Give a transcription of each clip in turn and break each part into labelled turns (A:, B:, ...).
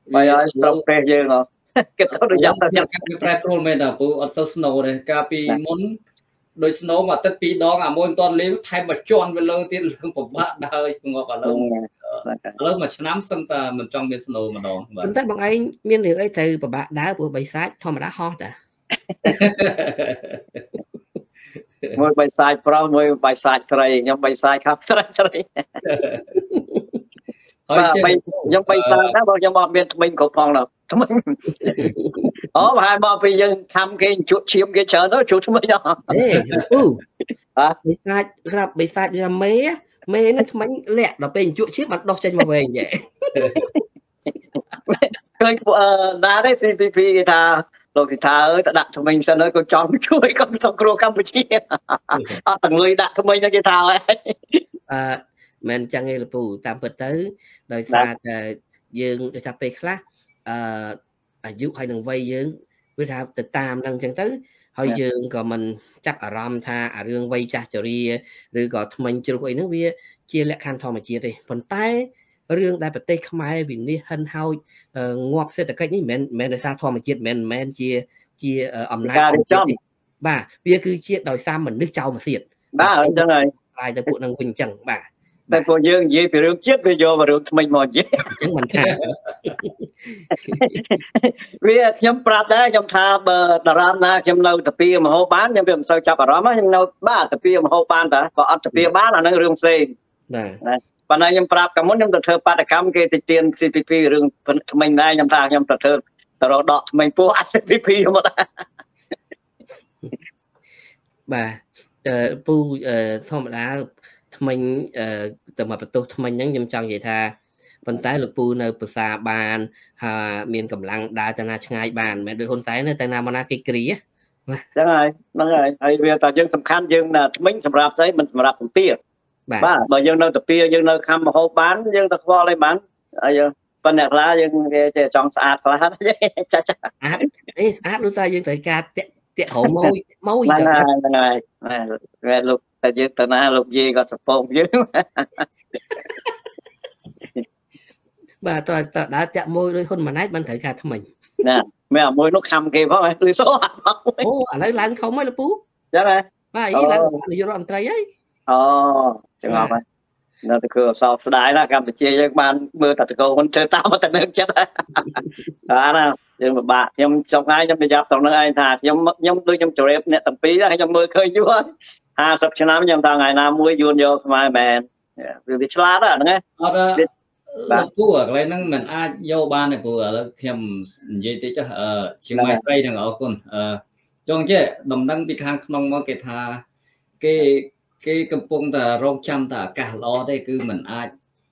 A: bây giờ trong phê dương rồi cái tôi được dòng
B: nhập cái prep roll men là bố ở sâu snow này cà pi muốn đôi snow mà tất pi đó là môn toàn lấy thay mà chọn về lâu tiên lương của bạn đời ngọt cả lâu mà nắm xong ta mình trong bên snow mà đón
C: chúng ta bằng anh miên được ấy từ và bạn đá của bầy sát thôi mà đã hot à
A: môi bày sai pro môi bày sai sợi nhưng bày sai khắp sợi và bày nhưng bày sai đó bao giờ bọn mình có phong đâu mà hai bọn bây giờ thăm cái chuột chim cái chờ nó chuột chúng mình đó
C: bày sai là mê nó mấy lẹ là bên chuột chim mặt đọc trên mà về vậy
A: đá đấy CCP người ta rồi thì thà ơi ta đặt cho mình sao nói con tròn chuối con thằng cua Campuchia thằng người đặt cho mình cho cái thao ấy
C: mình chẳng nghe là phù tạm vật tới đời xa dương để tập khác giúp hai đường vây dương với thà từ tam đang chẳng tới hồi dương còn mình chắc ở ram tha dương vây cha chori rồi còn mình chưa quay nước bia chia lẽ khăn thò mà chia đi phần tay riêng đại bạch tây không ai vì đi hân hao ngọc sẽ từ cáchนี้men đời xa thò mà chia men chia ẩm lại bà bia cứ chia đời xa mình nước trâu mà xiết
A: bà ở chỗ này
C: aiจะพูดนางวินจังบ่า
A: แต่พวกយើងនិយាយពីរឿងជាតិវាយកមករឿងថ្មីមកនិយាយ
C: អញ្ចឹងមិនថា
A: វាខ្ញុំប្រាប់ដែរខ្ញុំថាបើតារាមណាខ្ញុំនៅតាពីមហោបានខ្ញុំវាមិនសូវចាប់អារម្មណ៍ខ្ញុំនៅបាទតាពីមហោបានតាក៏អត់តាពីបានអានឹងរឿងផ្សេងបាទប៉ុន្តែខ្ញុំប្រាប់កាលមុនខ្ញុំទៅធ្វើបាតកម្មគេទៅទាន CPP រឿងថ្មីដែរខ្ញុំថាខ្ញុំទៅធ្វើទៅរកដកថ្មីពោះអត់ CPP មកដែរ
C: បាទពូធម្មតាថ្មិញទៅមកបន្ទោសថ្មិញហ្នឹងខ្ញុំចង់និយាយថាប៉ុន្តែលោកពូនៅភាសាបានហើយមានកម្លាំងដើរទៅណាឆ្ងាយបានមិនមែនដូចហ៊ុនសែននៅទៅណាមកណាគេគ្រា
A: ចឹងហើយហ្នឹងហើយវាតែយើងសំខាន់យើងថ្មិញសម្រាប់ស្អីមិនសម្រាប់តាពីបាទបើយើងនៅតាពីយើងនៅខំមហូបបានយើងទៅខ្វល់អីបានហើយប៉ុន្តែខ្លះយើងគេចេះចង់ស្អាតខ្លះចា
C: ស្អាតដូចតែយើងត្រូវការតាក់ហៅម៉ួយ
A: ហ្នឹងហើយលោកតែយើងទៅណាលោកយាយគាត់សពងយើង
C: បាទតើដើរតាក់មួយដូចហ៊ុនម៉ាណែតបានត្រូវការថ្មិញ
A: ណាមែនអាមួយនោះខំគេផងហើយលឺសូអូឥ
C: ឡូវឡើងខំហើយលោកពូ
A: ចឹងហ៎
C: បាទអីឡើងនាយករដ្ឋមន្ត្រីហើយ
A: ចឹងអត់ហើយនៅតែគឺសោកស្ដាយណាកម្ពុជាយើងបានមើលតែតកោហ៊ុនធ្វើតាមតែនឹងចិត្តបាទណាយើងពិបាកខ្ញុំចង់ឲ្យខ្ញុំប្រយ័ត្នត្រង់ហ្នឹងឯងថាខ្ញុំដូចខ្ញុំជម្រាបអ្នកទាំងពីរខ្ញុំមើលឃើញយូរហើយ50ឆ្នាំខ្ញុំថាថ្ងៃណាមួយយួនយកស្មើមែនវាឆ្លាតហ្នឹង
B: អត់លោកពូកន្លែងហ្នឹងមិនអាចយកបានទេព្រោះឥឡូវខ្ញុំនិយាយតិចចុះជាងម៉ែស្រីហ្នឹងអរគុណចង់ចេះដំណឹងពីខាងក្នុងមកគេថាគេកំពុងតែរងចាំតែអាកាសល្អទេគឺមិនអាច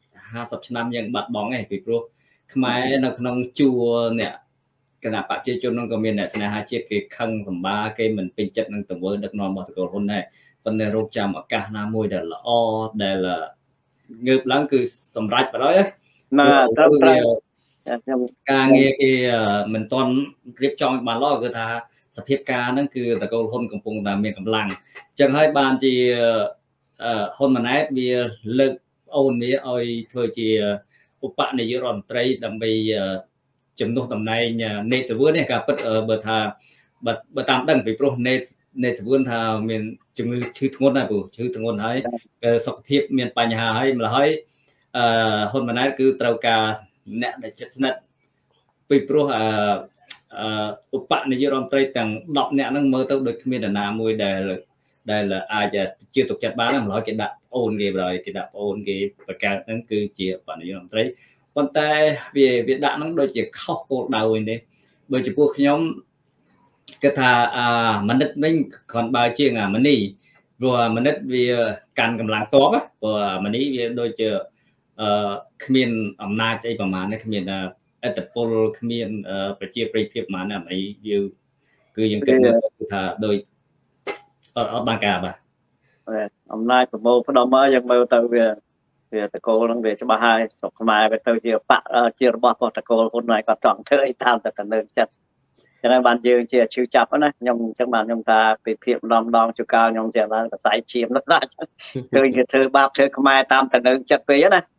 B: 50ឆ្នាំយើងបាត់បង់ទេពីព្រោះខ្មែរនៅក្នុងជួរអ្នកគណៈបព្វជិជនហ្នឹងក៏មានអ្នកស្នេហាជាតិគេខឹងសម្បាគេមិនពេញចិត្តនឹងទង្វើដឹកនាំរបស់តកូលហ៊ុនដែរប៉ុន្តែរកចាំឱកាសណាមួយដែលល្អដែលងើបឡើងគឺសម្រេចបណ្ដោយ
A: ណាត្រូវ
B: ខ្ញុំការងារគេមិនទាន់រៀបចំឲ្យបានល្អគឺថាសភាពការហ្នឹងគឺតកូលហ៊ុនកំពុងតែមានកម្លាំងអញ្ចឹងហើយបានជាហ៊ុនម៉ាណែតវាលើកអូនវាឲ្យធ្វើជាឧបនាយករដ្ឋមន្ត្រីដើម្បីជំនួសតំណែងនេតសវឿននេះការពិតបើថាបើតាមដឹងពីព្រោះនេតសវឿនថាមានជំងឺឈឺធ្ងន់ដែរព្រោះឈឺធ្ងន់ហើយសុខភាពមានបញ្ហាហើយម្ល៉េះហើយហ៊ុនម៉ាណែតគឺត្រូវការអ្នកដែលជិតស្និទ្ធពីព្រោះឧបនាយករដ្ឋមន្ត្រីទាំង10នាក់ហ្នឹងមើលទៅដូចគ្មាននរណាមួយដែលអាចជាទុកចិត្តបានម្ល៉េះគេដាក់ប្អូនគេបណ្ដោយគេដាក់ប្អូនគេបង្កើតហ្នឹងគឺជាឧបនាយករដ្ឋមន្ត្រីប៉ុន្តែវាដាក់ហ្នឹងដូចជាខុសគោលដៅវិញទេបើចំពោះខ្ញុំគិតថាមនិតវិញគ្រាន់បើជាងមនីព្រោះមនិតវាកាន់កម្លាំងតបព្រោះមនីវាដូចជាគ្មានអំណាចអីប្រហែលនេះគ្មានអត្តពលគ្មានប្រជាប្រិយភាពប្រហែលណាអីយើងគឺយើងគិតថាដូចអត់បានការបាទ
A: អំណាចប្រមូលផ្ដុំមកយើងមើលទៅវាតកូលហ្នឹងវាច្បាស់ហើយស្រុកខ្មែរវាទៅជាបកជារបស់របស់តកូលហ៊ុនហើយគាត់ចង់ធ្វើអីតាមតែកណ្ដឹងចិត្តចឹងហើយបានយើងជាឈឺចាប់ណាខ្ញុំអញ្ចឹងបានខ្ញុំថាពីភាពម្ដងជួកាលខ្ញុំជាឡើងកសៃឈាមណាស់ឃើញគេធ្វើបាបធ្វើខ្មែរតាមតែនឹងចិត្តពេកណា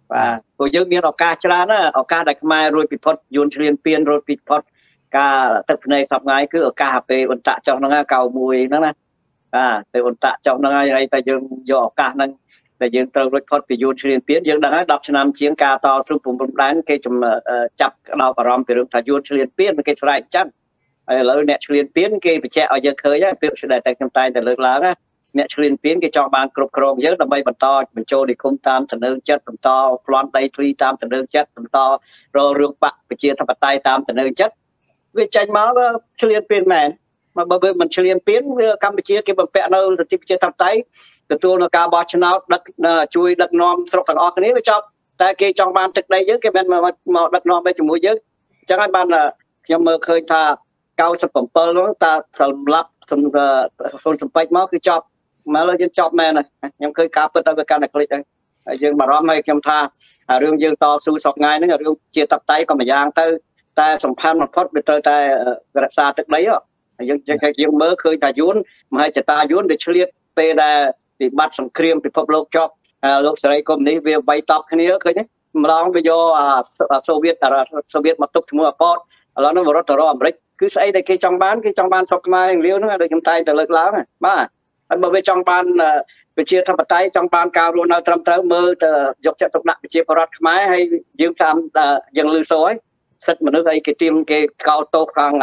A: và cô dương miền ở ca chả nó ở ca đại mai rồi bị phật yun truyền piên rồi bị phật ca tập này sắp ngay cứ ở ca về ổn tạ trong nó cầu mùi nó nè về ổn tạ trong nó ngay ta dương do ca năng ta dương từ rồi phật bị yun truyền piên dương đang đọc năm chiến ca to xuống vùng đánh cái chùm chập đào bà rom từ đường ta yun truyền piên cái sợi chăn lời nè truyền piên cái bị chạy ở giờ khơi á việc sẽ đại tại trong tay từ lực lớn á nè truyền piên cái cho ban cột chrome nhớ là bay bật to mình trôi đi cung tam thành đơn chất bật to plan day three tam thành đơn chất bật to rồi rương bạc bị chia thập tay tam thành đơn chất về tranh máu truyền piên mẹ mà bởi vì mình truyền piên Campuchia cái bậc bẹ đâu thì chia thập tay từ tôi nó cao bao nhiêu đất chui đất non sọc thằng ở cái này với cho tại cái trong ban thực đây dưới cái bên mà đất non bên chung mũi dưới chẳng hạn ban là nhưng mà khơi tha cao sập phẩm pơ nó ta sầm lấp sầm sầm bạch máu cứ chọc mà lên trên chọc mẹ này nhưng khơi cá bớt ta về cá đặc lịch đây dương mà rõ mấy trong tha riêng dương to su sọc ngay nó riêng chia tập tay còn mà giang tới ta sòng phan một phút tới ta gạt xa tức đấy á dương mới khơi ta vốn mà hai ta vốn để chơi pe là bị bắt sòng cream bị phập lốc chọc lốc sợi com này về bay tóc cái này khơi nhé mà đó bây giờ Soviet mà tục mua port là nó vào đó America cứ xây cái trong ban sọc mai liêu nó được trong tay từ lực lắm này mà anh bảo về trong ban về chia thập tay trong ban cao luôn nào trăm tới mơ dọc chạy tục đặt chia parat máy hay dương tham dân lưu số ấy sắt mà nước ấy cái team cái cao tô hàng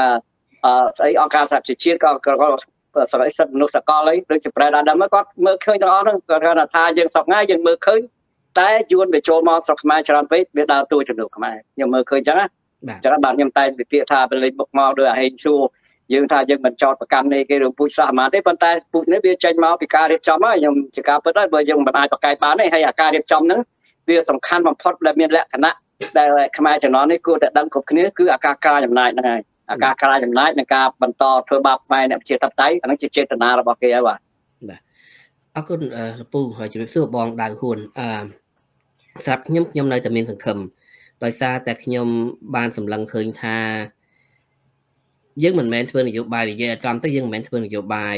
A: ấy ở ca sạch chia cao sợi sắt nước sạch co lấy được chụp ra đâm mới có mơ khơi đó nó còn là tha dân sọc ngay dân mơ khơi tay chuồn về chỗ mò sọc mai cho anh biết biết đào tôi cho được mai nhưng mơ khơi chắc chẳng bạn nhầm tay bị tiệt tha bên lịch bọc màu đưa hình xu dương tha dương mình choประกัน này cái đường bụi xả mà thế bên tay bụi nếu biết tranh máu bị ca điệp trong á nhưng chỉ ca bớt đó bởi dương mình aiประกันbán này hay là ca điệp trong nữa việcสำคัญมันพอดแบบมีแหละขณะได้ขมายจากนั้นนี่กูแต่ดังกับนี้คืออาการคลายอย่างไรนั่นไงอาการคลายอย่างไรในการบรรทอเธอบาปไปเนี่ยเจตใจอันนั้นเจตนาเราบอกแกว่า
C: เอาคุณปู่หอยจะไปซื้อบองดาวหุ่นสำหรับย่ำในแต่มีสังคมโดยซาแต่ขยมบานสำลังเคยทาយើងមិនមែនធ្វើនយោបាយនិយាយត្រង់ទៅយើងមិនមែនធ្វើនយោបាយ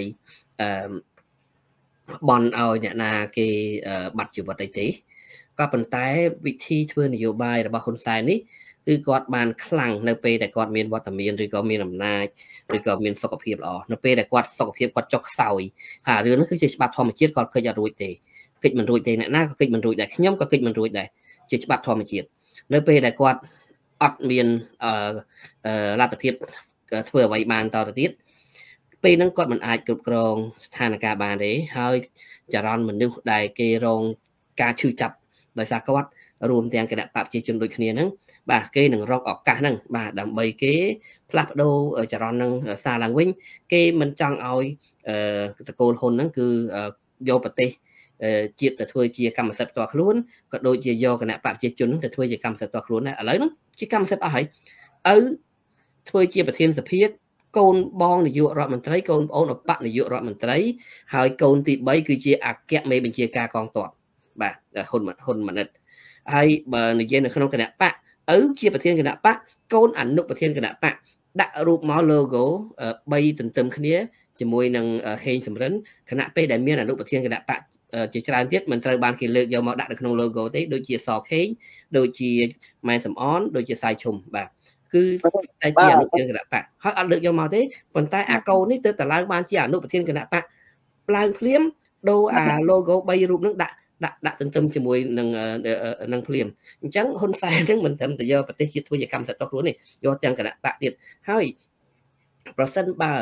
C: បន់ឲ្យអ្នកណាគេបាត់ជីវិតអីទេក៏ប៉ុន្តែវិធីធ្វើនយោបាយរបស់ហ៊ុនសែននេះគឺគាត់បានខ្លាំងនៅពេលដែលគាត់មានវត្តមានឬក៏មានអំណាចឬក៏មានសុខភាពល្អនៅពេលដែលគាត់សុខភាពគាត់ចុះខ្សោយហើយរឿងនេះគឺជាច្បាប់ធម្មជាតិគាត់គេចអត់រួចទេគេចមិនរួចទេអ្នកណាក៏គេចមិនរួចដែរខ្ញុំក៏គេចមិនរួចដែរជាច្បាប់ធម្មជាតិនៅពេលដែលគាត់អត់មានលទ្ធភាពធ្វើអ្វីបានតទៅទៀតពេលហ្នឹងគាត់មិនអាចគ្រប់គ្រងស្ថានភាពបានទេហើយចរន្តមនុស្សដែលគេរងការឈឺចាប់ដោយសារគាត់រួមទាំងគណៈបព្វជិជនដូចគ្នាហ្នឹងបាទគេនឹងរកឱកាសហ្នឹងបាទដើម្បីគេផ្លាស់ប្ដូរចរន្តហ្នឹងសារឡើងវិញគេមិនចង់ឲ្យតកូលហ៊ុនហ្នឹងគឺយកប្រទេសជាតិទៅធ្វើជាកម្មសិទ្ធិផ្ទាល់ខ្លួនក៏ដូចជាយកគណៈបព្វជិជនទៅធ្វើជាកម្មសិទ្ធិផ្ទាល់ខ្លួនដែរឥឡូវហ្នឹងជាកម្មសិទ្ធិអស់ហើយឪធ្វើជាប្រធានសភាកូនបងនាយករដ្ឋមន្ត្រីកូនប្អូនអបនាយករដ្ឋមន្ត្រីហើយកូនទី3គឺជាអគ្គមេបញ្ជាការកងទ័ពបាទហ៊ុនម៉ាណិតហើយបើនិយាយនៅក្នុងគណៈបកឪជាប្រធានគណៈបកកូនអនុប្រធានគណៈបកដាក់រូបមក logo 3ទន្ទឹមគ្នាជាមួយនឹងហេងសំរិនគណៈពេលដែលមានអនុប្រធានគណៈបកជាច្រើនទៀតមិនត្រូវបានគេលើកយកមកដាក់នៅក្នុង logo ទេដូចជាសខេងដូចជាម៉ែនសំអនដូចជាសាយឈុំបាទគឺតែជាអនុប្រធានគណៈបកហើយអត់លើកយកមកទេប៉ុន្តែអាកូននេះទៅតឡើងបានជាអនុប្រធានគណៈបកឡើងភ្លាមដូរអា logo 3រូបហ្នឹងដាក់ទន្ទឹមជាមួយនឹងភ្លាមអញ្ចឹងហ៊ុនសែនហ្នឹងមិនត្រឹមតែយកប្រទេសជាតិធ្វើជាកម្មសិទ្ធិរបស់ខ្លួនទេយកទាំងគណៈបកទៀតហើយប្រសិនបើ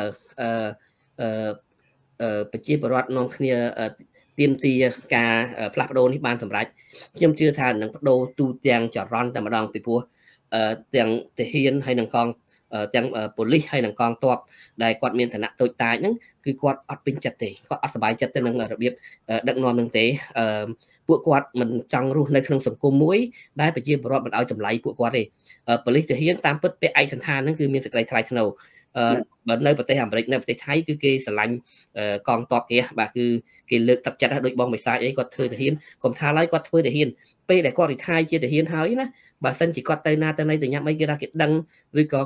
C: ប្រជាពលរដ្ឋនាំគ្នាទាមទារការផ្លាស់ប្ដូរនេះបានសម្រេចខ្ញុំជឿថានឹងបដូរទូទាំងចរន្តតែម្ដងពីព្រោះទាំងទាហានហើយនឹងកងទាំងប៉ូលីសហើយនឹងកងទ័ពដែលគាត់មានឋានៈតូចតាចហ្នឹងគឺគាត់អត់ពេញចិត្តទេគាត់អត់សប្បាយចិត្តទៅនឹងរបៀបដឹកនាំនឹងទេពួកគាត់មិនចង់រស់នៅក្នុងសង្គមមួយដែលប្រជាពលរដ្ឋមិនឲ្យចម្លៃពួកគាត់ទេប៉ូលីសទាហានតាមពិតពេលឯកសណ្ឋានហ្នឹងគឺមានសេចក្តីថ្លៃថ្នូរបើនៅប្រទេសអាមេរិកនៅប្រទេសថៃគឺគេស្រឡាញ់កងទ័ពគេបាទគឺគេលើកទឹកចិត្តដូចបងបិសាចអីគាត់ធ្វើទាហានកុំថាឡើយគាត់ធ្វើទាហានពេលដែលគាត់រីថាយជាទាហានហើយណា bà sân chỉ có tay na tay này từ nhà mấy cái ra cái đăng với có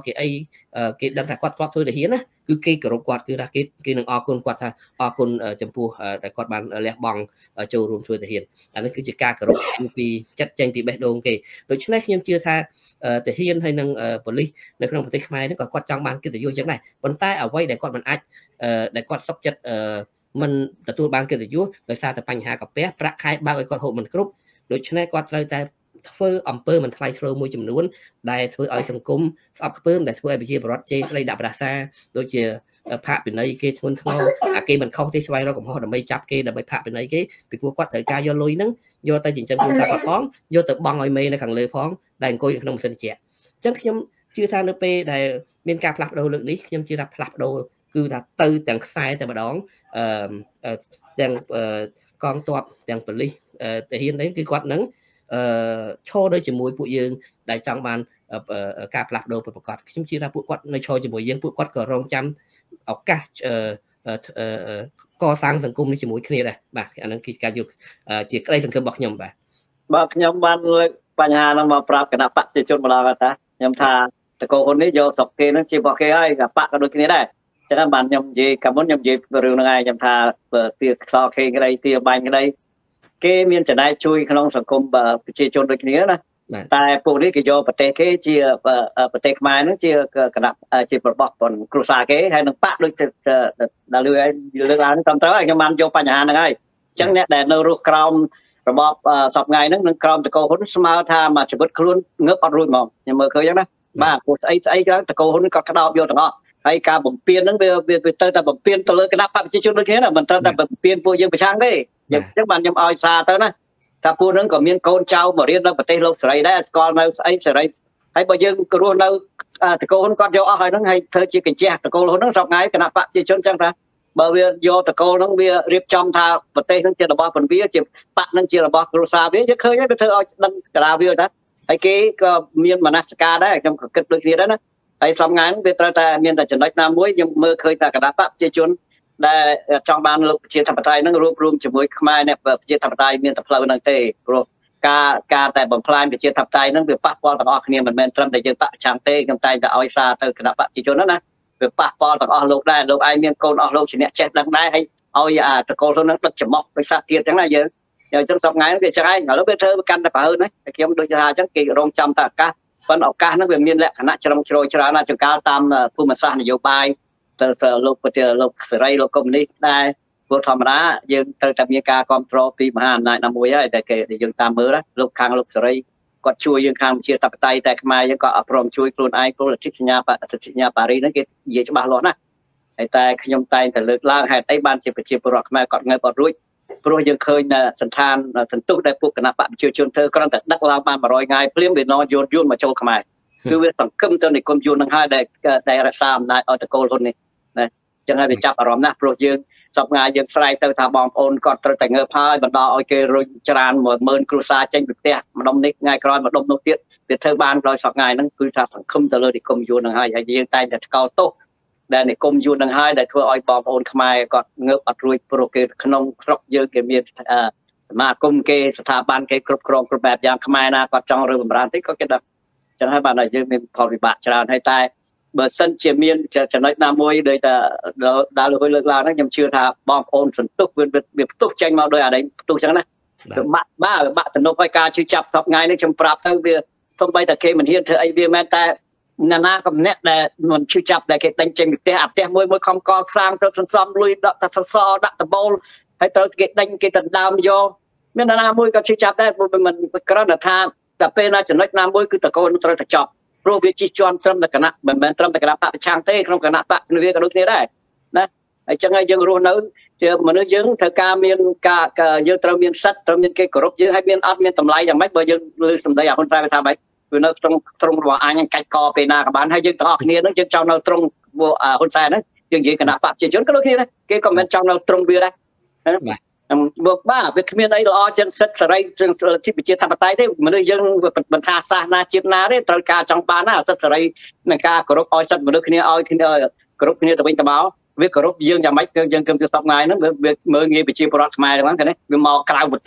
C: cái đăng là quạt thôi để hiến á cứ cái cổ quạt cứ ra cái nâng côn quạt ha côn chấm pu để quạt bàn lẹ bằng châu rùm thôi để hiến anh nó cứ chỉ ca cổ vì chất tranh vì bẹt đồ kì đối với này nhưng chưa tha để hiến hay nâng policeในក្នុងប្រទេសខ្មែរនេះក៏គាត់ចង់បានកិត្តិយសចឹងដែរប៉ុន្តែអ្វីដែលគាត់មិនអាចដែលគាត់សុខចិត្តមិនទទួលបានកិត្តិយសដោយសារតែបញ្ហាកាពះប្រាក់ខែបើកឲ្យគាត់ហូបមិនគ្រប់ដូច្នេះគាត់ត្រូវតែធ្វើអំពើមិនថ្លៃថ្នូរមួយចំនួនដែលធ្វើឲ្យសង្គមស្អប់ខ្ពើមដែលធ្វើឲ្យប្រជាពលរដ្ឋជេរស្ដីដាក់ប្រាសាដូចជាផាកពិន័យគេធ្ងន់ធ្ងរអាគេមិនខុសទេស្វែងរកកំហុសដើម្បីចាប់គេដើម្បីផាកពិន័យគេពីព្រោះគាត់ត្រូវការយកលុយហ្នឹងយកទៅចិញ្ចឹមគ្រួសារគាត់ផងយកទៅបង់ឲ្យមេនៅខាងលើផងដែលអង្គុយនៅក្នុងម៉ាស៊ីនត្រជាក់អញ្ចឹងខ្ញុំជឿថានៅពេលដែលមានការផ្លាស់ប្ដូរលើកនេះខ្ញុំជឿថាផ្លាស់ប្ដូរគឺថាទៅទាំងខ្សែតែម្ដងទាំងកងទ័ពទាំងប៉ូលីសទាហាននេះគឺគាត់នឹងឈរដូចជាមួយពួកយើងដែលចង់បានការផ្លាស់ប្ដូរប្រកបខ្ញុំជឿថាពួកគាត់នៅឈរជាមួយយើងពួកគាត់ក៏រងចាំឱកាសកសាងសង្គមនេះជាមួយគ្នាដែរបាទអានឹងគឺការយកជាក្តីសង្ឃឹមរបស់ខ្ញុំបាទ
A: ខ្ញុំបានលើកបញ្ហាហ្នឹងមកប្រាប់គណៈបព្វជិជនម្ដងតាខ្ញុំថាតកោហ៊ុននេះយកស្រុកគេហ្នឹងជារបស់គេហើយក៏បកក៏ដូចគ្នាដែរចឹងបានខ្ញុំនិយាយកាលមុនខ្ញុំនិយាយរឿងហ្នឹងឯងខ្ញុំថាទាខ្សោខេក្តីទាបាញ់ក្តីគេមានចំណែកជួយក្នុងសង្គមប្រជាជនដូចគ្នាណាតែពួកនេះគេយកប្រទេសគេជាប្រទេសខ្មែរហ្នឹងជាគណៈជារបស់គ្រួសារគេហើយនឹងបាក់ដូចដល់លើឡើងត្រឹមត្រូវហើយខ្ញុំបានយកបញ្ហាហ្នឹងហើយអញ្ចឹងអ្នកដែលនៅរស់ក្រោមរបបសពថ្ងៃហ្នឹងនឹងក្រោមតកោហ៊ុនស្មើថាមកជីវិតខ្លួនងើបអត់រួចហ្មងខ្ញុំមើលឃើញអញ្ចឹងណាបាទពួកស្អីក្រៅតកោហ៊ុនគាត់ក្តោបយកទាំងអស់ហើយការបំពេញហ្នឹងវាទៅតែបំពេញទៅលើគណៈបព្វជិជនដូចគ្នាណាមិនត្រូវតែបំពេញពួកយើងប្រឆាំងទេអញ្ចឹងបានខ្ញុំឲ្យសារទៅណាថាពួកហ្នឹងក៏មានកូនចៅមករៀននៅប្រទេសលោកសេរីដែរស្គាល់នៅស្អីសេរីហើយបើយើងក៏រស់នៅតកោហ៊ុនគាត់យកអស់ហើយហ្នឹងហើយធ្វើជាកញ្ចះតកោហ៊ុនហ្នឹងសពថ្ងៃគណៈបព្វជិជនអញ្ចឹងថាបើវាយកតកូលហ្នឹងវារៀបចំថាប្រទេសហ្នឹងជារបស់ពន្វាជាបកហ្នឹងជារបស់គ្រួសារវាយើងឃើញហើយវាធ្វើឲ្យដឹងកដាវាថាហើយគេក៏មានមនសិការដែរខ្ញុំក៏គិតដូចគ្នាដែរណាហើយសំងានវាត្រូវតែមានតែចំណុចណាមួយខ្ញុំមើលឃើញថាគណៈបព្វជិជនដែលចង់បានលោកប្រជាធិបតេយ្យហ្នឹងរួបរวมជាមួយខ្មែរអ្នកប្រជាធិបតេយ្យមានតែផ្លូវហ្នឹងទេព្រោះការតែបំផ្លាញប្រជាធិបតេយ្យហ្នឹងវាប៉ះពាល់ទាំងអស់គ្នាមិនមែនត្រឹមតែយើងបកប្រឆាំងទេខ្ញុំតែងតែឲ្យសារទៅគណៈបព្វជិជនណាវាប៉ះពាល់ទាំងអស់លោកដែរលោកឯងមានកូនអស់លោកជាអ្នកចេះដឹងដែរហើយឲ្យតកូលហ្នឹងដឹកចំមុខបិសាទៀតអញ្ចឹងណាយើងអញ្ចឹងសពថ្ងៃវាច្រែងឥឡូវវាធ្វើកាន់តែប្រហើនណាខ្ញុំដូចថាអញ្ចឹងគេរងចាំតែឱកាសប៉ុន្តែឱកាសហ្នឹងវាមានលក្ខណៈជ្រុងជ្រោយច្រើនណាស់ចង្កាលតាមភូមិសាស្ត្រនយោបាយទៅលោកប្រទេសលោកសេរីលោកកុម្មុយនីសដែរព្រោះធម្មតាយើងត្រូវតែមានការគ្រប់គ្រងពីមហាអំណាចណាមួយហើយតែគេយើងតាមមើលណាលោកខាងលោកសេរីគាត់ជួយយើងខាងប្រជាធិបតេយ្យតែខ្មែរយើងក៏អត់ព្រមជួយខ្លួនឯងព្រោះលទ្ធិសញ្ញាប៉ារីសហ្នឹងគេនិយាយច្បាស់លាស់ណាស់ហើយតែខ្ញុំតែងតែលើកឡើងហេតុអីបានជាប្រជាពលរដ្ឋខ្មែរគាត់ងើបអត់រួចព្រោះយើងឃើញសន្តានសន្ទុះដែលពួកគណៈបព្វជិជនធ្វើគ្រាន់តែដឹកឡើងបាន100ថ្ងៃភ្លាមវានាំយួនមកចូលខ្មែរគឺវាសង្ឃឹមទៅនិគមយួននឹងហើយដែលរក្សាអំណាចឲ្យតកូលហ៊ុននេះណាចឹងហើយវាចាប់អារម្មណ៍ណាស់ព្រោះយើងសពថ្ងៃយើងស្រែកទៅថាបងប្អូនគាត់ត្រូវតែងើបហើយបណ្ដោះឲ្យគេរុញច្រាន10000គ្រួសារចេញពីផ្ទះម្ដុំនេះថ្ងៃក្រោយម្ដុំនោះទៀតវាធ្វើបានដោយសពថ្ងៃហ្នឹងគឺថាសង្ឃឹមទៅលើនិគមយួននឹងហើយយើងតែងតែថ្កោលទោសដែលនិគមយួននឹងហើយដែលធ្វើឲ្យបងប្អូនខ្មែរគាត់ងើបអត់រួចព្រោះគេក្នុងស្រុកយើងគេមានសមាគមគេស្ថាប័នគេគ្រប់គ្រងគ្រប់បែបយ៉ាងខ្មែរណាគាត់ចង់រើបំរើទីក៏គេដឹងចឹងហើយបានតែយើងមានផលវិបាកច្រើនហើយតែបើសិនជាមានចំណុចណាមួយដូចតែដល់លើលើកឡើងហ្នឹងខ្ញុំជឿថាបងប្អូនសន្ទុះវាផ្ទុះចេញមកដោយអានេះផ្ទុះចឹងណាវាបាក់ទំនប់ឲ្យការជឿចាប់សពថ្ងៃនេះខ្ញុំប្រាប់ទៅវាសូម្បីតែគេមិនហ៊ានធ្វើអីវាមែនតែណាក៏ម្នាក់ដែលមិនជឿចាប់ដែលគេដេញចេញពីផ្ទះអាផ្ទះមួយខំកសាងទៅសន្សំលុយដាក់តែសសរដាក់ដបូលហើយត្រូវគេដេញគេដណ្ដើមយកមានណាមួយក៏ជឿចាប់ដែរមិនគ្រាន់តែថាតែពេលណាចំណុចណាមួយគឺតកូលនឹងត្រូវតែចប់ព្រោះវាជិះជាន់ត្រឹមតែគណៈមិនមែនត្រឹមតែគណៈបព្វប្រឆាំងទេក្នុងគណៈបព្វវាក៏ដូចគ្នាដែរណាអញ្ចឹងហើយយើងរស់នៅជាមនុស្សយើងត្រូវការមានការយើងត្រូវមានសិទ្ធិត្រូវមានគេគោរពយើងហើយមានអត់មានតម្លៃយ៉ាងម៉េចបើយើងលើសម្ដីអាហ៊ុនសែនថាម៉េចវានៅត្រង់របស់អញកាច់កពេលណាក៏បានហើយយើងទាំងអស់គ្នានឹងយើងចង់នៅត្រង់ហ៊ុនសែនហ្នឹងយើងនិយាយគណៈបព្វជិជនក៏ដូចគ្នាដែរគេក៏មិនចង់នៅត្រង់វាដែរបាទវាគ្មានអីល្អជាងសិទ្ធិសេរីជាងលទ្ធិប្រជាធិបតេយ្យទេមនុស្សយើងមិនថាសាសនាជាតិណាទេត្រូវការចង់បានណាសិទ្ធិសេរីនិងការគោរពឲ្យសិទ្ធិមនុស្សគ្នាឲ្យគ្នាគោរពគ្នាទៅវិញទៅមកវាគោរពយើងយ៉ាងម៉េចគឺយើងគំនិតសពថ្ងៃហ្នឹងវាមើលងាយប្រជាពលរដ្ឋខ្មែរហ្នឹងហ្នឹងវាមកក្រៅប្រទេសវា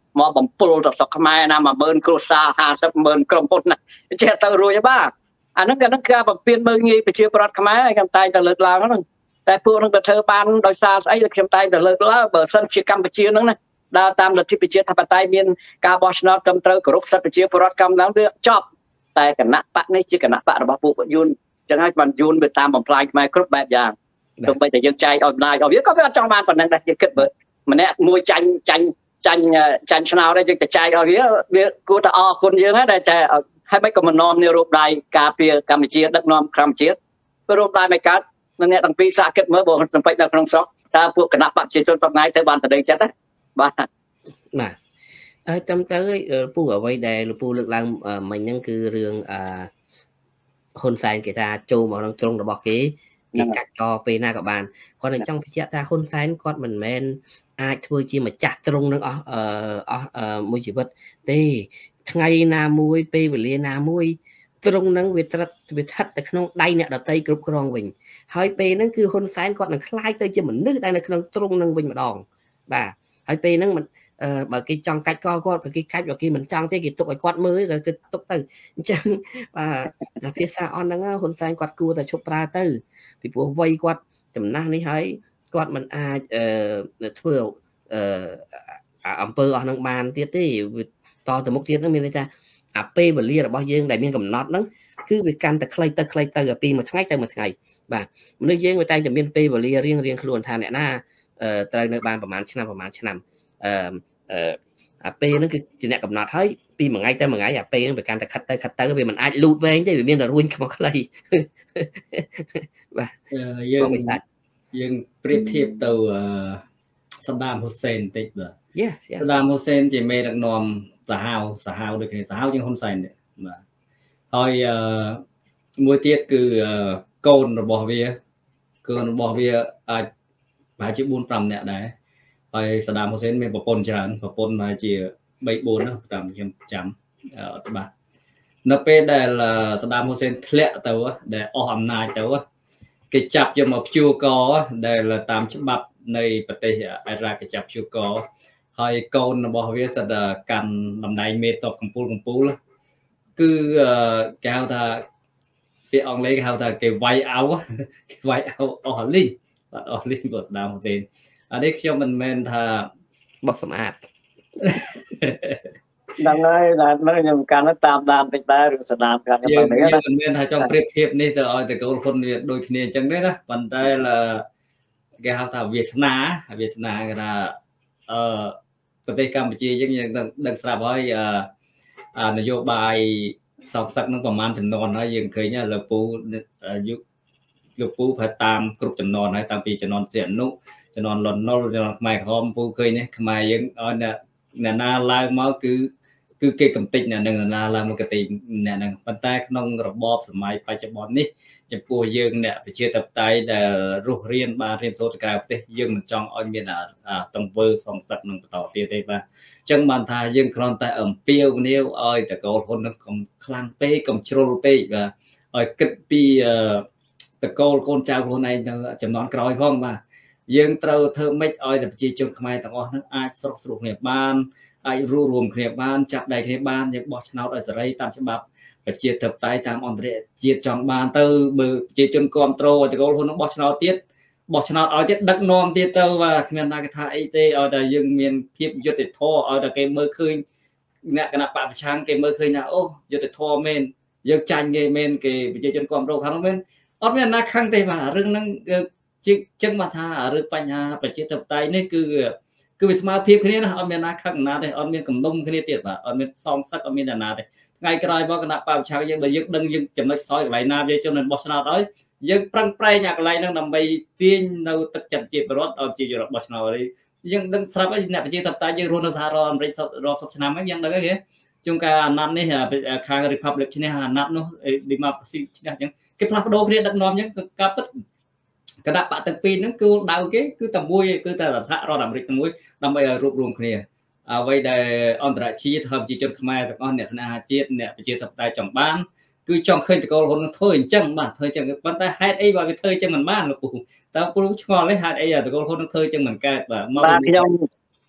A: mà bấm pol tập sọc mai na mà mơn crosa ha sắp mơn cầm hôn này che tao rồi ba anh nó cái bấm pin mơn nghi bị chia bọt mai cầm tay tao lật lao nóแต่พวกนั้นไปเธอบ้านโดยซาไอ้เข็มไตแต่เลิกแล้วเบอร์สันชิกัมไปเชียนั่นนะดาวตามหลักที่ไปเชียทับไตเมียนกาบอชนอตกำเตอร์กรุบสัตว์ไปเชียปรดกำแล้วเดือดจอบแต่กันนะปะนี่ชื่อกันนะปะระบาปูยุนจะให้มันยุนไปตามបំផ្លាញខ្មែរគ្រប់បែបយ៉ាងទោះបីតែយើងចែកអនឡាញអស់វាក៏វាអត់ចង់បានប៉ុណ្ណឹងដែរយើងគិតមើលម្នាក់មួយចាញ់ឆ្នោតដែរយើងទៅចែកឲ្យវាគួរតែអរគុណយើងហ្នឹងដែលចែកហើយមិនក៏មិននាំនេះរូបដៃការពារកម្ពុជាដឹកនាំកម្ពុជារូបដៃមិនកើតអ្នកទាំងពីរសាកគិតមើលបងសំពេចនៅក្នុងស្រុកតើពួកគណៈបព្វជិជនសពថ្ងៃទៅបានតដីចិត្តណាបាទ
C: បាទហើយចាំទៅពូអ្វីដែលលោកពូលើកឡើងមិញហ្នឹងគឺរឿងហ៊ុនសែនគេថាចូលមកក្នុងទ្រង់របស់គេកាច់កពេលណាក៏បានគាត់នឹងចង់បញ្ជាក់ថាហ៊ុនសែនគាត់មិនមែនអាចធ្វើជាម្ចាស់ទ្រង់នឹងអស់មួយជីវិតទេថ្ងៃណាមួយពេលវេលាណាមួយទ្រង់នឹងវាស្ថិតទៅក្នុងដៃអ្នកដតីគ្រប់គ្រងវិញហើយពេលហ្នឹងគឺហ៊ុនសែនគាត់នឹងខ្លាយទៅជាមនុស្សដែលនៅក្នុងទ្រង់នឹងវិញម្ដងបាទហើយពេលហ្នឹងបើគេចង់កាច់កគាត់ក៏គេកាច់បើគេមិនចង់ទេគេទុកឲ្យគាត់មើលក៏គេទុកទៅអញ្ចឹងបាទភាសាអនហ្នឹងហ៊ុនសែនគាត់គួរតែឈប់ប្រើទៅពីព្រោះវ័យគាត់ចំណាស់នេះហើយគាត់មិនអាចធ្វើអំពើអស់ហ្នឹងបានទៀតទេតទៅមុខទៀតហ្នឹងមានន័យថាអាពេលវេលារបស់យើងដែលមានកំណត់ហ្នឹងគឺវាកាន់តែខ្លីទៅពីមួយថ្ងៃទៅមួយថ្ងៃបាទមនុស្សយើងវាតែងតែមានពេលវេលារៀងខ្លួនថាអ្នកណាត្រូវនៅបានប្រហែលឆ្នាំអាពេលហ្នឹងគឺជាអ្នកកំណត់ហើយពីមួយថ្ងៃទៅមួយថ្ងៃអាពេលហ្នឹងវាកាន់តែខិតទៅវាមិនអាចលូតវែងទេវាមានតែរួញខ្មោះខ្លីបាទ
B: យើងប្រៀបធៀបទៅសាដាមហ៊ូសេនបន្តិចបាទសាដាមហ៊ូសេនជាមេដឹកនាំសាហាវដូចគ្នាសាហាវជាងហ៊ុនសែនបាទហើយមួយទៀតគឺកូនរបស់វាអាចប្រហែលជា 4-5 នាក់ដែរហើយសាដាមហ៊ូសេនមានប្រពន្ធច្រើនប្រពន្ធប្រហែលជា 3-4 ណាតាមខ្ញុំចាំអត់ច្បាស់នៅពេលដែលសាដាមហ៊ូសេនធ្លាក់ទៅដែលអស់អំណាចទៅគេចាប់យកមកព្យួរកដែលតាមច្បាប់នៃប្រទេសអ៊ីរ៉ាក់គេចាប់ព្យួរកហើយកូនរបស់វាសិតតែកាន់តំណែងមេតបកម្ពុជាគឺគេហៅថាពាក្យអង់គ្លេសគេហៅថាគេវាយអោអស់លីងបាទអស់លីងបើស្ដាមហ៊ូសេនអានេះខ្ញុំមិនមែនថា
C: បោះសម្អាត
A: ដល់ហើយខ្ញុំកាន់តាមដានតិចដែររឿងស្ដាមកាន់
B: តែមិនមែនថាចង់ប្រៀបធៀបនេះទៅឲ្យតកូលហ៊ុនវាដូចគ្នាអញ្ចឹងទេណាប៉ុន្តែគេហៅថាវាសនាគេថាប្រទេសកម្ពុជាយើងដឹងស្រាប់ហើយនយោបាយសោកសឹកនឹងប្រមាណចំនួនហើយយើងឃើញលោកពូប្រតាមគ្រប់ចំនួនហើយតាំងពីចំនួនសៀនុចំនួនលន់នល់ចំនួនខ្មែរក្រហមពូឃើញនេះខ្មែរយើងឲ្យអ្នកណាឡើងមកគឺគេកំតិចអ្នកនឹងណាឡើងមកកតិអ្នកនឹងប៉ុន្តែក្នុងរបបសម័យបច្ចុប្បន្ននេះចំពោះយើងអ្នកប្រជាធិបតេយ្យដែលរស់រៀនបានរៀនសូត្រក្រៅប្រទេសយើងមិនចង់ឲ្យមានទង្វើសងសឹកនឹងបន្តទៀតទេបាទអញ្ចឹងបានថាយើងគ្រាន់តែអំពាវនាវឲ្យតកូលហ៊ុននឹងកុំខ្លាំងពេកកុំជ្រុលពេកបាទឲ្យគិតពីតកូលកូនចៅខ្លួនឯងទៅចំនួនក្រោយផងបាទយើងត្រូវធ្វើម៉េចឲ្យតែប្រជាជនខ្មែរទាំងអស់នឹងអាចស្រុកស្រួលគ្នាបានអាចរួមគ្នាបានចាប់ដៃគ្នាបានយើងបោះឆ្នោតឲ្យសេរីតាមច្បាប់ប្រជាធិបតេយ្យតាមអន្តរជាតិចង់បានទៅបើប្រជាជនគ្រប់គ្រងឲ្យតកូលហ៊ុននឹងបោះឆ្នោតឲ្យទៀតដឹកនាំទៀតទៅបាទគ្មានណាគេថាអីទេឲ្យតែយើងមានភាពយុត្តិធម៌ឲ្យតែគេមើលឃើញអ្នកគណៈបព្វប្រឆាំងគេមើលឃើញថាអូយុត្តិធម៌មែនយើងចាញ់គេមែនគេប្រជាជនគ្រប់គ្រងខាងនោះមែនអត់មានណាខឹងទេបាទរឿងហ្នឹងជាចឹងមកថារឿងបញ្ហាប្រជាធិបតេយ្យនេះគឺវាស្មើភាពគ្នាណាអត់មានណាខឹងណាទេអត់មានគំនុំគ្នាទៀតបាទអត់មានសងសឹកអត់មានណាទេថ្ងៃក្រោយមកគណៈបព្វប្រឆាំងយើងបើយើងដឹងយើងចំណុចខ្សោយកន្លែងណាវាជននឹងបោះឆ្នោតឲ្យយើងប្រឹងប្រែងអាកន្លែងហ្នឹងដើម្បីទាញនៅទឹកចិត្តជាប្រវត្តិឲ្យជាយុរដ្ឋបោះឆ្នោតនេះយើងដឹងស្រាប់ហើយអ្នកប្រជាធិបតេយ្យយើងរស់នៅសហរដ្ឋអាមេរិករាប់សិបឆ្នាំហើយយើងដឹងហើយជួនកាលអាណត្តិនេះខាង Republic ឈ្នះអាណត្តិនោះ Democracy ឈ្នះអញ្ចឹងគេផ្លាស់ប្ដូរគ្នាដឹកនាំអញ្ចឹងគឺការពិតគណៈបកទាំងពីរហ្នឹងគឺដៅគេគឺតែមួយគឺតែសហរដ្ឋអាមេរិកទាំងមួយដើម្បីឲ្យរួបរวมគ្នាអ្វីដែលអន្តរជាតិហើយប្រជាជនខ្មែរទាំងអស់អ្នកស្នេហាជាតិអ្នកប្រជាធិបតេយ្យចង់បានគឺចង់ឃើញតកូលហ៊ុននឹងធ្វើអញ្ចឹងបាទធ្វើអញ្ចឹងប៉ុន្តែហេតុអីបើវាធ្វើអញ្ចឹងមិនបានលោកពូតើពូឆ្ងល់ទេហេតុអីតកូលហ៊ុននឹងធ្វើអញ្ចឹងមិនកើតបាទ
A: មកខ្ញុំ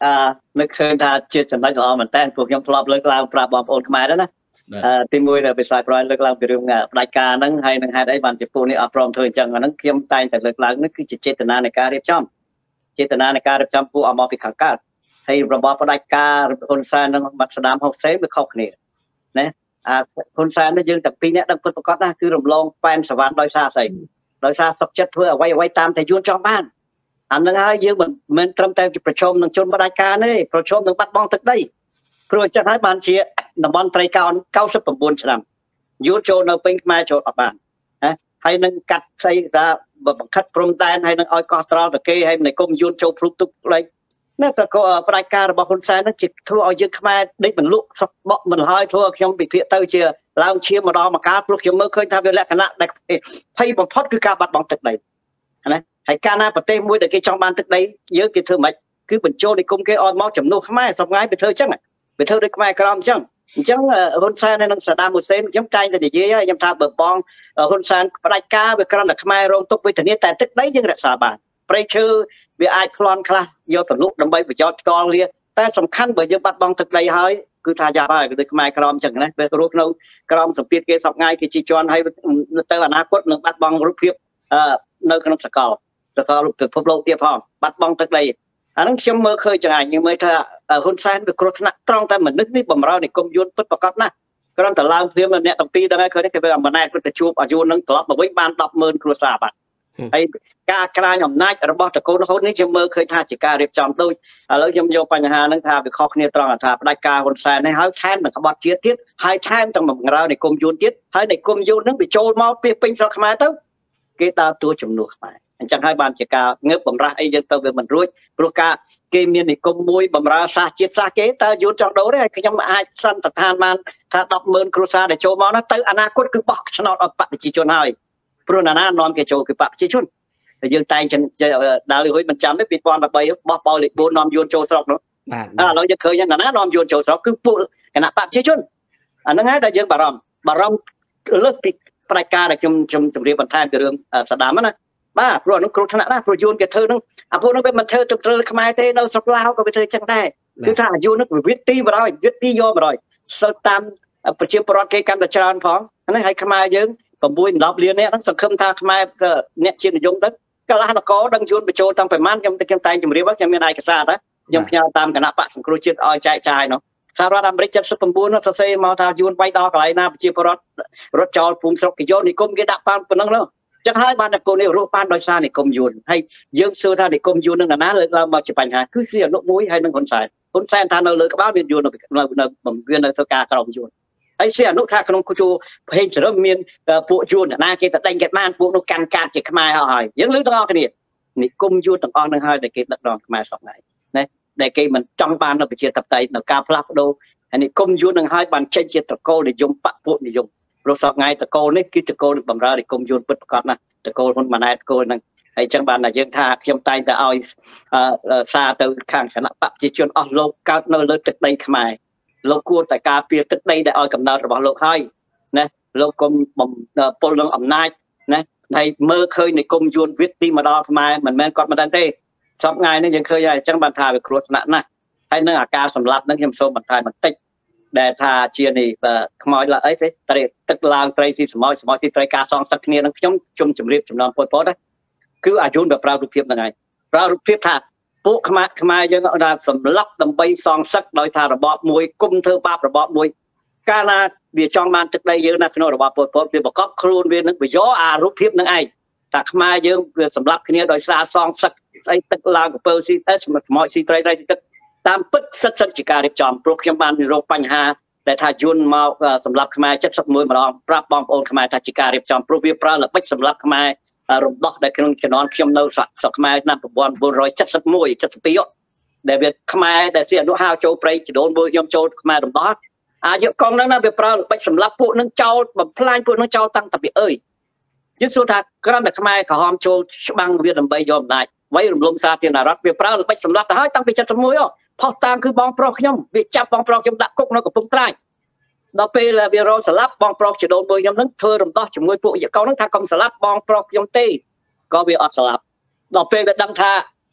A: นึกเคยថាជាចំណុចល្អមែនតើពួកខ្ញុំធ្លាប់លើកឡើងប្រាប់បងប្អូនខ្មែរដែរណាទីមួយដែលវិស័យប្រយលើកឡើងពីរឿងផ្ដាច់ការហ្នឹងហើយនឹងហេតុអីបានជាពួកនេះអត់ព្រមធ្វើអញ្ចឹងហ្នឹងខ្ញុំតែងតែលើកឡើងនេះគឺជាចេតនានៃការរៀបចំចេតនានៃការរៀបចំពួកអមពីខាងកើតហើយរបស់ផ្ដាច់ការហ៊ុនសែននិងបាត់ស្ដាមហុកសេនវាខុសគ្នាណាហ៊ុនសែននេះយើងតែពីរនាក់ដឹងពិតប្រាកដណាគឺរំលងប៉ែនសវណ្ណដោយសារស្អីដោយសារសុខចិត្តធ្វើអ្វីតាមតែយួនចង់បានអានឹងហើយយើងមិនត្រឹមតែប្រជុំនឹងជនបដិការទេប្រជុំនឹងបាត់បង់ទឹកដីព្រោះអញ្ចឹងហើយបានជាតំបន់ត្រីកោណ99ឆ្នាំយួនចូលនៅពេញខ្មែរចូលអត់បានណាហើយនឹងកាត់ផ្សេងថាបង្ខិតព្រំដែនហើយនឹងឲ្យកោះត្រល់ទៅគេហើយនៃគុំយួនចូលព្រុបទុកផ្លេចណាក៏ផ្ដាច់ការរបស់ហ៊ុនសែនហ្នឹងជាធ្វើឲ្យយើងខ្មែរដេកបន្លក់សក់បក់មិនហើយធ្វើឲ្យខ្ញុំវិភាគទៅជាឡើងឈាមម្ដងម្កាលព្រោះខ្ញុំមើលឃើញថាវាលក្ខណៈដែលភ័យបំផុតគឺការបាត់បង់ទឹកដីណាហើយកាលណាប្រទេសមួយដែលគេចង់បានទឹកដីយើងគេធ្វើមិនគឺបញ្ចូលនិគមគេអត់មកចំនួនខ្មែរសពថ្ងៃវាធ្វើអញ្ចឹងវាធ្វើដូចខ្មែរក្រមអញ្ចឹងហ៊ុនសែននិងសាដាមហ៊ូសេនខ្ញុំតែងតែនិយាយហើយខ្ញុំថាបើបងហ៊ុនសែនផ្ដាច់ការវាគ្រាន់តែខ្មែររងទុក្ខវេទនាតែទឹកដីយើងរក្សាបានព្រៃឈើវាអាចប្លន់ខ្លះយកទៅលក់ដើម្បីប្រយោជន៍ផ្ទាល់វាតែសំខាន់បើយើងបាត់បង់ទឹកដីហើយគឺថាយ៉ាប់ហើយដូចខ្មែរក្រមអញ្ចឹងណាពេលរស់នៅក្រមសម្ពាធគេសពថ្ងៃគេជីជន់ហើយទៅអនាគតនឹងបាត់បង់រូបភាពនៅក្នុងសកលពិភពលោកទៀតផងបាត់បង់ទឹកដីអាហ្នឹងខ្ញុំមើលឃើញចឹងខ្ញុំមើលថាហ៊ុនសែនវាគ្រោះថ្នាក់ត្រង់តែមនុស្សនេះបំរើនិគមយួនពិតប្រាកដណាស់គ្រាន់តែឡើងព្រាមអ្នកទាំងពីរហ្នឹងហើយឃើញគេវាអំណាចទៅជួបអាយុនឹងត្រឡប់មកវិញបាន 100000 គ្រួសារបាត់ហើយការក្រាញអំណាចរបស់តកូលហ៊ុននេះខ្ញុំមើលឃើញថាជាការរៀបចំដូចឥឡូវខ្ញុំយកបញ្ហាហ្នឹងថាវាខុសគ្នាត្រង់ថាផ្ដាច់ការហ៊ុនសែននេះហើយថែមទាំងក្បត់ជាតិទៀតហើយថែមទាំងបង្រើនិគមយួនទៀតហើយនិគមយួនហ្នឹងវាចូលមកពីពេញស្រុកខ្មែរទៅគេដើរតួជំនួសខ្មែរអញ្ចឹងហើយបានជាការងើបបំរាស់អីយើងទៅវាមិនរួចព្រោះការគេមាននិគមមួយបំរើសាសជាតិសាសគេតើយួនចង់ដូរទេហើយខ្ញុំអាចសន្និដ្ឋានបានថា 100000 គ្រួសារដែលចូលមកនោះទៅអនាគតគឺបោះឆ្នោតឲ្យបកប្រជាជនហើយព្រោះណានាំគេចូលគឺបកប្រជាជនតែយើងតែងដើរលុយមិនចាំទេ2013បោះបោលេខ4នាំយួនចូលស្រុកនោះបាទឥឡូវយើងឃើញណានាំយួនចូលស្រុកគឺពួកគណៈបកប្រជាជនអាហ្នឹងហើយតែយើងបារម្ភលើសពីផ្ដាច់ការដែលខ្ញុំជម្រាបបន្ថែមពីរឿងសាដាមណាបាទព្រោះនោះគ្រោះថ្នាក់ណាស់ព្រោះយួនគេធ្វើហ្នឹងអាពួកនោះវាមិនធ្វើទៅត្រូវខ្មែរទេនៅស្រុកឡាវក៏វាធ្វើចឹងដែរគឺថាយួននោះវាទីបរយយុទ្ធទីយកបរយសិលតាមប្រជាពលរដ្ឋគេកាន់តែច្រើនផងហ្នឹងហើយខ្មែរយើង9-10លាននាក់ហ្នឹងសង្ឃឹមថាខ្មែរអ្នកជានិយមទៅកលាស់នគរដឹងយួនបញ្ចូលតាំងប្រហែលខ្ញុំតែងជម្រាបខ្ញុំមានឯកសារខ្ញុំផ្ញើតាមគណៈបកសង្គ្រោះជាតិឲ្យចែកចាយនោះសហរដ្ឋអាមេរិក79នោះសរសេរមកថាយួនវាយដល់កន្លែងណាប្រជាពលរដ្ឋរត់ចោលភូមិស្រុកគេយកនិគមគេដាក់ប៉ាន់ប៉ុណ្ណឹងនោះចឹងហើយបានតែកូននេះរស់បានដោយសារនិគមយួនហើយយើងសួរថានិគមយួននឹងណាលើកឡើងមកជាបញ្ហាគឺសៀអនុមួយហើយនឹងហ៊ុនសែនថានៅលើក្បាលមានយួននៅធ្វើការក្រមយួនហើយសៀអនុថាក្នុងជួរភេងសរឹមមានពួកយួនណាគេទៅដេញគេបានពួកនោះកាន់កាតជាខ្មែរហើយយើងលើទាំងអស់គ្នានិគមយួនទាំងអស់នឹងហើយដែលគេដឹកនាំខ្មែរសពថ្ងៃណាដែលគេមិនចង់បាននៅប្រជាធិបតេយ្យនៅការផ្លាស់ប្ដូរហើយនិគមយួននឹងហើយបានចេញជាត្រកូលនិយមបពុនិយមព្រោះសពថ្ងៃតកូលនេះគឺតកូលបំរើនិគមយួនពិតប្រាកដណាស់តកូលហ៊ុនម៉ាណែតតកូលហ្នឹងហើយចឹងបានតែយើងថាខ្ញុំតែងតែឲ្យសារទៅខាងគណៈបកប្រជាជនអស់លោកកើតនៅលើទឹកដីខ្មែរលោកគួរតែការពារទឹកដីដែលឲ្យកំណើតរបស់លោកហើយណាលោកកុំពលនឹងអំណាចណាហើយមើលឃើញនិគមយួនវិទ្ទីមកដល់ខ្មែរមិនមែនគាត់មិនដឹងទេសពថ្ងៃនេះយើងឃើញហើយចឹងបានថាវាគ្រោះថ្នាក់ណាស់ហើយនឹងអាការសម្លាប់ហ្នឹងខ្ញុំសូមបន្ថែមបន្តិចដែលថាជានេះខ្មោចឡើយអីទេទឹកឡើងត្រីស៊ីស្មោចស៊ីត្រីការសងសឹកគ្នានឹងខ្ញុំជុំជម្រាបចំណងពលពតគឺអាយុនវាប្រើរូបភាពហ្នឹងហើយប្រើរូបភាពថាពួកខ្មែរយើងថាសម្លាប់ដើម្បីសងសឹកដោយថារបបមួយគុំធ្វើបាបរបបមួយកាលណាវាចង់បានទឹកដីយើងនៅក្នុងរបបពលពតវាប្រកបខ្លួនវានឹងវាយកអារូបភាពហ្នឹងឯងថាខ្មែរយើងវាសម្លាប់គ្នាដោយសារសងសឹកស្អីទឹកឡើងកពើស៊ីស្មោចស៊ីត្រីទឹកតាមពិតសិតជាការរៀបចំព្រោះខ្ញុំបានរកបញ្ហាដែលថាយួនមកសម្រាប់ខ្មែរ71ម្ដងប្រាប់បងប្អូនខ្មែរថាជាការរៀបចំព្រោះវាប្រើល្បិចសម្រាប់ខ្មែររំដោះដែលក្នុងជំនាន់ខ្ញុំនៅស្រុកខ្មែរឆ្នាំ1971 72ដែលវាខ្មែរដែលសៀអនុហៅចូលព្រៃចដូនមួយខ្ញុំចូលខ្មែររំដោះអាយុកងហ្នឹងណាវាប្រើល្បិចសម្រាប់ពួកនឹងចោលបំផ្លាញពួកនឹងចោលតាំងតពីអើយយើងសួរថាគ្រាន់តែខ្មែរក្រហមចូលច្បាំងវាដើម្បីយកអំណាចវ័យរំលំសាធារណរដ្ឋវាប្រើល្បិចសម្រាប់ទៅហើយតាំងពី71ផុសតាមគឺបងប្រុសខ្ញុំវាចាប់បងប្រុសខ្ញុំដាក់គុកនៅកំពង់ត្រាចដល់ពេលវារោស្លាប់បងប្រុសចដូនមួយខ្ញុំហ្នឹងធ្វើរំដោះជាមួយពួកយកកហ្នឹងថាកុំស្លាប់បងប្រុសខ្ញុំទេក៏វាអត់ស្លាប់ដល់ពេលវាដឹងថា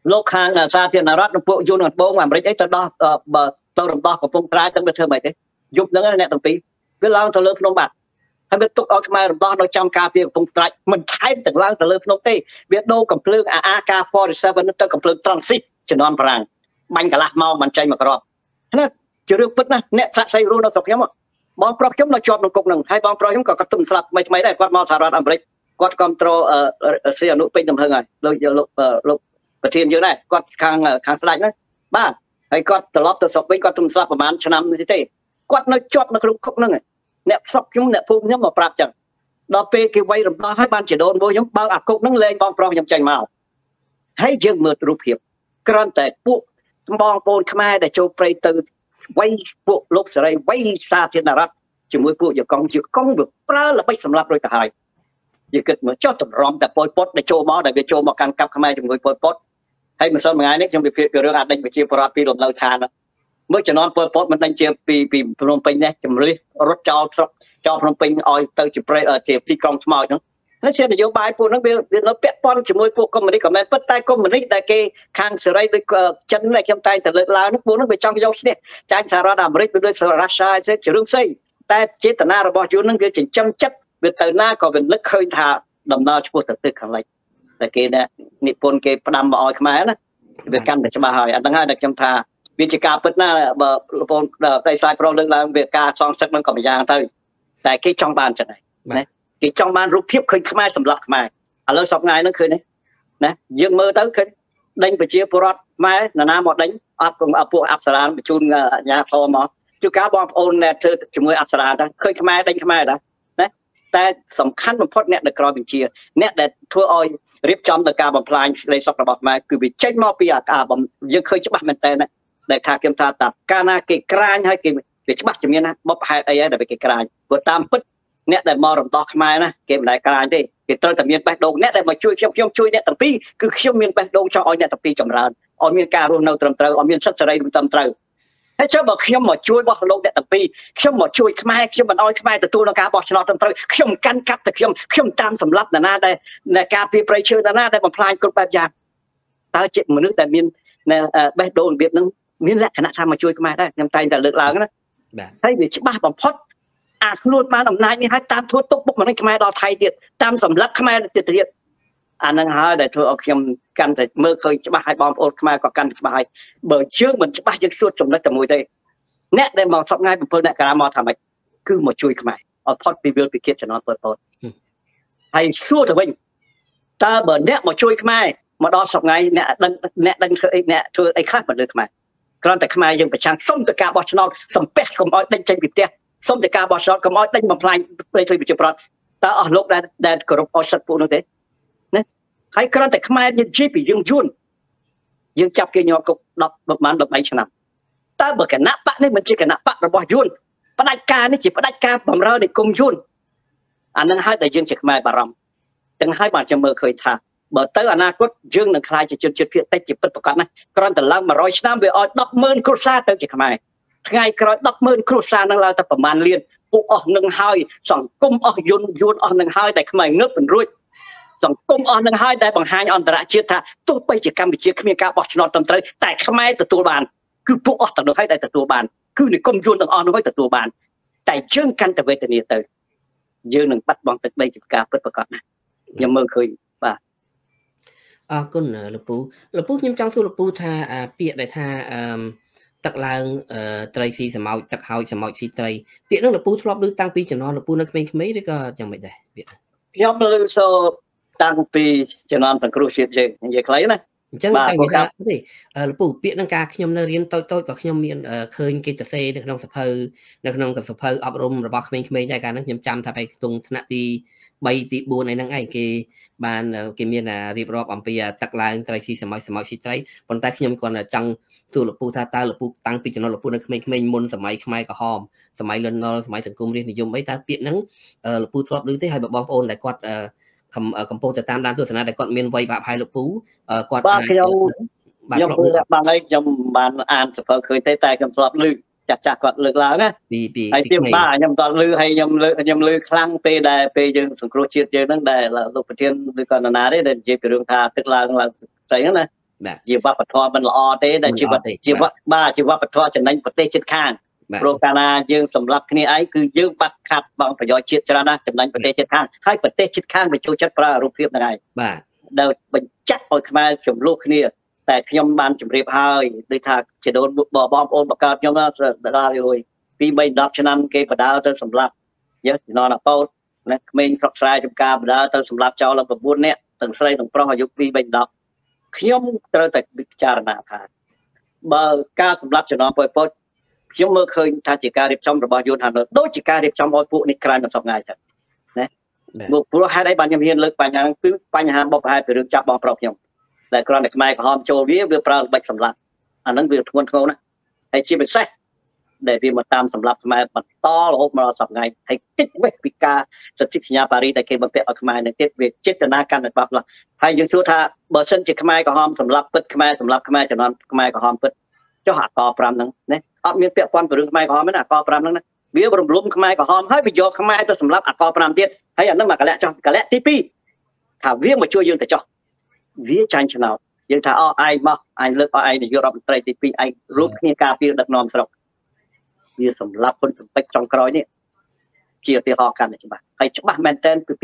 A: លោកខាងសាធារណរដ្ឋពួកយូនអត់បងអាមេរិកអីទៅដោះទៅរំដោះកំពង់ត្រាយទៅធ្វើម៉េចទេយប់ហ្នឹងអ្នកទាំងពីរវាឡើងទៅលើភ្នំបាត់ហើយវាទុកឲ្យខ្មែររំដោះនៅចាំការពារកំពង់ត្រាយមិនថែមទាំងឡើងទៅលើភ្នំទេវាដូរកំភ្លើង AK47 ទៅកំភ្លើងត្រង់ស៊ីជំនាន់ប្រាំងបាញ់កន្លះម៉ោងមិនចេញមកក្របណាជារឿងពិតណាអ្នកសាក់សីរស់នៅស្រុកខ្ញុំបងប្រុសខ្ញុំនៅជាប់ក្នុងគុកហ្នឹងហើយបងប្រុសខ្ញុំក៏គាត់ទុំស្លាប់ថ្មីដែរគាត់មកសហរដ្ឋអាមេរិកគាត់គ្រប់គ្រងស៊ីអនុពេញទំហឹងហើយលោកប្រធានយើងដែរគាត់ខាងស្ដេចណាបាទហើយគាត់ត្រឡប់ទៅស្រុកវិញគាត់ទុំស្លាប់ប្រហែលឆ្នាំនេះទេគាត់នៅជាប់នៅក្នុងគុកហ្នឹងអ្នកស្រុកខ្ញុំអ្នកភូមិខ្ញុំមកប្រាប់ចឹងដល់ពេលគេវាយរំដោះហើយបានជាដូនមួយខ្ញុំបើកអាគុកហ្នឹងលេងបងប្រុសខ្ញុំចេញមកហើយយើងមើលរូបភាពគ្រាន់តែពួកបងប្អូនខ្មែរដែលចូលព្រៃទៅវាយពួកលោកសេរីវាយសាធារណរដ្ឋជាមួយពួកយកកង់វាប្រើល្បិចសម្លាប់រួចទៅហើយយើងគិតមើលចុះតម្រាំតែប៉ុលពតដែលចូលមកដែលវាចូលមកកាន់កាប់ខ្មែរជាមួយប៉ុលពតហើយម្សិលមិញនេះខ្ញុំវិភាគពីរឿងអតីតប្រជាពលរដ្ឋពីលំនៅឋានមើលជំនាន់ប៉ុលពតមិនដឹងជាពីភ្នំពេញនេះជំរិះរត់ចោលស្រុកចោលភ្នំពេញឲ្យទៅជាព្រៃជាទីក្រុងខ្មោចហ្នឹងហើយជានយោបាយពួកហ្នឹងវានៅពាក់ព័ន្ធជាមួយពួកកុម្មុយនីសក៏មែនប៉ុន្តែកុម្មុយនីសដែលគេខាងសេរីដូចចិនដែលខ្ញុំតែងតែលើកឡើងហ្នឹងពួកហ្នឹងវាចង់យកឈ្នះចាញ់សហរដ្ឋអាមេរិកដូចសហរដ្ឋអាមេរិកជារឿងផ្សេងតែចេតនារបស់យួនហ្នឹងគឺចិញ្ចឹមចិត្តវាទៅណាក៏វានឹកឃើញថាដំណើរឆ្ពោះទៅទិសខាងលិចតែគេនិពន្ធគេផ្ដាំមកឲ្យខ្មែរណាវាកាន់តែច្បាស់ហើយអត់ហ្នឹងហើយដែលខ្ញុំថាវាជាការពិតណាបើបងប្អូនតែស្លាយប្រុសលើកឡើងវាការសងសឹកនឹងក៏ម្យ៉ាងទៅតែគេចង់បានចឹងហើយណាគេចង់បានរូបភាពឃើញខ្មែរសម្លាប់ខ្មែរឥឡូវសពថ្ងៃហ្នឹងឃើញទេណាយើងមើលទៅឃើញដេញប្រជាពលរដ្ឋខ្មែរណាមកដេញអត់ពួកអប្សរាបញ្ជូនអាជ្ញាធរមកជួនកាលបងប្អូនអ្នកធ្វើជាមួយអប្សរាទៅឃើញខ្មែរដេញខ្មែរដែរណាតែសំខាន់បំផុតអ្នកដែលក្រោយបញ្ជាអ្នកដែលធ្វើឲ្យរៀបចំទៅការបំផ្លាញសេរីសុខរបស់ខ្មែរគឺវាចេញមកពីយើងឃើញច្បាស់មែនតើណាដែលថាគេថាតាកាលណាគេក្រាញហើយគេវាច្បាស់ជាមានណាបបហេតុអីហើយដែលគេក្រាញព្រោះតាមពិតអ្នកដែលមករំដោះខ្មែរណាគេមិនដែលក្រាញទេគេត្រូវតែមានបេះដូងអ្នកដែលមកជួយខ្ញុំជួយអ្នកទាំងពីរគឺខ្ញុំមានបេះដូងចង់ឲ្យអ្នកទាំងពីរចម្រើនឲ្យមានការរស់នៅត្រឹមត្រូវឲ្យមានសិទ្ធិសេរីត្រឹមត្រូវហើយចុះបើខ្ញុំមកជួយបោះលោកអ្នកទាំងពីរខ្ញុំមកជួយខ្មែរខ្ញុំមិនអោយខ្មែរទទួលនឹងការបោះឆ្នោតត្រឹមត្រូវខ្ញុំកាន់កាប់តែខ្ញុំតាមសម្លាប់ណាដែលការពីប្រៃឈើណាដែលបំផ្លាញគ្រប់បែបយ៉ាងតើជាមនុស្សដែលមានបេះដូងរបៀបហ្នឹងមានលក្ខណៈថាមកជួយខ្មែរដែរខ្ញុំតែងតែលើកឡើងណាបាទហើយវាច្បាស់បំផុតអាខ្លួនបានអំណាចនេះហើយតាមធ្វើទុកបុកម្នេញខ្មែរដល់ថៃទៀតតាមសម្លាប់ខ្មែរទៀតអានឹងហើយដែលធ្វើឲ្យខ្ញុំកាន់តែមើលឃើញច្បាស់ហើយបងប្អូនខ្មែរក៏កាន់តែច្បាស់ហើយបើជើងមិនច្បាស់យើងសួតចំណុចតែមួយទេអ្នកដែលមកសពថ្ងៃ7អ្នកកាលមកថាម៉េចគឺមកជួយខ្មែរឲ្យផុតពីវិលពីគៀតចំណន់ប៉ុលពតហើយសួរទៅវិញតើបើអ្នកមកជួយខ្មែរមកដល់សពថ្ងៃអ្នកដឹងធ្វើអីអ្នកធ្វើអីខ្លះមកលើខ្មែរគ្រាន់តែខ្មែរយើងប្រឆាំងសុំទៅការបោះឆ្នោតសំពះកុំឲ្យដេញចេញពីផ្ទះសុំទៅការបោះឆ្នោតកុំឲ្យដេញបំផ្លាញប្រទេសប្រជាប្រដ្ឋតើអស់លោកដែលគោរពអស់សិទ្ធិពួកនោះទេណាហើយគ្រាន់តែខ្មែរនិយាយពីយើងយួនយើងចាប់គេញ័រគុក13ឆ្នាំតើបើគណៈបកនេះមិនជាគណៈបករបស់យួនផ្ដាច់ការនេះជាផ្ដាច់ការបម្រើនៃគុំយួនអានឹងហើយតែយើងជាខ្មែរបារម្ភទាំងហើយបានចាំមើលឃើញថាបើទៅអនាគតយើងនឹងខ្លាចជាជនជាតិភាគតិចជាពិតប្រាកដណាស់គ្រាន់តែឡើង100ឆ្នាំវាឲ្យ100000គ្រួសារទៅជាខ្មែរថ្ងៃក្រោយ100000គ្រួសារនឹងឡើងទៅប្រមាណលានពួកអស់នឹងហើយសង្គមអស់យួនអស់នឹងហើយតែខ្មែរងើបមិនរួចសង្គមអស់នឹងហើយដែលបង្ហាញអន្តរជាតិថាទោះបីជាកម្ពុជាគ្មានការបោះឆ្នោតត្រឹមត្រូវតែខ្មែរទទួលបានគឺពួកអស់ទាំងនោះហើយដែលទទួលបានគឺនិគមយួនទាំងអស់នោះហើយទទួលបានតែយើងកាន់តែវេទនាទៅយើងនឹងបាត់បង់ទឹកដីជាការពិតប្រាកដណាស់ខ្ញុំមើលឃើញបាទ
C: អរគុណលោកពូខ្ញុំចង់សួរលោកពូថាពាក្យដែលថាទឹកឡើងត្រីស៊ីសម្ោចទឹកហើយសម្ោចស៊ីត្រីពាក្យនោះលោកពូធ្លាប់ឮតាំងពីជំនាន់លោកពូនៅក្មេងៗឬក៏យ៉ាងម៉េចដែរពាក្យ
A: ខ្ញុំឮសូរតាំងពីជំនាន់សង្គ្រោះជាតិយើងនិយាយខ្លីណា
C: អញ្ចឹងតែនិយាយទេលោកពូពាក្យនឹងការខ្ញុំនៅរៀនតូចក៏ខ្ញុំមានឃើញគេទៅសេនៅក្នុងសភៅអប់រំរបស់ក្មេងៗដែរកាលហ្នឹងខ្ញុំចាំថាបែរក្នុងថ្នាក់ទី3ទី4ឯហ្នឹងឯងគេបានគេមានរៀបរាប់អំពីទឹកឡើងត្រីស៊ីសម្ោចស៊ីត្រីប៉ុន្តែខ្ញុំគាត់ចង់សួរលោកពូថាតើលោកពូតាំងពីចំណុចលោកពូនៅក្មេងៗមុនសម័យខ្មែរក្រហមសម័យលន់នល់សម័យសង្គមរាស្ត្រនិយមអីតើពាក្យហ្នឹងលោកពូធ្លាប់ឮទេហើយបងប្អូនដែលគាត់កំពុងតែតាមដានទស្សនាដែលគាត់មានវ័យបាក់ផាយលោកពូ
A: គាត់ខ្ញុំបានឲ្យខ្ញុំបានអានសភៅឃើញទេតែខ្ញុំធ្លាប់ឮចាស់គាត់លើកឡើងណា
C: ពី
A: ហើយពីបាទខ្ញុំគាត់ឮហើយខ្ញុំឮខ្លាំងពេលយើងសង្គ្រោះជាតិយើងហ្នឹងដែលលោកប្រធានឬក៏នរណាទេដែលនិយាយពីរឿងថាទឹកឡើងត្រីហ្នឹងណាជាវប្បធម៌មិនល្អទេដែលជីវបធម៌ចំណេញប្រទេសជិតខាងព្រោះកាលណាយើងសម្រាប់គ្នាឯងគឺយើងបាត់ខាត់បងប្រយោជន៍ជាតិច្រើនណាស់ចំណេញប្រទេសជិតខាងហើយប្រទេសជិតខាងបញ្ចូលចិត្តប្រើរូបភាពហ្នឹងឯងបាទដែលបញ្ជាក់ឲ្យខ្មែរចំនួនគ្នាតែខ្ញុំបានជម្រាបហើយដូចថាជាដូនបងប្អូនបង្កើតខ្ញុំដល់ហើយពី3-10ឆ្នាំគេបដើទៅសម្រាប់យើងជំនាន់អពតណាក្មេងស្រុកស្រែចំការបដើទៅសម្រាប់ចោលឡើង9នាក់ទាំងស្រីទាំងប្រុសអាយុ2-3-10ខ្ញុំត្រូវតែពិចារណាថាបើការសម្រាប់ចំណងប៉ុយពតខ្ញុំមើលឃើញថាជាការរៀបចំរបស់យួនហាណូដូចជាការរៀបចំឲ្យពួកនេះក្រៅមកសពថ្ងៃចឹងណាព្រោះហេតុអីបានខ្ញុំហ៊ានលើកបញ្ហាគឺបញ្ហាបបផែពីរឿងចាប់បងប្រុសខ្ញុំដែលគ្រាន់តែខ្មែរក្រហមចូលវាប្រើល្បិចសម្លាប់អាហ្នឹងវាធ្ងន់ធ្ងរណាស់ហើយជាពិសេសដែលវាមកតាមសម្លាប់ខ្មែរបន្តរហូតមកដល់សប្តាហ៍ហើយតិចវេះពីការសន្ធិសញ្ញាប៉ារីសដែលគេបំពាក់ឲ្យខ្មែរនឹងទៀតវាចេតនាកាន់តែបាប់ឡាស់ហើយយើងសួរថាបើសិនជាខ្មែរក្រហមសម្លាប់ពិតខ្មែរសម្លាប់ខ្មែរចំនួនខ្មែរក្រហមពិតចុះអាក5ហ្នឹងណាអត់មានពាក់ព័ន្ធពីរឿងខ្មែរក្រហមទេណាអាក5ហ្នឹងណាវារំលំខ្មែរក្រហមហើយវាយកខ្មែរទៅសម្លាប់អាក5ទៀតហើយអាហ្នឹងមកកលៈចុះកលៈទី2ថាវាមកជួយយើងទៅចុះវាចាញ់ឆ្នោតយើងថាឯងមកឯងលើកឲ្យឯងនាយករដ្ឋមន្ត្រីទី2ឯងរួមគ្នាការពារដឹកនាំស្រុកវាសម្រាប់ហ៊ុនស៊ិនប៉ិចចុងក្រោយនេះជាឧទាហរណ៍កាន់តែច្បាស់ហើយច្បាស់មែនតើពី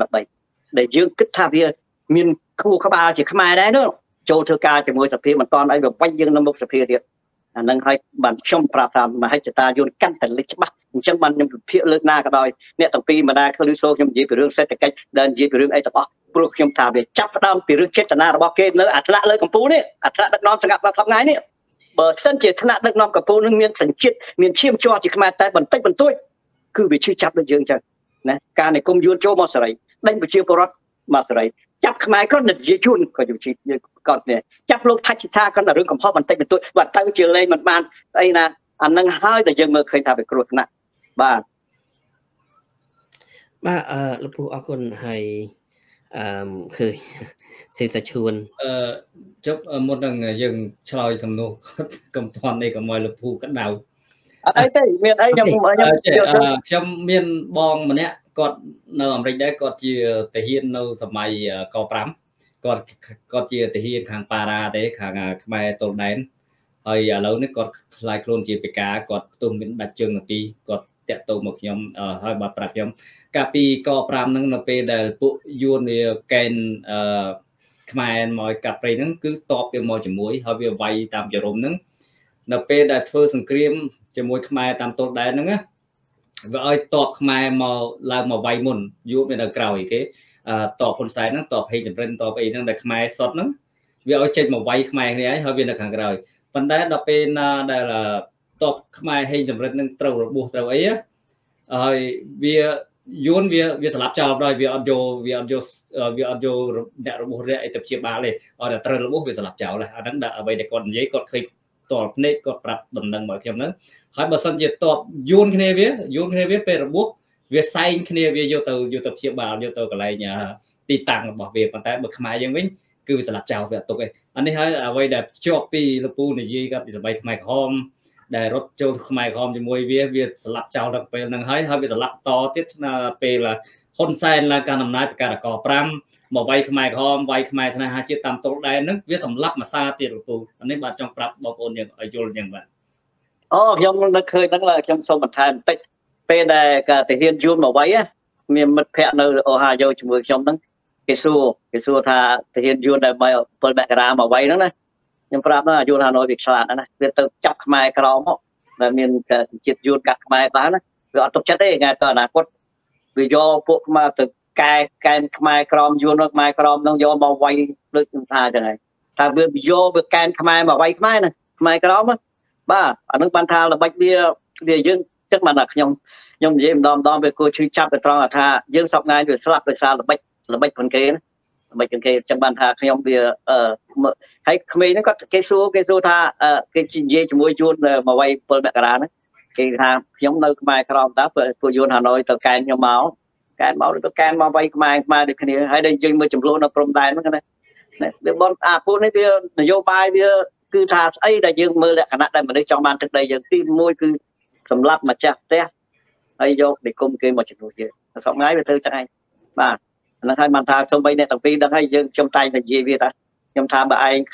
A: 2013ដែលយើងគិតថាវាមានគូក្បាលជាខ្មែរដែរនោះចូលធ្វើការជាមួយសភាមិនតាន់អីវាបាញ់យើងនៅមុខសភាទៀតអានឹងហើយបានខ្ញុំប្រាប់ថាមហិច្ឆតាយន្តកាន់តែលេចច្បាស់អញ្ចឹងបានខ្ញុំវិភាគលើកណាក៏ដោយអ្នកទាំងពីរម្ដាឃើញសូខ្ញុំនិយាយពីរឿងសេដ្ឋកិច្ចដែលនិយាយពីរឿងអីទាំងអស់ព្រោះខ្ញុំថាវាចាប់ផ្ដើមពីរឿងចេតនារបស់គេនៅអាថ្នាក់លើកំពូលនេះអាថ្នាក់ដឹកនាំសង្កាត់សប្តាហ៍នេះបើសិនជាថ្នាក់ដឹកនាំកំពូលនឹងមានសញ្ជាតិមានឈាមជ័រជាខ្មែរតែបន្តិចបន្តួចគឺវាឈឺចាប់ដូចយើងចឹងណាការនិគមយួនចូលមកសេរីដេញប្រជាពលរដ្ឋមកសេរីចាប់ខ្មែរក៏និយាយជួនក៏យើងគាត់នេះចាប់លោកថាច់សិដ្ឋាក៏តែរឿងកំហុសបន្តិចបន្តួចបើទៅជាលេងមិនបានអីណាអានឹងហើយតែយើងមើលឃើញថាវាគ្រោះថ្នាក់បាទ
C: លោកពូអរគុណហើយឃើញសេសាឈួន
B: ជប់មុននឹងយើងឆ្លើយសំណួរគាត់កំធន់អីក៏មកលោកពូក្តៅ
A: អត់អីទេមានអី
B: ខ្ញុំមានបងម្នាក់គាត់នៅអាមេរិកដែរគាត់ជាទាហាននៅសម័យក5គាត់ជាទាហានខាងប៉ារ៉ាទេខាងខ្មែរតូលដែនហើយឥឡូវនេះគាត់ខ្លាយខ្លួនជាបេកាគាត់ផ្ទុំមានដាច់ជើងនាទីគាត់តាក់ទងមកខ្ញុំហើយបាទប្រាប់ខ្ញុំកាលពីក5ហ្នឹងនៅពេលដែលពួកយួនវាកេនខ្មែរមកកាត់ព្រៃហ្នឹងគឺតបគេមកជាមួយហើយវាវាយតាមចរុំហ្នឹងនៅពេលដែលធ្វើសង្គ្រាមជាមួយខ្មែរតាមតូលដែនហ្នឹងណាវាឲ្យតបខ្មែរមកឡើងមកវាយមុនយួនវានៅក្រោយគេតបហ៊ុនសែនហ្នឹងតបហេងចម្រិនតបអីហ្នឹងដែលខ្មែរសុតហ្នឹងវាឲ្យចេញមកវាយខ្មែរគ្នាហើយវានៅខាងក្រោយប៉ុន្តែដល់ពេលណាដែលតបខ្មែរហេងចម្រិនហ្នឹងត្រូវរបួសត្រូវអីហើយវាយួនវាស្លាប់ចោលដោយវាអត់យកអ្នករបួសរះអីទៅព្យាបាលទេអត់តែត្រូវរបួសវាស្លាប់ចោលអាហ្នឹងដល់អ្វីដែលគាត់និយាយគាត់ឃើញតលភ្នែកគាត់ប្រាប់ដំណឹងមកខ្ញុំហ្នឹងហើយបើសិនជាតបយួនគ្នាវាពេលរបួសវាសែងគ្នាវាយកទៅព្យាបាលយកទៅកន្លែងទីតាំងរបស់វាប៉ុន្តែបើខ្មែរយើងវិញគឺវាស្លាប់ចោលវាអត់ទុកទេអានេះហើយអ្វីដែលភ្ជាប់ពីលោកពូនិយាយกับពីសម័យខ្មែរក្រហមដែលរត់ចូលខ្មែរក្រហមជាមួយវាស្លាប់ចោលដល់ពេលហ្នឹងហើយវាស្លាប់តទៀតពេលហ៊ុនសែនឡើងកាន់អំណាចប្រកាសក5មកវាយខ្មែរក្រហមវាយខ្មែរស្នេហាជាតិតាមតូលដែនហ្នឹងវាសម្លាប់មួយសារទៀតលោកពូអានេះបាទចង់ប្រាប់បងប្អូនយើងឲ្យយល់យ៉ាងបាទ
A: ខ្ញុំនឹកឃើញហ្នឹងខ្ញុំសូមបន្ថែមបន្តិចពេលដែលទាហានយួនមកវាយមានមិត្តភ័ក្ដិនៅអូហាយ៉ូជាមួយខ្ញុំហ្នឹងគេសួរថាទាហានយួនដែលមក7មករាមកវាយហ្នឹងណាខ្ញុំប្រាប់ថាយួនហាណូយវាឆ្លាតណាវាទៅចាប់ខ្មែរក្រមមកដែលមានជាតិយួនកាត់ខ្មែរបានណាវាអត់ទុកចិត្តទេថ្ងៃទៅអនាគតវាយកពួកខ្មែរទៅកែខ្មែរក្រមយួនខ្មែរក្រមហ្នឹងយកមកវាយដូចខ្ញុំថាចឹងហើយថាវាយកវាកែខ្មែរមកវាយខ្មែរណាខ្មែរក្រមបាទអានឹងបានថាល្បិចវាយើងចឹងបានថាខ្ញុំនិយាយម្ដងវាគួរឈឺចាប់ទៅត្រង់ថាយើងសពថ្ងៃវាស្លាប់ដោយសារល្បិចផងគេណាល្បិចគេចឹងបានថាខ្ញុំវាហើយក្មេងហ្នឹងគាត់គេសួរថាគេនិយាយជាមួយយួនមកវាយ7មករាហ្នឹងគេថាខ្ញុំនៅខ្មែរក្រមតើពួកយួនហាណូយទៅកែនខ្ញុំមកទៅកែនមកវាយខ្មែរដូចគ្នាហើយដែលយើងមើលចំនួននៅព្រំដែនហ្នឹងណាវាបនពួកនេះវានយោបាយវាគឺថាស្អីដែលយើងមើលលក្ខណៈដែលមនុស្សចង់បានទឹកដីយើងទី1គឺសម្រាប់ម្ចាស់ផ្ទះហើយយកនិគមគេមកជំនួសយើងសពថ្ងៃវាធ្វើចឹងឯងបាទហ្នឹងហើយបានថាសូម្បីអ្នកទាំងពីរដឹងហើយខ្ញុំតែងតែនិយាយវាថាខ្ញុំថាបើឯង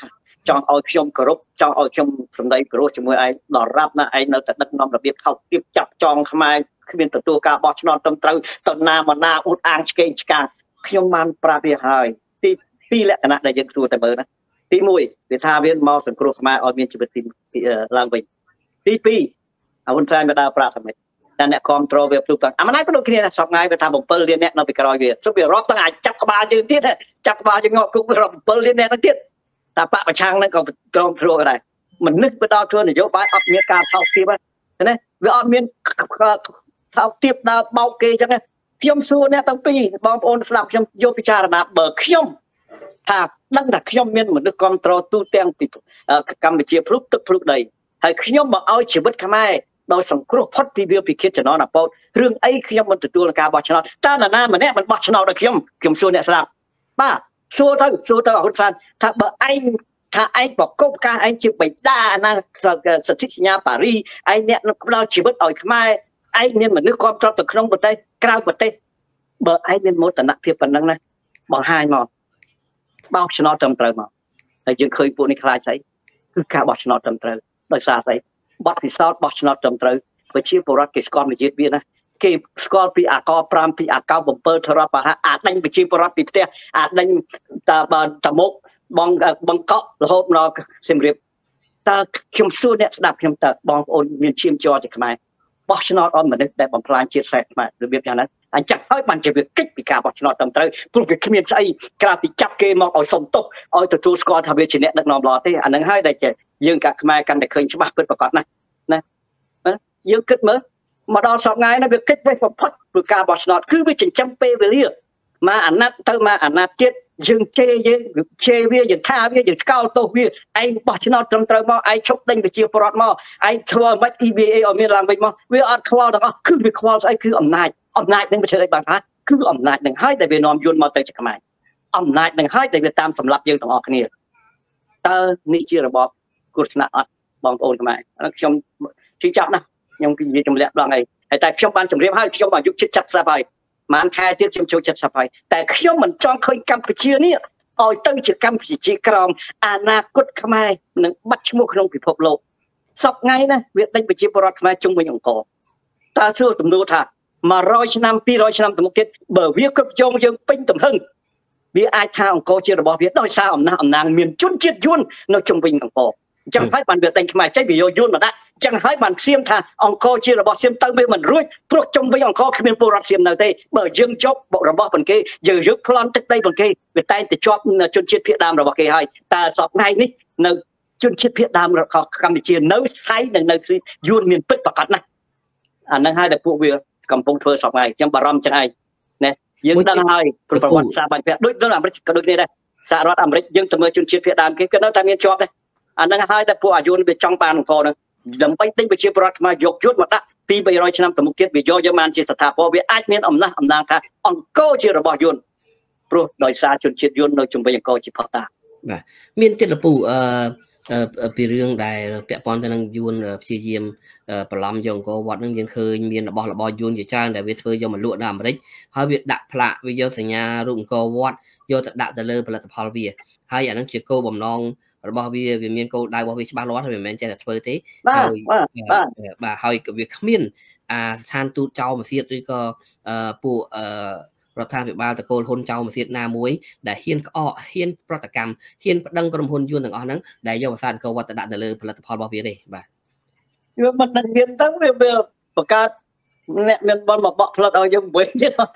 A: ចង់ឲ្យខ្ញុំគោរពចង់ឲ្យខ្ញុំសម្ដីគោរពជាមួយឯងដល់រាប់ណាឯងនៅតែដឹកនាំរបៀបខុសទៀបចាប់ចងខ្មែរគ្មានទទួលការបោះឆ្នោតត្រឹមត្រូវតណាមកណាអ៊ូតអាងឆ្កេងឆ្កាងខ្ញុំបានប្រាប់វាហើយទី2លក្ខណៈដែលយើងគួរតែមើលណាទី1វាថាវាមកសង្គ្រោះខ្មែរឲ្យមានជីវិតទីឡើងវិញទី2អវុនសែនវាដើរប្រាក់សមិទ្ធតែអ្នកគ្រប់គ្រងវាព្រុសតាអាម៉ណៃក៏ដូចគ្នាដែរសពថ្ងៃវាថា7លានអ្នកនៅពីក្រោយវាសុបវារាប់ទាំងអាចចាប់ក្បាលយើងទៀតចាប់ក្បាលយើងងក់គុកវារាប់7លានអ្នកទៅទៀតតែបកប្រឆាំងហ្នឹងក៏ក្រុមគ្រួដែរមនុស្សទៅដល់ធ្វើនយោបាយអត់មានការថោកទាបណាវាអត់មានថោកទាបដើរបោកគេអញ្ចឹងខ្ញុំសួរអ្នកទាំងពីរបងប្អូនស្ដាប់ខ្ញុំយកពិចារណាបើខ្ញុំថាដឹងថាខ្ញុំមានមនុស្សគ្រប់គ្រងទូទាំងពីកម្ពុជាព្រុសទឹកព្រុសដីហើយខ្ញុំមកឲ្យជីវិតខ្មែរដោយសង្គ្រោះផុតពីវាពិឃាតចំណងអពតរឿងអីខ្ញុំមិនទទួលការបោះឆ្នោតតើនរណាម្នាក់មិនបោះឆ្នោតដល់ខ្ញុំសួរអ្នកស្ដាប់បាទសួរទៅអហ៊ុនសែនថាបើឯងថាឯងបកបការឯងជាបិតាណាសន្ធិសញ្ញាប៉ារីឯងអ្នកផ្ដល់ជីវិតឲ្យខ្មែរឯងមានមនុស្សគ្រប់គ្រងទៅក្នុងប្រទេសក្រៅប្រទេសបើឯងមានមោទនភាពប៉ុណ្ណឹងណាបង្ហាញមកបោះឆ្នោតត្រឹមត្រូវមកហើយយើងឃើញពួកនេះខ្លាចស្អីគឺការបោះឆ្នោតត្រឹមត្រូវដោយសារស្អីបទពិសោធន៍បោះឆ្នោតត្រឹមត្រូវប្រជាពលរដ្ឋគេស្គាល់វិជាវាណាគេស្គាល់ពីអាក5ពីអាក7ធរដ្ឋបហាអាចដេញប្រជាពលរដ្ឋពីផ្ទះអាចដេញតមុខបង្កក់រហូតដល់សៀមរាបតើខ្ញុំសួរអ្នកស្ដាប់ខ្ញុំតើបងប្អូនមានឈាមជ័រជាខ្មែរបោះឆ្នោតអត់មនុស្សដែលបំផ្លាញជាតិសាសន៍ខ្មែររបៀបយ៉ាងណាអញ្ចឹងហើយបានជាវាកិច្ចពីការបោះឆ្នោតត្រឹមត្រូវព្រោះវាគ្មានស្អីក្រៅពីចាប់គេមកឲ្យសុំទោសឲ្យទទួលស្គាល់ថាវាជាអ្នកដឹកនាំល្អទេអានឹងហើយដែលយើងកាខ្មែរកាន់តែឃើញច្បាស់ពិតប្រាកដណាយើងគិតមើលមកដល់សពថ្ងៃនេះវាកិច្ចវេះបំផុតព្រោះការបោះឆ្នោតគឺវាចិញ្ចឹមពេលវេលាមកអាណត្តិទៅមកអាណត្តិទៀតយើងជេរវាយើងថាវាយើងស្កោលទោសវាឯងបោះឆ្នោតត្រឹមត្រូវមកឯងឈប់ដេញប្រជាពលរដ្ឋមកឯងធ្វើមិន EBA ឲ្យមានឡើងវិញមកវាអត់ខ្វល់ទាំងអស់គឺវាខ្វល់ស្អីគឺអំណាចនឹងវាធ្វើអីបានថាគឺអំណាចនឹងហើយដែលវានាំយួនមកទៅជាខ្មែរអំណាចនឹងហើយដែលវាតាមសម្លាប់យើងទាំងអស់គ្នាតើនេះជារបបគ្រោះថ្នាក់អត់បងប្អូនខ្មែរខ្ញុំជឿចាប់ណាខ្ញុំគឺនិយាយចម្លាក់ដល់អីហើយតែខ្ញុំបានជម្រាបហើយខ្ញុំអាយុជិត70ហើយបានខែទៀតខ្ញុំចូល70ហើយតែខ្ញុំមិនចង់ឃើញកម្ពុជានេះឲ្យទៅជាកម្ពុជាក្រមអនាគតខ្មែរនឹងបាត់ឈ្មោះក្នុងពិភពលោកសពថ្ងៃណាវាដេញប្រជាពលរដ្ឋខ្មែរជុំវិញអង្គរតើសួរទំនួលថា100ឆ្នាំ200ឆ្នាំទៅមុខទៀតបើវាគ្រប់គ្រងយើងពេញទំហឹងវាអាចថាអង្គរជារបស់វាដោយសារអំណាងមានជនជាតិយួននៅជុំវិញអង្គរអញ្ចឹងហើយបានវាដេញខ្មែរចេញវាយកយួនមកដាក់អញ្ចឹងហើយបានសៀមថាអង្គរជារបស់សៀមទៅវាមិនរួចព្រោះជុំវិញអង្គរគ្មានពលរដ្ឋសៀមនៅទេបើយើងជប់របស់ប៉ុនគេយើងរឹកប្លន់ទឹកដីប៉ុនគេវាតែងតែជាប់ជនជាតិភាគដើមរបស់គេហើយតែសពថ្ងៃនេះនៅជនជាតិភាគដើមរបស់កម្ពុជានៅសៃនិងនៅយួនមានពិតប្រកបណាស់អាហ្នឹងហើយដែលពួកវាកំពុងធ្វើសពថ្ងៃខ្ញុំបារម្ភចឹងឯងណាយើងដឹងហើយប្រវត្តិសាស្ត្របាញ់ដូចនៅអាមេរិកក៏ដូចគ្នាដែរសហរដ្ឋអាមេរិកយើងទៅមើលជនជាតិភាគដើមគេក៏នៅតែមានជាប់ដែរអាហ្នឹងហើយតែពួកអាយុនវាចង់បានអង្គរហ្នឹងដើម្បីទិញប្រជាពលរដ្ឋខ្មែរយកយួនមកដាក់200-300ឆ្នាំទៅមុខទៀតវាយកយកបានជាស្ថាពរវាអាចមានអំណះអំណាងថាអង្គរជារបស់យួនព្រោះដោយសារជនជាតិយួននៅជំនវិញអង្គរជាផុសតា
C: បាទមានទៀតលពូពីរឿងដែលពាក់ព័ន្ធទៅនឹងយួនព្យាយាមបន្លំយកអង្គរវត្តនឹងយើងឃើញមានរបស់យួនជាច្រើនដែលវាធ្វើយកមកលក់នៅអាមេរិកហើយវាដាក់ផ្លាកវាយកសញ្ញារូបអង្គរវត្តយកទៅដាក់ទៅលើផលិតផលវាហើយអានឹងជាគោលបំណងរបស់វាមានគោលដៅរបស់វាច្បាស់លាស់ហើយមិនមែនចេះតែធ្វើទេបាទហើយវាគ្មានស្ថានទូតចោលមកទៀតឬក៏ពួករដ្ឋាភិបាលតកូលហ៊ុនចៅមកទៀតណាមួយដែលហ៊ានក្អកហ៊ានប្រតិកម្មហ៊ានប្តឹងក្រុមហ៊ុនយួនទាំងអស់ហ្នឹងដែលយកភាសាអង្គរវត្តទៅដាក់ទៅលើផលិតផលរបស់វាទេបាទ
A: វាមិនដឹងហ៊ានទៅវាបង្កើតអ្នកមានបនមកបកផ្លិតឲ្យយើងវិញទៀត
B: វា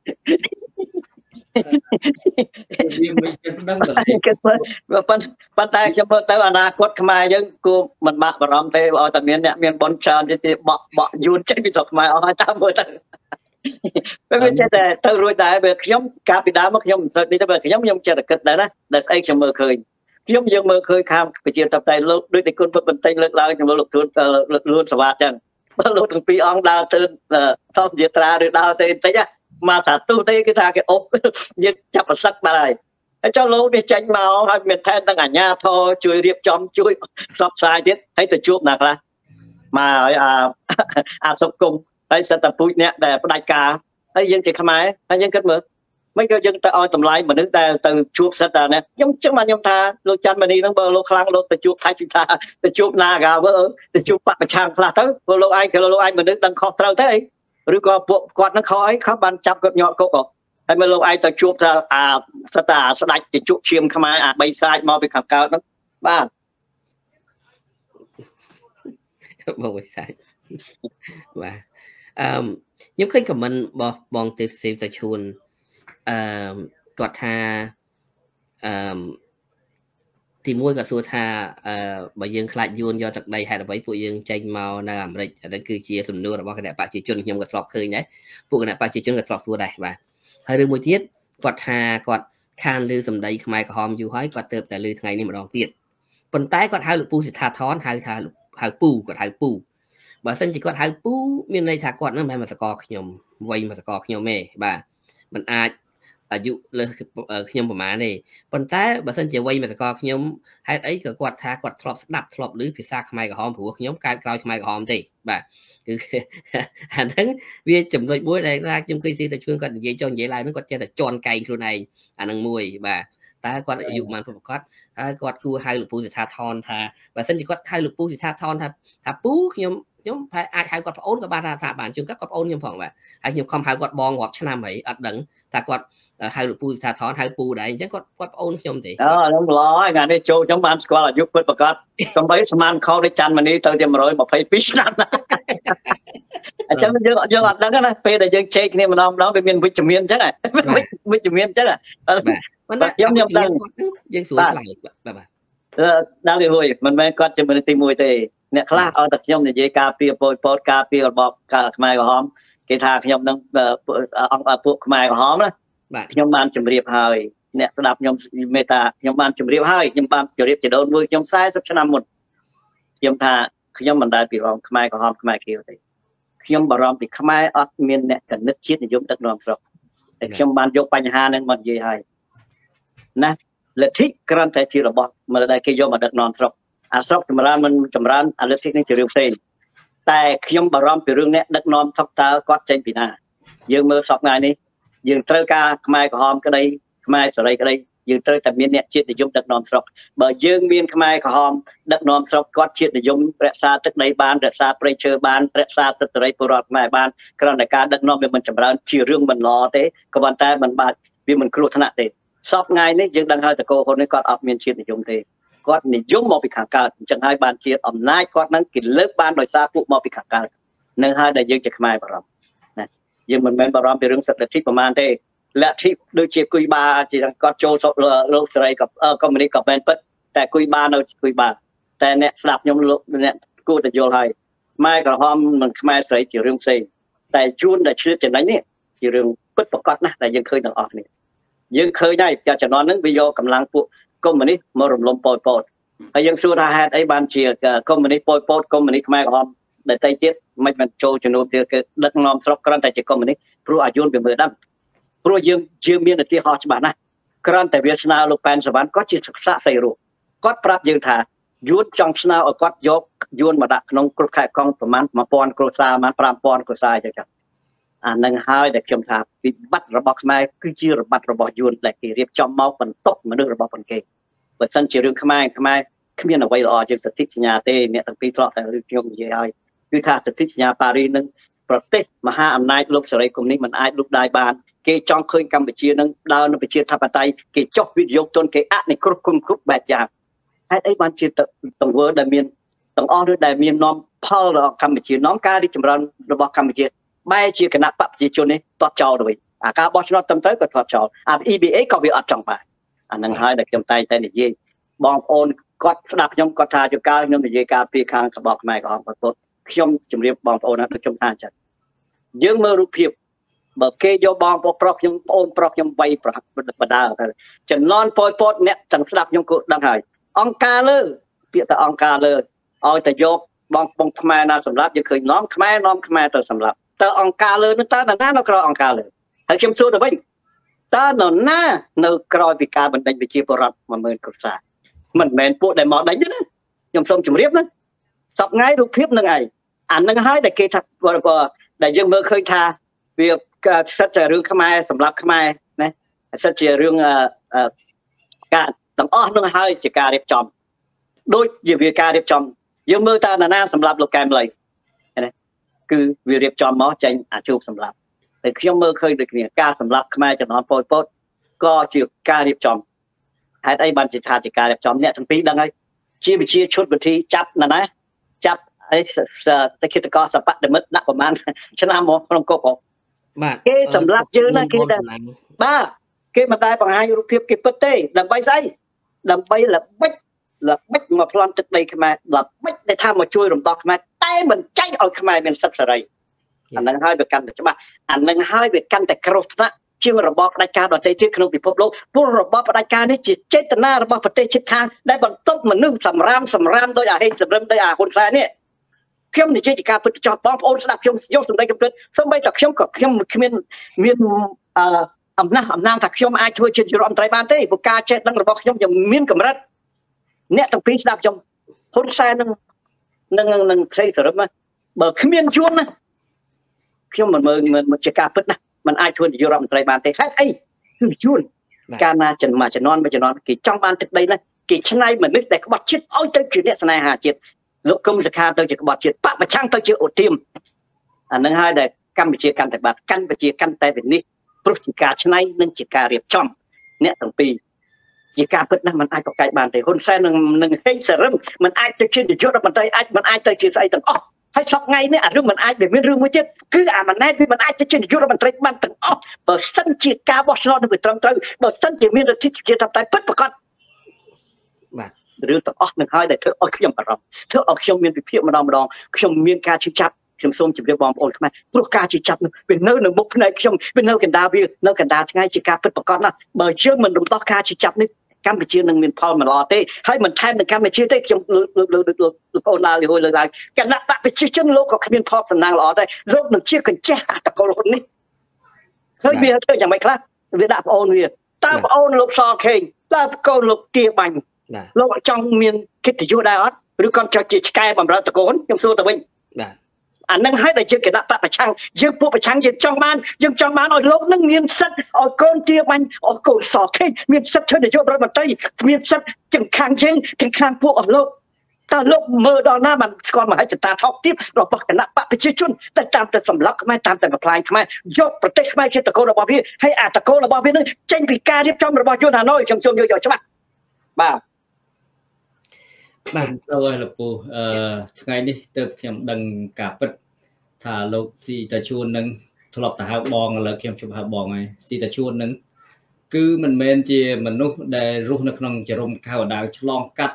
B: មិនចេះដឹងទេ
A: ប៉ុន្តែខ្ញុំមើលទៅអនាគតខ្មែរយើងគួរមិនបាក់បារម្ភទេឲ្យតែមានអ្នកមានបនច្រើនទៀតបកយួនចេញពីស្រុកខ្មែរអស់ហើយតាមមើលទៅវាចេះតែទៅរួចដែរបើខ្ញុំកាលពីដើមមកខ្ញុំមិនស្គាល់នេះទេបើខ្ញុំចេះតែគិតដែរណាដែលស្អីខ្ញុំមើលឃើញយើងមើលឃើញខាងប្រជាធិបតេយ្យលោកដូចតែគុណពុទ្ធបន្តិចលើកឡើងខ្ញុំលោកលួនសវ៉ាចឹងបើលោកទាំងពីរអង្គដើរទៅថោកយាត្រាឬដើរទៅបន្តិចមកសាទូទេគឺថាគេអុកយើងចាប់ប្រសឹកបាទហើយចុះលោកនេះចេញមកហើយមានថែមទាំងអាជ្ញាធរជួយរៀបចំជួយផ្សព្វផ្សាយទៀតហើយទៅជួបណាខ្លះមកហើយអាសុកគុំហើយសិតតែពូជអ្នកដែលផ្ដាច់ការហើយយើងជាខ្មែរហើយយើងគិតមើល mấy cái dân ta oi tầm lại mà nước ta từ chuột sát ta nè giống chứ mà nhom tha lô chan mà đi nó bờ lô khlang lô từ chuột thái sinh tha từ chuột na gà vỡ từ chuột bạc chàng là tới lô ai mà nước đang khó trâu thế rồi có bộ quạt nó khó ấy khó ban chắp cột nhọn cột hay mà lô ai từ chuột ra sát ta sát đạch từ chuột chiêm khăm ai bay sai mau bị khẳng cao nó ba
C: mau bị sai và nhóm khinh của mình bọn từ xịu từ chuồnกอดทาទីមួយក៏សួរថាបើយើងខ្លាចយួនយកទឹកដីហេតុអ្វីពួកយើងចេញមកនៅអាមេរិកអានេះគឺជាសំណួររបស់គណៈបព្វជិជនខ្ញុំក៏ធ្លាប់ឃើញដែរពួកគណៈបព្វជិជនក៏ធ្លាប់សួរដែរបាទហើយរឿងមួយទៀតគាត់ថាគាត់ខានលើសម្ដីខ្មែរក្រហមយូរហើយគាត់ទៅតែលើថ្ងៃនេះម្ដងទៀតប៉ុន្តែគាត់ហៅលោកពូសិដ្ឋាធនហៅថាហៅពូគាត់ហៅពូបើសិនជាគាត់ហៅពូមានន័យថាគាត់នឹងមិនមែនមកសកលខ្ញុំវ័យមកសកលខ្ញុំទេបាទมันអាចអាយុលើខ្ញុំប្រហែលទេប៉ុន្តែបើសិនជាវ័យមកសកលខ្ញុំហេតុអីក៏គាត់ថាគាត់ធ្លាប់ស្ដាប់ធ្លាប់ឮភាសាខ្មែរក្រហមព្រោះខ្ញុំកើតក្រោយខ្មែរក្រហមទេបាទគឺអាហ្នឹងវាចំណុចមួយដែលខ្ញុំឃើញស៊ីតែជួនគាត់និយាយចុះនិយាយឡើងហ្នឹងគាត់ចេះតែជន់កែងខ្លួនឯងអាហ្នឹងមួយបាទតែគាត់អាយុប៉ុន្មានប្រកបហើយគាត់គួរហៅលោកពូសិដ្ឋាធនថាបើសិនជាគាត់ហៅលោកពូសិដ្ឋាធនថាពូខ្ញុំអាចហៅគាត់ប្អូនក៏បានថាបានជួនគាត់ប្អូនខ្ញុំផងបាទហើយខ្ញុំខំហៅគាត់បងរាប់ឆ្នាំហើយអត់ដឹងថាគាត់ហៅលោកពូសិដ្ឋាធនហៅពូដែរអញ្ចឹងគាត់ប្អូនខ្ញុំទេ
A: ហ្នឹងឡហើយថ្ងៃនេះចូលខ្ញុំបានស្គាល់អាយុពិតប្រកបកំបីស្មានខោដូចច័ន្ទមនីទៅតែ122ឆ្នាំអញ្ចឹងយើងអត់ដឹងណាពេលដែលយើងជែកគ្នាម្ដងវាមានវិជ្ជមានអញ្ចឹងវិជ្ជមានអញ្ចឹង
C: បាទខ្ញុំដឹងយើងស្រួលឆ្លើយបាទ
A: ដល់វាហួយមិនមែនគាត់ជាមនុស្សទី1ទេអ្នកខ្លះឲ្យតែខ្ញុំនិយាយការពារពលពតការពាររបបខ្មែរក្រហមគេថាខ្ញុំនឹងអង្គពួកខ្មែរក្រហមណា
C: បាទ
A: ខ្ញុំបានជម្រាបហើយអ្នកស្ដាប់ខ្ញុំមេតាខ្ញុំបានជម្រាបហើយខ្ញុំបានជម្រាបចដូនមួយខ្ញុំ40ឆ្នាំមុនខ្ញុំថាខ្ញុំមិនដែលពីរំខ្មែរក្រហមខ្មែរខៀវទេខ្ញុំបារម្ភពីខ្មែរអត់មានអ្នកកណិតជាតិនិយមដឹកនាំស្រុកតែខ្ញុំបានយកបញ្ហាហ្នឹងមកនិយាយហើយណាលទ្ធិក្រាន់តែជារបស់មកដែលគេយកមកដឹកនាំស្រុកអាស្រុកចម្រើនមិនចម្រើនអាលទ្ធិនេះជារឿងផ្សេងតែខ្ញុំបារម្ភពីរឿងអ្នកដឹកនាំថកតើគាត់ចេញពីណាយើងមើលសពថ្ងៃនេះយើងត្រូវការខ្មែរក្រហមក្តីខ្មែរសេរីក្តីយើងត្រូវតែមានអ្នកជាតិនិយមដឹកនាំស្រុកបើយើងមានខ្មែរក្រហមដឹកនាំស្រុកគាត់ជាតិនិយមរក្សាទឹកដីបានរក្សាព្រៃឈើបានរក្សាសិទ្ធិសេរីពលរដ្ឋខ្មែរបានគ្រាន់តែការដឹកនាំវាមិនចម្រើនជារឿងមិនល្អទេក៏ប៉ុន្តែមិនបាច់វាមិនគ្រោះថ្នាក់ទេសពថ្ងៃនេះយើងដឹងហើយតកូលហ៊ុននេះគាត់អត់មានជាតិនិយមទេគាត់និយមមកពីខាងកើតអញ្ចឹងហើយបានជាអំណាចគាត់នឹងគេលើកបានដោយសារពួកមកពីខាងកើតនឹងហើយដែលយើងជាខ្មែរបារម្ភណាយើងមិនមែនបារម្ភពីរឿងសិទ្ធិលទ្ធិប្រមាណទេលទ្ធិដូចជាគុយបាជាគាត់ចូលលោកសេរីក៏កុម្មុយនីសក៏មែនពិតតែគុយបានៅគុយបាតែអ្នកស្ដាប់ខ្ញុំលោកអ្នកគួរតែយល់ហើយខ្មែរក្រហមនិងខ្មែរសេរីជារឿងផ្សេងតែជួនដែលឆ្លៀតចំណេញនេះជារឿងពិតប្រកបណាស់ដែលយើងឃើញទាំងអស់គ្នាយើងឃើញហើយចាជំនាន់ហ្នឹងវាយកកម្លាំងពួកកុម្មុយនីសមករំលំប៉ុលពតហើយយើងសួរថាហេតុអីបានជាកុម្មុយនីសប៉ុលពតកុម្មុយនីសខ្មែរក្រហមដែលតែទៀតមិនចូលជំនួបទៀតគឺដឹកនាំស្រុកគ្រាន់តែជាកុម្មុយនីសព្រោះអាយុនវាមើលដឹងព្រោះយើងមានឧទាហរណ៍ច្បាស់ណាស់គ្រាន់តែវាស្នើលោកប៉ែនសវណ្ណគាត់ជាសិក្សាស្រីរូបគាត់ប្រាប់យើងថាយួនចង់ស្នើឲ្យគាត់យកយួនមកដាក់ក្នុងគ្រឹះខែកង់ប្រមាណ 1000 គ្រួសារប្រមាណ 5000 គ្រួសារអញ្ចឹងអានឹងហើយដែលខ្ញុំថាវិបត្តិរបស់ខ្មែរគឺជារបត្តិរបស់យួនដែលគេរៀបចំមកបន្ទប់មនុស្សរបស់ប៉ុនគេបើសិនជារឿងខ្មែរគ្មានអ្វីល្អជាងសន្ធិសញ្ញាទេអ្នកទាំងពីរធ្លាប់តែខ្ញុំនិយាយហើយគឺថាសន្ធិសញ្ញាប៉ារីសនឹងប្រទេសមហាអំណាចលោកសេរីកុម្មុយនីសមិនអាចលុបដាយបានគេចង់ឃើញកម្ពុជានឹងដើរនៅប្រជាធិបតេយ្យគេចុះវិនិយោគទុនគេអនុគ្រោះគុំគ្រប់បែបយ៉ាងហេតុអីបានជាទង្វើដែលមានទាំងអស់ឬដែលមាននាំផលដល់កម្ពុជានាំការរីកចម្រើនរបស់កម្ពុជាបែរជាគណៈបព្វជិជននេះទាត់ចោលទៅវិញអាការបោះឆ្នោតទៅក៏ទាត់ចោលអា EBA ក៏វាអត់ចង់បានអានឹងហើយដែលខ្ញុំតែងតែនិយាយបងប្អូនគាត់ស្ដាប់ខ្ញុំគាត់ថាជួនកាលខ្ញុំនិយាយការពីខាងក្បោកខ្មែរក្រហមគាត់ខ្ញុំជម្រាបបងប្អូនណាដូចខ្ញុំថាអញ្ចឹងយើងមើលរូបភាពបើគេយកបងប្រុសខ្ញុំប្អូនប្រុសខ្ញុំវាយបដាទៅចំណន់ប៉ុលពតអ្នកទាំងស្ដាប់ខ្ញុំក៏ដឹងហើយអង្គការលើពាក្យតែអង្គការលើឲ្យតែយកបងប្អូនខ្មែរណាសម្រាប់យើងឃើញនាំខ្មែរទៅសម្រាប់តើអង្គការលើនោះតើនរណានៅក្រៅអង្គការលើហើយខ្ញុំសួរទៅវិញតើនរណានៅក្រៅពីការបណ្ដេញប្រជាពលរដ្ឋ 10000 គ្រួសារមិនមែនពួកដែលមកដេញទេណាខ្ញុំសូមជម្រាបណាសប្ងៃរូបភាពនឹងឯងអានឹងហើយដែលគេថាដែលយើងមើលឃើញថាវាសិតតែរឿងខ្មែរសម្រាប់ខ្មែរណាសិតជារឿងការទាំងអស់នឹងហើយជាការរៀបចំដូចជាវាការរៀបចំយើងមើលតើណាសម្រាប់លោកកែមលីណាគឺវារៀបចំមកចេញអាជូបសម្រាប់តែខ្ញុំមើលឃើញដូចគ្នាការសម្រាប់ខ្មែរចំនួនពលពតក៏ជាការរៀបចំហេតុអីបានជាថាជាការរៀបចំអ្នកទាំងពីរដឹងហើយជាវិជាឈុតវិធីចាប់ណាចាប់អីតែគិតកោសបដិមិត្តដាក់ប្រហែលឆ្នាំមកក្នុងគុក
C: បាទ
A: គេសម្រាប់យើងណាគេដែរបាទគេមិនដែលបង្ហាញរូបភាពគេពិតទេដើម្បីស្អីដើម្បីល្បិចមកប្លន់ទឹកដីខ្មែរល្បិចដែលថាមកជួយរំដោះខ្មែរតែមិនចែកឲ្យខ្មែរមានសិទ្ធិសេរីអានឹងហើយវាកាន់តែច្បាស់អានឹងហើយវាកាន់តែគ្រោះថ្នាក់ជាងរបបផ្ដាច់ការដទៃទៀតក្នុងពិភពលោកព្រោះរបបផ្ដាច់ការនេះជាចេតនារបស់ប្រទេសជិតខាងដែលបន្ទប់មនុស្សសម្រាមដោយអាហេតុសម្រឹមដោយអាហ៊ុនសែននេះខ្ញុំនិយាយជាការពិតចោះបងប្អូនស្ដាប់ខ្ញុំយកសម្ដីកំពិតសូម្បីតែខ្ញុំក៏ខ្ញុំគ្មានមានអំណាចថាខ្ញុំអាចធ្វើជារដ្ឋមន្ត្រីបានទេព្រោះការចេះដឹងរបស់ខ្ញុំยังមានកម្រិតអ្នកទាំងពីរស្ដាប់ខ្ញុំហ៊ុនសែននឹងផ្សេងសរុបមកបើគ្មានជួនណាខ្ញុំមិនមើលជាការពិតណាมันអាចធ្វើជារដ្ឋមន្ត្រីបានទេហេតុអីគឺជួនកាលណាចំនួនគេចង់បានទឹកដីណាគេឆ្នៃមនុស្សដែលក្បត់ជាតិឲ្យទៅជាអ្នកស្នេហាជាតិលោកកឹមសុខាទៅជាក្បត់ជាតិបពប្រឆាំងទៅជាអូទៀមអានឹងហើយដែលកម្ពុជាកាន់តែបាត់កម្ពុជាកាន់តែវិនិច្ឆ័យព្រោះជាការឆ្នៃនិងជាការរៀបចំអ្នកទាំងពីរជាការពិតណាស់มันអាចប្រកែកបានទេហ៊ុនសែននឹងហេងសរឹមมันអាចទៅជានាយករដ្ឋមន្ត្រីมันអាចទៅជាស្អីទាំងអស់ហើយសពថ្ងៃនេះអារឿងมันអាចវាមានរឿងមួយទៀតគឺអាម៉ាណែតវាมันអាចទៅជានាយករដ្ឋមន្ត្រីបានទាំងអស់បើសិនជាការបោះឆ្នោតនឹងវាត្រឹមត្រូវបើសិនជាមានលទ្ធិជាធិបតេយ្យពិតប្រាកដ
C: បាទ
A: រឿងទាំងអស់នឹងហើយដែលធ្វើឲ្យខ្ញុំបារម្ភធ្វើឲ្យខ្ញុំមានវិភាគម្ដងខ្ញុំមានការជឿចាប់ខ្ញុំសូមជម្រាបបងប្អូនខ្មែរព្រោះការជឿចាប់នោះវានៅមុខភ្នែកខ្ញុំវានៅកណ្ដាលនៅកណ្ដាលថ្ងៃជាការពិតប្រាកដណាស់បើយើងមិនរំដោះការជឿចាប់នេះកម្ពុជានឹងមានផលមិនល្អទេហើយមិនថែមនឹងកម្ពុជាទេខ្ញុំលោកអូនឡាយហួយលើកឡើងគណៈបកប្រជាជនលោកក៏គ្មានផលសំណាងល្អដែរលោកនឹងជាកញ្ចេះអត្តកុលហ៊ុននេះឃើញវាធ្វើយ៉ាងម៉េចខ្លះវាដាក់ប្អូនវាតើប្អូនលោកសខេងតើកូនលោកទាបាញ់លោកចង់មានកិត្តិយសដែរអត់ឬក៏ចង់ជាឆ្កែបំរើតកូនខ្ញុំសួរទៅវិញ
C: បាទ
A: អានឹងហើយដែលយើងគណៈបកប្រឆាំងយើងពួកប្រឆាំងយើងចង់បានឲ្យលោកនឹងមានសិទ្ធិឲ្យកូនទាបាញ់ឲ្យកូនសខេងមានសិទ្ធិធ្វើនាយករដ្ឋមន្ត្រីមានសិទ្ធិទាំងខាងយើងទាំងខាងពួកអស់លោកតើលោកមើលដល់ណាបានស្គាល់មហិច្ឆតាថោកទាបរបស់គណៈបកប្រជាជនតែតាមតែសម្លាប់ខ្មែរតាមតែបំផ្លាញខ្មែរយកប្រទេសខ្មែរជាតកូលរបស់វាហើយអាតកូលរបស់វានឹងចេញពីការរៀបចំរបស់យួនហាណូយខ្ញុំសូមយកច្បាស់បាទ
B: បាទទៅឲ្យលោកពូថ្ងៃនេះទើបខ្ញុំដឹងការពិតថាលោកស៊ីតាជួននឹងធ្លាប់ទៅហៅបងឥឡូវខ្ញុំជប់ហៅបងហើយស៊ីតាជួននឹងគឺមិនមែនជាមនុស្សដែលរស់នៅក្នុងចរមខៅដាវឆ្លងកា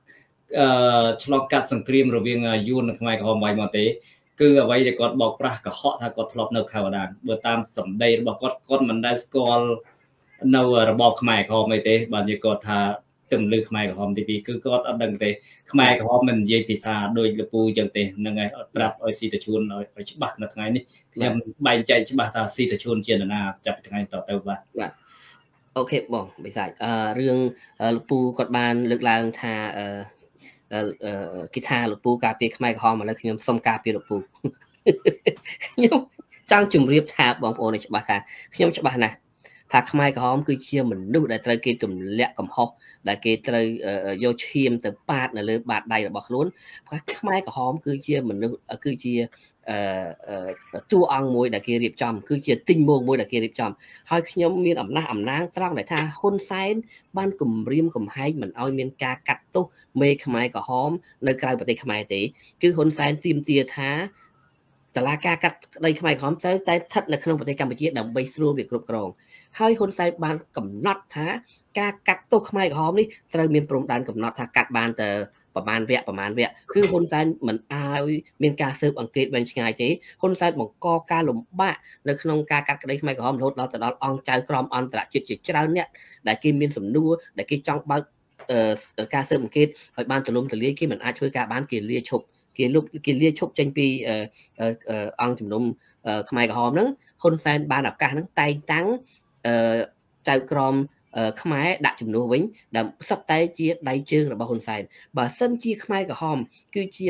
B: ត់សង្គ្រាមរវាងយួននិងខ្មែរក្រហមបាយមកទេគឺអ្វីដែលគាត់បោកប្រាស់កុហកថាគាត់ធ្លាប់នៅខៅដាវបើតាមសម្ដីរបស់គាត់មិនដែលស្គាល់នៅរបបខ្មែរក្រហមអីទេបាទនិយាយគាត់ថាទំលឺខ្មែរក្រហមទី2គឺគាត់អត់ដឹងទេខ្មែរក្រហមមិននិយាយភាសាដូចលពូអញ្ចឹងទេហ្នឹងហើយអត់ប្រាប់ឲ្យស៊ីតាជួនឲ្យច្បាស់នៅថ្ងៃនេះខ្ញុំបែងចែកច្បាស់ថាស៊ីតាជួនជានរណាចាប់ថ្ងៃតទៅបាទ
C: អូខេបងបិសាចរឿងលពូគាត់បានលើកឡើងថាគេថាលពូការពារខ្មែរក្រហមឥឡូវខ្ញុំសុំការពារលពូខ្ញុំចង់ជម្រាបថាបងប្អូនឲ្យច្បាស់ថាខ្ញុំច្បាស់ណាស់ថាខ្មែរក្រហមគឺជាមនុស្សដែលត្រូវគេទម្លាក់កំហុសដែលគេត្រូវយកឈាមទៅប៉ាតនៅលើបាតដៃរបស់ខ្លួនខ្មែរក្រហមគឺជាមនុស្សគឺជាតួអង្គមួយដែលគេរៀបចំគឺជាទិញមួយដែលគេរៀបចំហើយខ្ញុំមានអំណះត្រង់ដែលថាហ៊ុនសែនបានគំរាមកំហែងមិនឲ្យមានការកាត់ទោសមេខ្មែរក្រហមនៅក្រៅប្រទេសខ្មែរទេគឺហ៊ុនសែនទាមទារថាតឡាការកាត់ក្តីខ្មែរក្រហមត្រូវតែស្ថិតនៅក្នុងប្រទេសកម្ពុជាដើម្បីស្រួលវាគ្រប់គ្រងហើយហ៊ុនសែនបានកំណត់ថាការកាត់ទោសខ្មែរក្រហមនេះត្រូវមានព្រំដែនកំណត់ថាកាត់បានតែប្រមាណវគ្គគឺហ៊ុនសែនមិនឲ្យមានការស៊ើបអង្កេតវែងឆ្ងាយទេហ៊ុនសែនបង្កការលំបាកនៅក្នុងការកាត់ក្តីខ្មែរក្រហមរហូតដល់ទៅដល់អង្គចៅក្រមអន្តរជាតិជាច្រើនអ្នកដែលគេមានសំណួរដែលគេចង់បើកការស៊ើបអង្កេតឲ្យបានទូលំទូលាយគេមិនអាចធ្វើការបានគេលាឈប់ចេញពីអង្គជំនុំខ្មែរក្រហមហ្នឹងហ៊ុនសែនបានឱកាសហ្នឹងតែងតាំងចៅក្រមខ្មែរដាក់ជំនួសវិញដែលសុទ្ធតែជាដៃជើងរបស់ហ៊ុនសែនបើសិនជាខ្មែរក្រហមគឺជា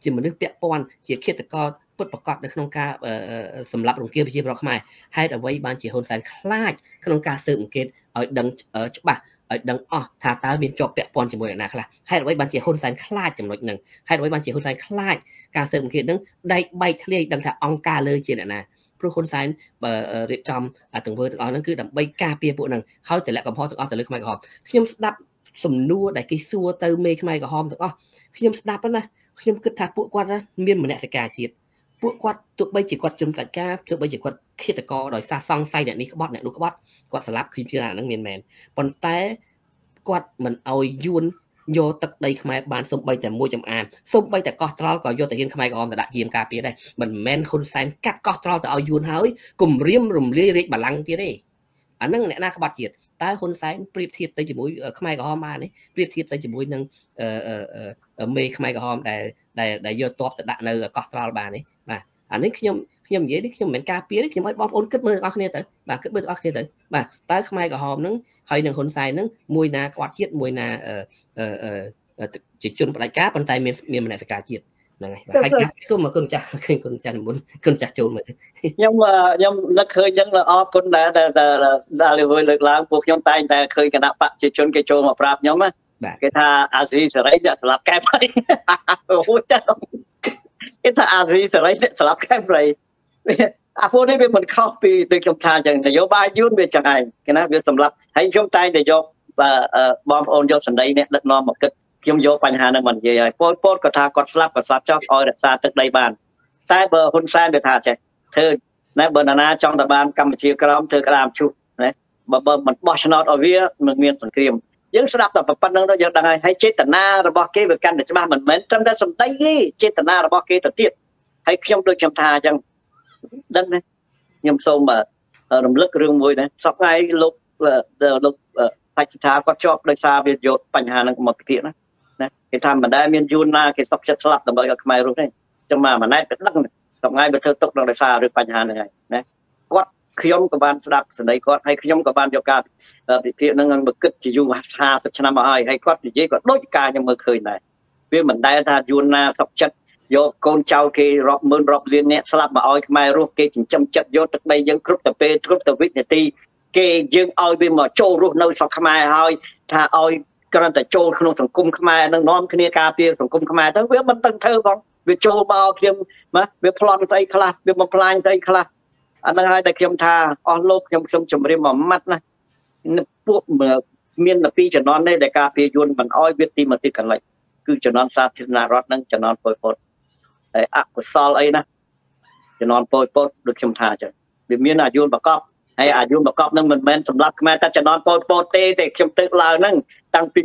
C: ជាមនុស្សពាក់ព័ន្ធជាឃាតករពុតប្រកបនៅក្នុងការសម្រាប់រង្គាលប្រជាពលរដ្ឋខ្មែរហេតុអ្វីបានជាហ៊ុនសែនខ្លាចក្នុងការស៊ើបអង្កេតឲ្យដឹងច្បាស់ឲ្យដឹងអស់ថាតើមានជាប់ពាក់ព័ន្ធជាមួយអ្នកណាខ្លះហេតុអ្វីបានជាហ៊ុនសែនខ្លាចចំណុចហ្នឹងហេតុអ្វីបានជាហ៊ុនសែនខ្លាចការស៊ើបអង្កេតហ្នឹងដែកបែកធ្លាយដឹងថាអង្គការលើជាអ្នកណាព្រោះហ៊ុនសែនរៀបចំទង្វើទាំងអស់ហ្នឹងគឺដើម្បីការពារពួកហ្នឹងហើយទម្លាក់កំហុសទាំងអស់ទៅលើខ្មែរក្រហមខ្ញុំស្ដាប់សំណួរដែលគេសួរទៅមេខ្មែរក្រហមទាំងអស់ខ្ញុំស្ដាប់ណាខ្ញុំគិតថាពួកគាត់មានមនសិការជាតិពួកគាត់ទោះបីជាគាត់ជំនឿការទោះបីជាគាត់ឃាតករដោយសារសង្ស័យអ្នកនេះក្បត់អ្នកនោះក្បត់គាត់ស្លាប់ខ្ញុំជឿថាហ្នឹងមានមែនប៉ុន្តែគាត់មិនអោយយួនយកទឹកដីខ្មែរបានសំបីតែមួយចំអាមសំបីតែកោះត្រល់ក៏យកទៅហ៊ានខ្មែរក្រហមទៅដាក់យាមការពារដែរមិនមែនហ៊ុនសែនកាត់កោះត្រល់ទៅឲ្យយួនហើយគំរាមរំលាយរាជបល្ល័ង្កទៀតទេអាហ្នឹងអ្នកណាក្បត់ជាតិតើហ៊ុនសែនប្រៀបធៀបទៅជាមួយខ្មែរក្រហមបានទេប្រៀបធៀបទៅជាមួយនឹងមេខ្មែរក្រហមដែលយកតបទៅដាក់នៅកោះត្រល់បានទេបាទអានេះខ្ញុំនិយាយនេះខ្ញុំមិនមែនការពារទេខ្ញុំឲ្យបងប្អូនគិតមើលទាំងអស់គ្នាទៅបាទគិតមើលទាំងអស់គ្នាទៅបាទតើខ្មែរក្រហមហ្នឹងហើយនឹងហ៊ុនសែនហ្នឹងមួយណាក្បត់ជាតិមួយណាជាជនផ្ដាច់ការប៉ុន្តែមានមនសិការជាតិហ្នឹងហើយបាទហើយគុំគុណចាស់គុណចាស់មុនគុណចាស់ចូលមើល
A: ខ្ញុំនឹកឃើញចឹងអរគុណដែលលើកឡើងពួកខ្ញុំតែងតែឃើញគណៈបកជាជនគេចូលមកប្រាប់ខ្ញុំណាគេថាអាស៊ីសេរីអ្នកស្លាប់កែប្រៃអូចាគេថាអាស៊ីសេរីអ្នកស្លាប់កែប្រៃអាពួកនេះវាមិនខុសពីដូចខ្ញុំថាចឹងនយោបាយយួនវាចឹងឯងគេណាវាសម្រាប់ហើយខ្ញុំតែងតែយកបងប្អូនយកសម្ដីអ្នកដឹកនាំមកគិតខ្ញុំយកបញ្ហាហ្នឹងមកនិយាយហើយពលពតក៏ថាគាត់ស្លាប់ក៏ស្លាប់ចោលឲ្យរក្សាទឹកដីបានតែបើហ៊ុនសែនវាថាចេះធ្វើណែបើណាចង់ទៅបានកម្ពុជាក្រោមធ្វើក្តាមឈូសណាបើមិនបោះឆ្នោតឲ្យវាមិនមានសង្គ្រាមយើងស្ដាប់តែប៉ុណ្្នឹងទៅយើងដឹងហើយចេតនារបស់គេវាកាន់តែច្បាស់មិនមែនត្រឹមតែសម្ដីទេចេតនារបស់គេទៅទៀតហើយខ្ញុំដូចខ្ញុំថាអញ្ចឹងដឹងទេខ្ញុំសូមរំលឹករឿងមួយដែរសប្តាហ៍លោកបច្ចុប្បន្នគាត់ជាប់ដោយសារវាយកបញ្ហាហ្នឹងមកពិភាក្សាណាគេថាមិនដែលមានយួនណាគេសុកចិត្តស្លាប់ដើម្បីឲ្យខ្មែររស់ទេចឹងមកម៉ណែតក៏ដឹងសប្តាហ៍វាធ្វើទុកដោយសាររឿងបញ្ហាហ្នឹងហើយណាគាត់ខ្ញុំក៏បានស្ដាប់សម្ដីគាត់ហើយខ្ញុំក៏បានយកការពិភាក្សាហ្នឹងមកគិតជាយូរ50ឆ្នាំមកហើយគាត់និយាយក៏ដូចការខ្ញុំមើលឃើញដែរវាមិនដែលថាយួនណាសុកចិត្តយកកូនចៅគេរាប់ម៉ឺនរាប់លានអ្នកស្លាប់មកឲ្យខ្មែររស់គេចិញ្ចឹមចិត្តយកទឹកដីយើងគ្រប់ទៅពេលគ្រប់ទៅវិនាទីគេយើងឲ្យវាមកចូលរស់នៅស្រុកខ្មែរហើយថាឲ្យគ្រាន់តែចូលក្នុងសង្គមខ្មែរនឹងនាំគ្នាការពារសង្គមខ្មែរទៅវាមិនដឹងធ្វើផងវាចូលមកខ្ញុំណាវាប្លន់ស្អីខ្លះវាបំផ្លាញស្អីខ្លះអាហ្នឹងហើយតែខ្ញុំថាអស់លោកខ្ញុំសូមជម្រាបមួយម៉ាត់ណាពួកមានពីជំនាន់នេះដែលការពារយួនមិនអោយវាទីមកទីកន្លែងគឺជំនាន់សាធារណរដ្ឋនិងជំនាន់ពលពតហើយអកុសលអីណាជំនាន់ពលពតដូចខ្ញុំថាអញ្ចឹងវាមានអាយុបកបហើយអាយុបកបនឹងមិនមែនសម្រាប់ខ្មែរតែជំនាន់ពលពតទេខ្ញុំទៅឡើងហ្នឹងតាំងពី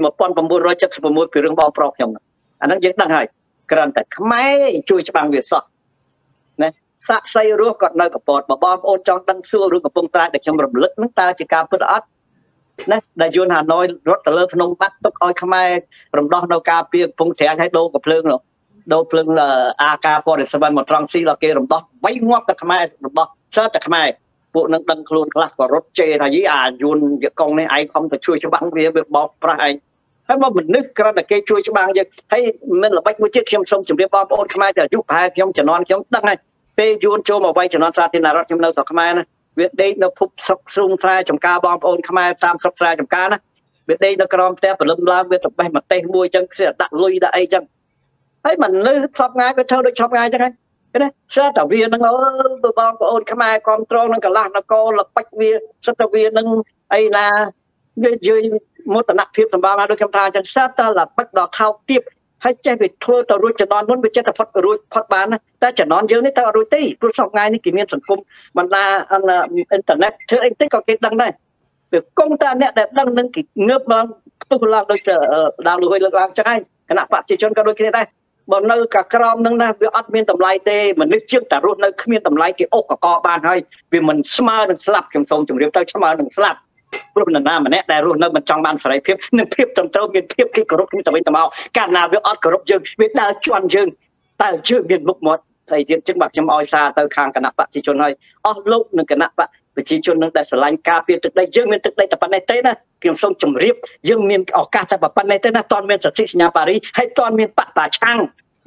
A: 1976ពីរឿងបងប្រុសខ្ញុំអាហ្នឹងយើងដឹងហើយគ្រាន់តែខ្មែរជួយច្បាំងវាសោះណាសាក់សីរស់គាត់នៅកពតបងប្អូនចង់ដឹងសួររឿងកំពង់ត្រាយដែលខ្ញុំរំលឹកហ្នឹងតើជាការពិតអត់ណាដែលយួនហាណូយរត់ទៅលើភ្នំបាត់ទុកឲ្យខ្មែររំដោះនៅការពារកំពង់ត្រាយឲ្យដូរកំភ្លើងនោះដូរភ្លើងអាការពណ៌7មកត្រង់ស៊ីដល់គេរំដោះវៃងាប់តែខ្មែររំដោះស្រាប់តែខ្មែរពួកនឹងដឹងខ្លួនខ្លះក៏រត់ជេរថាយីអាយួនយកកងនេះឯងខំទៅជួយច្បាំងវាបោកប្រាស់ឯងហើយមកមនុស្សគ្រាន់តែគេជួយច្បាំងយើងហើយមិនល្បិចមួយទៀតខ្ញុំសូមជម្រាបបងប្អូនខ្មែរដែលអាយុប្រហែលខ្ញុំជំនាន់ខ្ញុំដឹងហើយពេលយួនចូលមកវាយជំនាន់សាធារណរដ្ឋខ្ញុំនៅស្រុកខ្មែរណាវាដេកនៅភពស្រុកស្រូងស្រែចំការបងប្អូនខ្មែរតាមស្រុកស្រែចំការណាវាដេកនៅក្រោមផ្ទះព្រលឹមឡើងវាទៅបេះម្ទេសមួយចឹងគឺដាក់លុយដាក់អីចឹងហើយមនុស្សស្រុកខ្មែរវាធ្វើដូចស្រុកខ្មែរចឹងហ្នឹងណាស្រាប់តែវានឹងបងប្អូនខ្មែរគ្រប់គ្រងនឹងកន្លះនគរលបិចវាស្រាប់តែវានឹងអីណាវាយមោទនភាពសម្រាប់ដូចខ្ញុំថាចឹងស្រាប់តែលបិចដល់ថោកទាបហើយចេះវាធ្វើទៅរួចជំនាន់មុនវាចេះតែផុតរួចផុតបានណាតែជំនាន់យើងនេះទៅអត់រួចទេព្រោះសប្តាហ៍នេះគេមានសង្គមបណ្ដាអ៊ីនធឺណិតធ្វើអីតិចក៏គេដឹងដែរវាគង់តែអ្នកដែលដឹងនឹងគេងើបឡើងផ្ទុះឡើងដូចដើរលួយលើកឡើងចឹងហើយគណៈបព្វជិជនក៏ដូចគ្នាដែរបើនៅកាក្រមនឹងណាវាអត់មានតម្លៃទេមនុស្សជាងតែរស់នៅគ្មានតម្លៃគេអុកកកបានហើយវាមិនស្មើនឹងស្លាប់ខ្ញុំសូមជម្រាបទៅស្មើនឹងស្លាប់ព្រោះនរណាម្នាក់ដែលរស់នៅមិនចង់បានសេរីភាពនិងភាពត្រឹមត្រូវមានភាពគេគោរពគ្នាទៅវិញទៅមកកាលណាវាអត់គោរពយើងវាដើរជន់យើងតើយើងមានមុខមាត់តែទៀតចឹងបាទខ្ញុំឲ្យសារទៅខាងគណៈបព្វជិជនហើយអស់លោកនឹងគណៈបព្វប្រជាជននឹងដែលស្រឡាញ់ការពារទឹកដីយើងមានទឹកដីតែប៉ុណ្ណេះទេណាខ្ញុំសូមជម្រាបយើងមានឱកាសតែប៉ុណ្ណេះទេណាតន់មានសិទ្ធិសញ្ញាប៉ារីហើយតន់មានបកតាឆាំង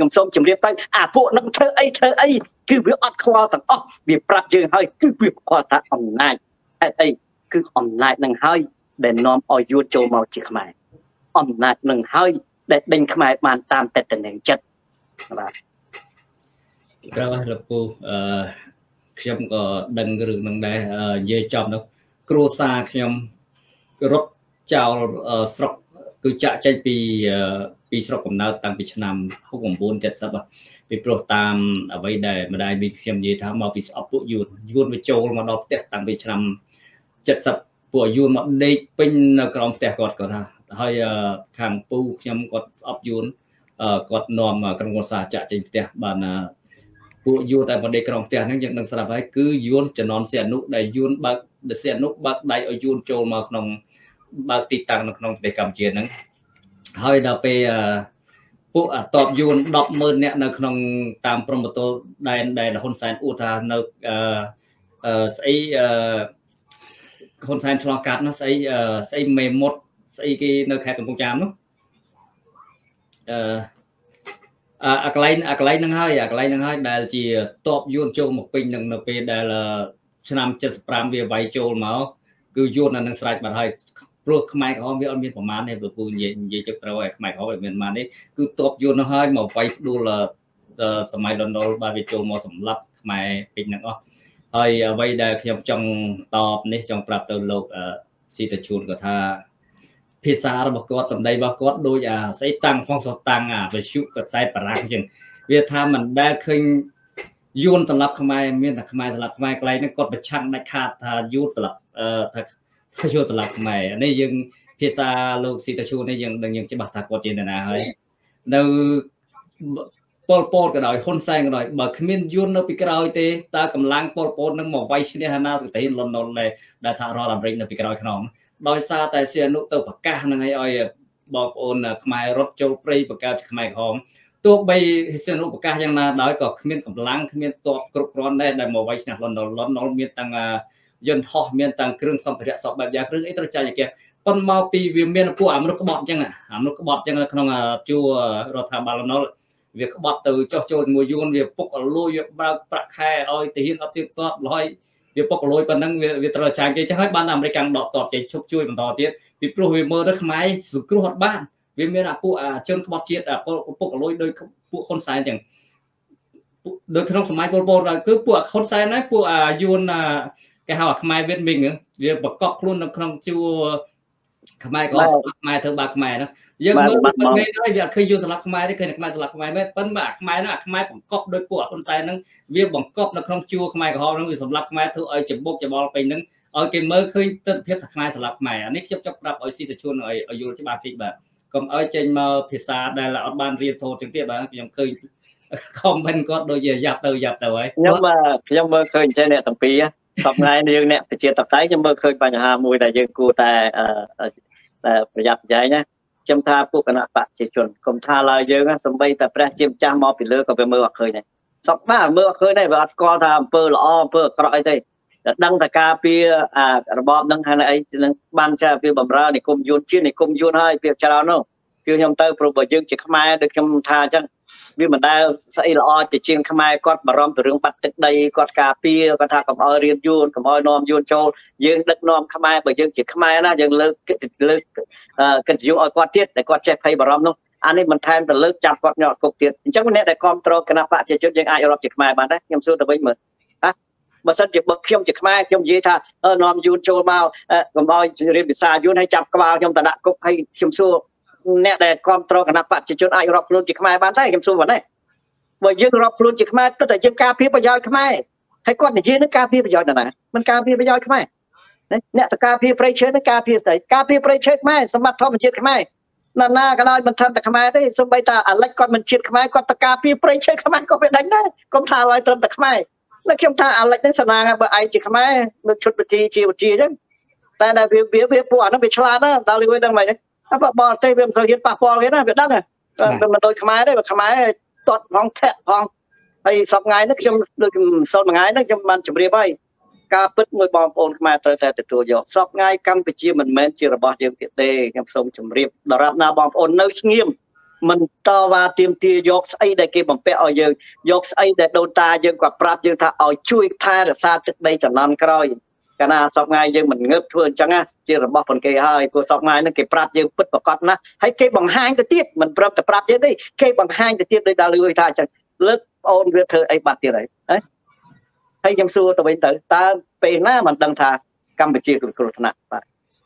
A: ខ្ញុំសូមជម្រាបទៅអាពួកនឹងធ្វើអីគឺវាអត់ខ្វល់ទាំងអស់វាប្រាប់យើងហើយគឺវាគាត់ថាអំណាចហេតុអីគឺអំណាចនឹងហើយដែលនាំឲ្យយួនចូលមកជាខ្មែរអំណាចនឹងហើយដែលដេញខ្មែរបានតាមតេតនាងចិត្តបាទ
B: ក្រោយលោកពូខ្ញុំក៏ដឹងរឿងនឹងដែរនិយាយចំនោះគ្រួសារខ្ញុំរត់ចោលស្រុកគឺចាក់ចេញពីស្រុកកំណើតតាំងពីឆ្នាំ1970ពីព្រោះតាមអ្វីដែលម្ដាយវិញខ្ញុំនិយាយថាមកពីស្អប់ពួកយួនវាចូលមកដល់ផ្ទះតាំងពីឆ្នាំ70ពួកយួនមកដេកពេញនៅក្រោមផ្ទះគាត់ថាហើយខាងពូខ្ញុំគាត់ស្អប់យួនគាត់នាំក្រុមគ្រួសារចាក់ចេញផ្ទះបានពួកយួនតែមកដេកក្រោមផ្ទះហ្នឹងយើងនឹងស្រាប់ហើយគឺយួនជំនាន់សៀនុដែលយួនបើកសៀនុបើកដៃឲ្យយួនចូលមកក្នុងបើកទីតាំងនៅក្នុងប្រទេសកម្ពុជាហ្នឹងហើយដល់ពេលពួកតបយួន 100000 នាក់នៅក្នុងតាមព្រំប្រទល់ដែនដែលហ៊ុនសែនអួតថានៅស្អីហ៊ុនសែនឆ្លងកាត់នោះស្អីមេមត់ស្អីគេនៅខេត្តកំពង់ចាមនោះអាកន្លែងហ្នឹងហើយដែលជាតបយួនចូលមកពេញនឹងនៅពេលដែលឆ្នាំ75វាវាយចូលមកគឺយួននៅនឹងស្រេចបាត់ហើយព្រោះខ្មែរក្រហមវាអត់មានប្រមាណទេព្រោះពូនិយាយចឹកត្រូវហើយខ្មែរក្រហមវាមានប្រមាណទេគឺតបយួននោះហើយមកវាយផ្ដួលសម័យលន់នល់បាទវាចូលមកសម្លាប់ខ្មែរពេញហ្នឹងអស់ហើយអ្វីដែលខ្ញុំចង់តបនេះចង់ប្រាប់ទៅលោកស៊ីតាជួនក៏ថាភាសារបស់គាត់សម្ដីរបស់គាត់ដូចស្អីតាំងផងសោះតាំងវិទ្យុកសែតបារាំងចឹងវាថាមិនដែលឃើញយួនសម្លាប់ខ្មែរមានតែខ្មែរសម្លាប់ខ្មែរកន្លែងហ្នឹងគាត់ប្រឆាំងដាច់ខាតថាយួនសម្លាប់ថាយួនសម្លាប់ខ្មែរនេះយើងភាសាលោកស៊ីតាជួននេះយើងដឹងយើងច្បាស់ថាគាត់ជានរណាហើយនៅពលពតក៏ដោយហ៊ុនសែនក៏ដោយបើគ្មានយួននៅពីក្រោយទេតើកម្លាំងពលពតនឹងមកវាយឈ្នះណាទៅទីលន់នល់ដែលសហរដ្ឋអាមេរិកនៅពីក្រោយខ្នងដោយសារតែសៀនុទៅប្រកាសហ្នឹងឲ្យបងប្អូនខ្មែររត់ចូលព្រៃបង្កើតខ្មែរក្រហមទោះបីសៀនុប្រកាសយ៉ាងណាដោយក៏គ្មានកម្លាំងគ្មានទ័ពគ្រប់គ្រាន់ដែរដែលមកវាយឈ្នះលន់នល់មានតាំងយន្តហោះមានតាំងគ្រឿងសម្ភារៈសពបែបយ៉ាងគ្រឿងអីត្រូវចាញ់អាគេប៉ុន្តែមកពីវាមានពួកអាមនុស្សក្បត់អញ្ចឹងនៅក្នុងជួររដ្ឋាភិបាលលន់នល់វាក្បត់ទៅចោះចូលជាមួយយួនវាពុកអលួយវាបើកប្រាក់ខែឲ្យទាហានអត់ទៀបទាត់ហើយវាពុកអលួយប៉ុណ្ណឹងវាត្រូវចាញ់គេចឹងហើយបានអាមេរិកកាំងដកតបចេញឈប់ជួយបន្តទៀតពីព្រោះវាមើលទៅខ្មែរសង្គ្រោះអត់បានវាមានពួកជនក្បត់ជាតិពុកអលួយដោយពួកហ៊ុនសែនចឹងដូចក្នុងសម័យពលពតគឺពួកហ៊ុនសែនហ្នឹងពួកយួនគេហៅខ្មែរវៀតមីងវាប្រកបខ្លួននៅក្នុងជួរខ្មែរក៏ខ្មែរធ្វើបាបខ្មែរហ្នឹងយើងមើលពេលហើយវាអត់ឃើញយួនស្លាប់ខ្មែរទេឃើញខ្មែរស្លាប់ខ្មែរមែនប៉ុន្តែខ្មែរហ្នឹងខ្មែរបង្កប់ដោយពួកហ៊ុនសែនហ្នឹងវាបង្កប់នៅក្នុងជួរខ្មែរក្រហមហ្នឹងវាសម្លាប់ខ្មែរធ្វើឲ្យច្បុកច្បល់ពេញហ្នឹងឲ្យគេមើលឃើញទស្សនវិជ្ជាថាខ្មែរស្លាប់ខ្មែរអានេះខ្ញុំចង់ប្រាប់ឲ្យស៊ីតាជួនឲ្យយល់ច្បាស់តិចបាទកុំឲ្យចេញមកភាសាដែលអត់បានរៀនសូត្រចឹងទៀតបាទខ្ញុំឃើញខមមិនគាត់ដូចជាយ៉ាប់ទៅហើយ
A: ខ្ញុំមើលឃើញចេះអ្នកទាំងពីរសប្តាហ៍នេះយើងអ្នកប្រជាតបតៃខ្ញុំមើលឃើញបញ្ហាមួយដែលយើងគួរតែប្រយ័ត្នប្រយែងណាខ្ញុំថាពួកគណៈបកប្រជាជនកុំថាឡើយយើងសំបីតែព្រះជាម្ចាស់មកពីលើក៏វាមើលអត់ឃើញដែរសពបាទមើលអត់ឃើញដែរវាអត់ស្គាល់ថាអំពើល្អអំពើអាក្រក់អីទេតែដឹងតែការពាររបបនឹងហើយអីនឹងបានចាវាបំរើនិគមយួនជានិគមយួនហើយវាច្រើននោះគឺខ្ញុំទៅព្រោះបើយើងជាខ្មែរដូចខ្ញុំថាអញ្ចឹងវាមិនដែលស្អីល្អជាជាងខ្មែរគាត់បារម្ភពីរឿងបាត់ទឹកដីគាត់ការពារគាត់ថាកុំឲ្យរៀនយួនកុំឲ្យនាំយួនចូលយើងដឹកនាំខ្មែរបើយើងជាខ្មែរណាយើងលើកកិត្តិយសឲ្យគាត់ទៀតតែគាត់ចេះភ័យបារម្ភនោះអានេះមិនថែមទៅលើកចាប់គាត់ញ៉ាំគុកទៀតអញ្ចឹងអ្នកដែលគ្រប់គ្រងគណៈបកប្រជាជនយើងអាចរាប់ជាខ្មែរបានដែរខ្ញុំសួរទៅវិញមើលបើសិនជាបើខ្ញុំជាខ្មែរខ្ញុំនិយាយថានាំយួនចូលមកកុំឲ្យរៀនភាសាយួនឲ្យចាប់ក្បាលខ្ញុំទៅដាក់គុកឲ្យខ្ញុំសួរអ្នកដែលគ្រប់គ្រងគណៈបកប្រជាជនអាចរាប់ខ្លួនជាខ្មែរបានដែរខ្ញុំសួរប៉ុណ្ណេះបើយើងរាប់ខ្លួនជាខ្មែរគឺតែយើងការពារប្រយោជន៍ខ្មែរហើយគាត់និយាយនឹងការពារប្រយោជន៍ណាមិនការពារប្រយោជន៍ខ្មែរអ្នកតការពារប្រៃឈើនឹងការពារស្អីការពារប្រៃឈើខ្មែរសម្បត្តិធម្មជាតិខ្មែរណាក៏ដោយមិនថឹមតែខ្មែរទេសូម្បីតែអាលិចគាត់មិនជាតិខ្មែរគាត់តការពារប្រៃឈើខ្មែរក៏វាដេញដែរកុំថាឡើយត្រឹមតែខ្មែរនៅខ្ញុំថាអាលិចនឹងសំណាងបើឯងជាខ្មែរដូចឈុតវិធីជាវិធីអញ្ចឹងតែដែលវាពួកអានោះវាឆ្លាតណាស់ដល់វាដឹងមិនតែបរទេសវាមិនសូវហ៊ានប៉ះពាល់គេណាវាដឹងតែមិនដូចខ្មែរទេបើខ្មែរតត់ផងធាក់ផងហើយសប្តាហ៍នេះខ្ញុំដូចសល់មួយថ្ងៃនេះខ្ញុំបានជម្រាបហើយការពិតមួយបងប្អូនខ្មែរត្រូវតែទទួលយកសប្តាហ៍កម្ពុជាមិនមែនជារបស់យើងទៀតទេខ្ញុំសូមជម្រាបដរាបណាបងប្អូននៅស្ងៀម mình to và tìm tia dọc ấy để cái bằng pe ở dương dọc ấy để đầu ta dương quả prap dương ta ở chui tha để xa trước đây chẳng non coi cái nào sọc ngay dương mình ngớp thôi chẳng á chưa là bọc phần cây hơi của sọc ngay nó cái prap dương bứt vào cọt nó hay cái bằng hai cái tiết mình prap dương đi cái bằng hai cái tiết đây ta lưu tha chẳng lớp ôn việc thơ ấy bạt tiền đấy hay trong xưa tụi bây ta pe na mình đăng thà Campuchia của thằng nào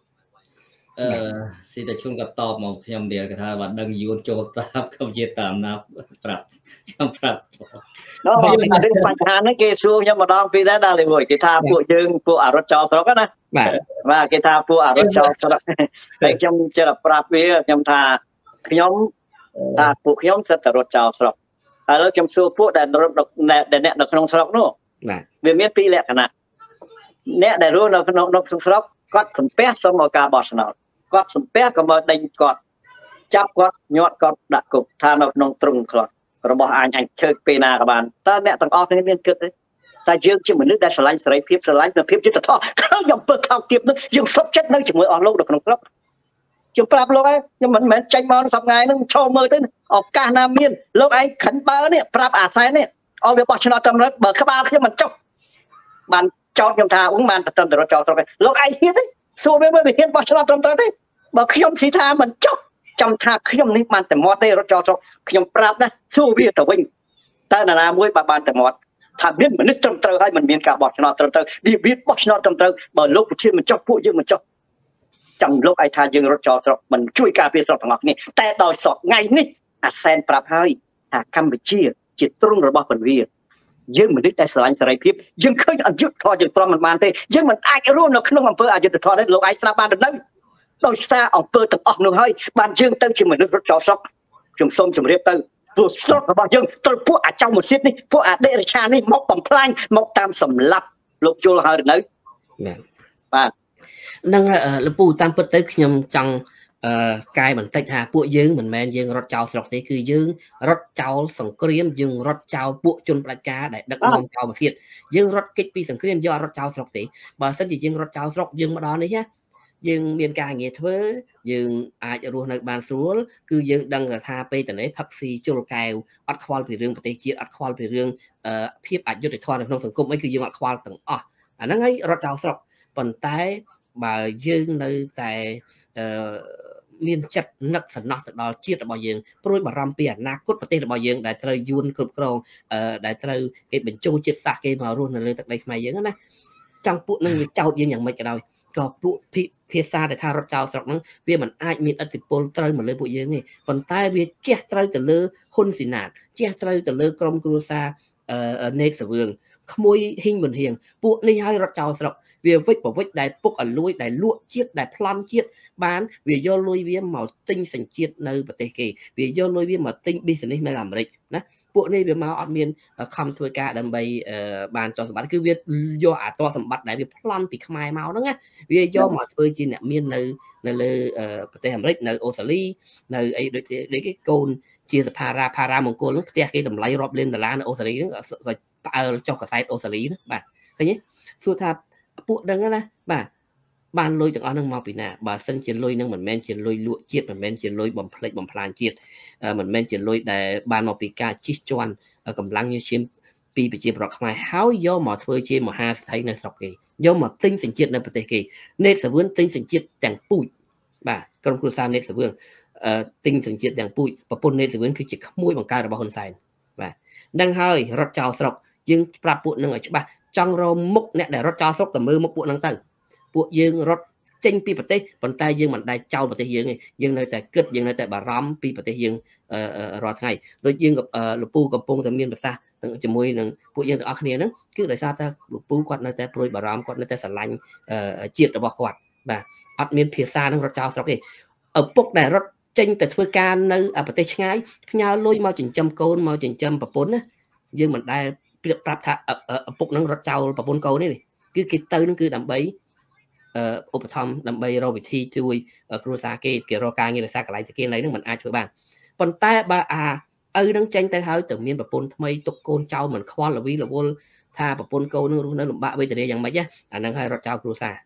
B: siแต่ช่วงกับตอบមកខ្ញុំเดียวគេថាបាទដឹងយួនចូលតាមកម្ពុជាតាមណាប្រាប់ខ្ញុំប្រាប់
A: nó cáiបញ្ហាហ្នឹងគេសួរខ្ញុំម្ដងពីរដែរដល់មួយគេថាពួកយើងពួកអរដ្ឋចោលស្រុកណាបាទគេថាពួកអរដ្ឋចោលស្រុកតែខ្ញុំចេះប្រាប់វាខ្ញុំថាខ្ញុំថាពួកខ្ញុំសិតតែរត់ចោលស្រុកឥឡូវខ្ញុំសួរពួកដែលអ្នកនៅក្នុងស្រុកនោះវាមានពីរលក្ខណៈអ្នកដែលរស់នៅក្នុងស្រុកគាត់សំពះសុំមកការបោះឆ្នោតគាត់សំពះក៏មកដេញគាត់ចាប់គាត់ញាត់គាត់ដាក់គុកថានៅក្នុងទ្រុងខ្លះរបស់អញជើពេលណាក៏បានតើអ្នកទាំងអស់គ្នាមានគិតទេតែយើងជាមនុស្សដែលស្រឡាញ់សេរីភាពស្រឡាញ់ភាពយុត្តិធម៌ខ្ញុំពើខោទៀតនឹងយើងសុខចិត្តនៅជាមួយអស់លោកនៅក្នុងស្រុកខ្ញុំប្រាប់លោកហើយខ្ញុំមិនមែនចាញ់មកសប្ងាយនឹងឈោមើលទៅឱកាសណាមានលោកឯងខិនបើនេះប្រាប់អាសែននេះឲ្យវាបោះឆ្នោតត្រឹមត្រូវបើក្បាលខ្ញុំមិនចុះបានចោតខ្ញុំថាបានត្រឹមតែរត់ចោលស្រុកលោកឯងហ៊ានទេសួរវាមើលវាហ៊ានបោះឆ្នោតត្រឹមត្រូវទេបើខ្ញុំស៊ីថាមិនចុះចាំថាខ្ញុំនេះបានតែមាត់ទេរត់ចោលស្រុកខ្ញុំប្រាប់ណាសួរវាទៅវិញតើណាមួយបានតែមាត់ថាមានមនុស្សត្រឹមត្រូវហើយមិនមានការបោះឆ្នោតត្រឹមត្រូវវាបោះឆ្នោតត្រឹមត្រូវបើលោកប្រធានមិនចុះពួកយើងមិនចុះចាំលោកឯថាយើងរត់ចោលស្រុកមិនជួយការពារស្រុកទាំងអស់គ្នាតែដោយសពថ្ងៃនេះអាសែនប្រាប់ហើយថាកម្ពុជាជាទ្រង់របស់ពលវាយើងមនុស្សតែស្រឡាញ់សេរីភាពយើងឃើញអយុត្តិធម៌យើងទ្រាំមិនបានទេយើងមិនអាចរស់នៅក្នុងអំពើអយុត្តិធម៌នេះលោកឯងស្ដាប់បានទៅនឹងដោយសារអំពើទាំងអស់នោះហើយបានយើងទៅជាមនុស្សរត់ចោលស្រុកខ្ញុំសូមជម្រាបទៅពួកស្រុករបស់យើងត្រូវពួកអាចោមសៀតនេះពួកអដិរិឆានេះមកបំផ្លាញមកតាមសម្លាប់លោកជុលហើយនៅបាទ
C: នឹងលពូតាមពិតទៅខ្ញុំចង់កាយបន្តិចថាពួកយើងមិនមែនយើងរត់ចោលស្រុកទេគឺយើងរត់ចោលសង្គ្រាមយើងរត់ចោលពួកជនផ្ដាច់ការដែលដឹកនាំចោលមកទៀតយើងរត់គេចពីសង្គ្រាមយើងអត់រត់ចោលស្រុកទេបើមិនជាយើងរត់ចោលស្រុកយើងមកដល់នេះណាយើងមានការងារធ្វើយើងអាចរស់នៅបានស្រួលគឺយើងដឹងថាពេលតនេះផឹកស៊ីជលកែវអត់ខ្វល់ពីរឿងប្រទេសជាតិអត់ខ្វល់ពីរឿងភាពអយុត្តិធម៌នៅក្នុងសង្គមអីគឺយើងអត់ខ្វល់ទាំងអស់អាហ្នឹងហើយរត់ចោលស្រុកប៉ុន្តែបើយើងនៅតែមានចិត្តនឹកសំណោះទៅដល់ជាតិរបស់យើងព្រួយបារម្ភពីអនាគតប្រទេសរបស់យើងដែលត្រូវយួនគ្រប់គ្រងដែលត្រូវគេបញ្ចូលជាតិសាសន៍គេមករស់នៅលើទឹកដីខ្មែរយើងណាចង់ពួកនឹងវាចោតយើងយ៉ាងម៉េចក៏ដោយក៏ពួកភាសាដែលថារត់ចោលស្រុកហ្នឹងវាមិនអាចមានឥទ្ធិពលត្រូវមកលើពួកយើងទេប៉ុន្តែវាជះត្រូវទៅលើហ៊ុនស៊ីណាតជះត្រូវទៅលើក្រុមគ្រួសារនេតសវឿងក្មួយហ៊ីងប៊ុនហៀងពួកនេះហើយរត់ចោលស្រុកវាវិចប្រវិចដែលពុកអលួយដែលលក់ជាតិដែលប្លន់ជាតិបានវាយកលុយវាមកទិញសញ្ជាតិនៅប្រទេសគេវាយកលុយវាមកទិញ business នៅអាមេរិកណាពួកនេះវាមកអត់មានខំធ្វើការដើម្បីបានទ្រព្យសម្បត្តិគឺវាយកអាទ្រព្យសម្បត្តិដែលវាប្លន់ពីខ្មែរមកហ្នឹងណាវាយកមកធ្វើជាអ្នកមាននៅលើប្រទេសអាមេរិកនៅអូស្ត្រាលីនៅអីដូចគេកូនជាសភារាមង្គលហ្នឹងផ្ទះគេតម្លៃរាប់លានដុល្លារនៅអូស្ត្រាលីហ្នឹងក៏ផ្អើលចុះកសែតអូស្ត្រាលីហ្នឹងបាទឃើញទេសួរថាពួកហ្នឹងណាបាទបានលុយទាំងអស់ហ្នឹងមកពីណាបើសិនជាលុយហ្នឹងមិនមែនជាលុយលក់ជាតិមិនមែនជាលុយបំផ្លិចបំផ្លាញជាតិមិនមែនជាលុយដែលបានមកពីការជិះជាន់កម្លាំងយុទ្ធជាតិពីប្រជាប្រដ្ឋខ្មែរហើយយកមកធ្វើជាមហាសេដ្ឋីនៅស្រុកគេយកមកទិញសញ្ជាតិនៅប្រទេសគេនេតសវឿនទិញសញ្ជាតិទាំងពូជបាទក្រុមគ្រួសារនេតសវឿនទិញសញ្ជាតិទាំងពូជប្រពន្ធនេតសវឿនគឺជាក្មួយបង្កើតរបស់ហ៊ុនសែនបាទដឹងហើយរត់ចោលស្រុកយើងប្រាប់ពួកនឹងឲ្យច្បាស់ចង់រកមុខអ្នកដែលរត់ចោលស្រុកទៅមើលមុខពួកនឹងទៅពួកយើងរត់ចេញពីប្រទេសប៉ុន្តែយើងមិនដែលចោលប្រទេសយើងទេយើងនៅតែគិតយើងនៅតែបារម្ភពីប្រទេសយើងរាល់ថ្ងៃដូចយើងលពូកំពុងតែមានប្រសាសន៍ជាមួយនឹងពួកយើងទាំងអស់គ្នាហ្នឹងគឺដោយសារតែលពូគាត់នៅតែព្រួយបារម្ភគាត់នៅតែស្រឡាញ់ជាតិរបស់គាត់បាទអត់មានភាសានឹងរត់ចោលស្រុកទេឪពុកដែលរត់ចេញទៅធ្វើការនៅប្រទេសឆ្ងាយផ្ញើលុយមកចិញ្ចឹមកូនមកចិញ្ចឹមប្រពន្ធណាយើងមិនដែលប្រាប់ថាឪពុកនឹងរត់ចោលប្រពន្ធកូននេះគឺគេទៅនឹងគឺដើម្បីឧបត្ថម្ភដើម្បីរកវិធីជួយគ្រួសារគេរកការងារដោយសារកន្លែងទៅគេណៃនឹងមិនអាចធ្វើបានប៉ុន្តែបើឪនឹងចេញទៅហើយទៅមានប្រពន្ធថ្មីទុកកូនចៅមិនខ្វល់រវីរវល់ថាប្រពន្ធកូននឹងរស់នៅលំបាកវេទនាយ៉ាងម៉េចអាហ្នឹងហើយរត់ចោលគ្រួសារ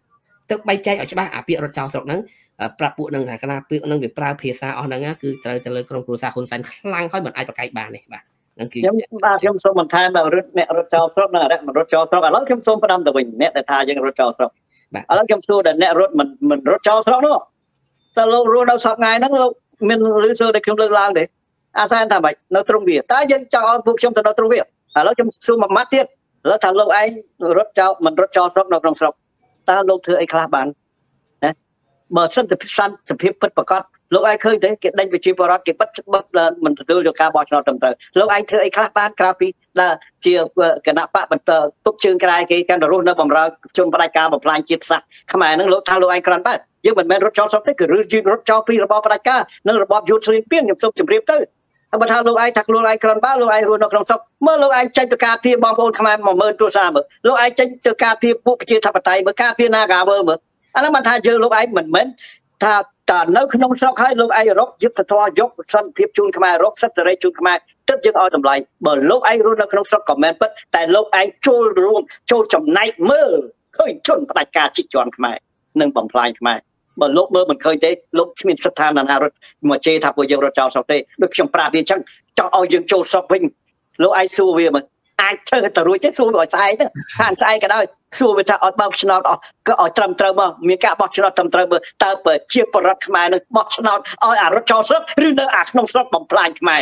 C: tức bay chạy ở chỗ ba à bịa rồi chào sọc nắng pra phụ nâng là cái nào bịa nâng việc pra phía xa ở nâng á cứ trời trời trong cua xa khôn xanh lăng khói bật ai vào cái bàn này bà nâng kia
A: ba trong số mình thay mà rút mẹ rút chào sọc nè đấy mình rút chào sọc ở lớp trong số phần năm từ mình mẹ để thay những rút chào sọc ở lớp trong số để mẹ rút mình rút chào sọc nữa ta lâu rồi đâu sọc ngày nắng lâu mình lưu sơ để không lương lang đấy asan thà mày nó trung việt ta dân cho buộc trong nó trung việt ở lớp trong số mà mát tiết lớp thằng lâu anh rút chào mình rút chào sọc đâu trong sọc ta lâu thưa ai khác bạn mà sân tập sân tập hiệp bất bạc con lúc ai khơi thế cái đánh về chim bò cái bất là mình tự được ca bò cho nó trầm trời lúc ai thưa ai khác bạn crappy là chia cái nạp bạc mình túc chương cái đồ nó bằng ra chôn bắt ca một plan chia sạch không ai nó lúc thao lúc ai cần bạn nhưng mình rút cho xong thế cứ rút cho pi rồi bao bắt ca nó rồi bao dùn xuyên piên nhập sông chìm riệp tới mà thao lúc ai thật lúc ai cần bạn lúc ai luôn nó không xong mà lúc ai tranh từ ca pi bom bồn không ai mà mơn tua xa mà lúc ai tranh từ ca pi buộc chia thập tay mà ca pi na gà bơ mà anh mà thay giờ lúc ấy mình mến ta nếu không sốc hay lúc ấy rốt giúp ta thoa dốc sân phiếp chun khmer rốt sắp tới chun khmer tất nhiên ở tầm lại bởi lúc ấy luôn nó không sốc comment bất tại lúc ấy trôi luôn trôi trong này mơ khơi chun đại ca chỉ chọn khmer nâng bằng play khmer bởi lúc mơ mình khơi thế lúc mình sắp tham là mà chê thạp của giờ rồi chào sau thế được trong pra đi chăng cho ao dương trôi shopping lúc ấy xua về mình ai chơi tờ ruồi chết xua gọi sai đó hàng sai cái đó xua về ta ở bao nhiêu nó có ở trầm trầm mà miếng cá bao nhiêu trầm trầm mà ta bờ chia bờ khmer nó bao nhiêu ở à rốt cho sốt riêng nó à không sốt bằng play khmer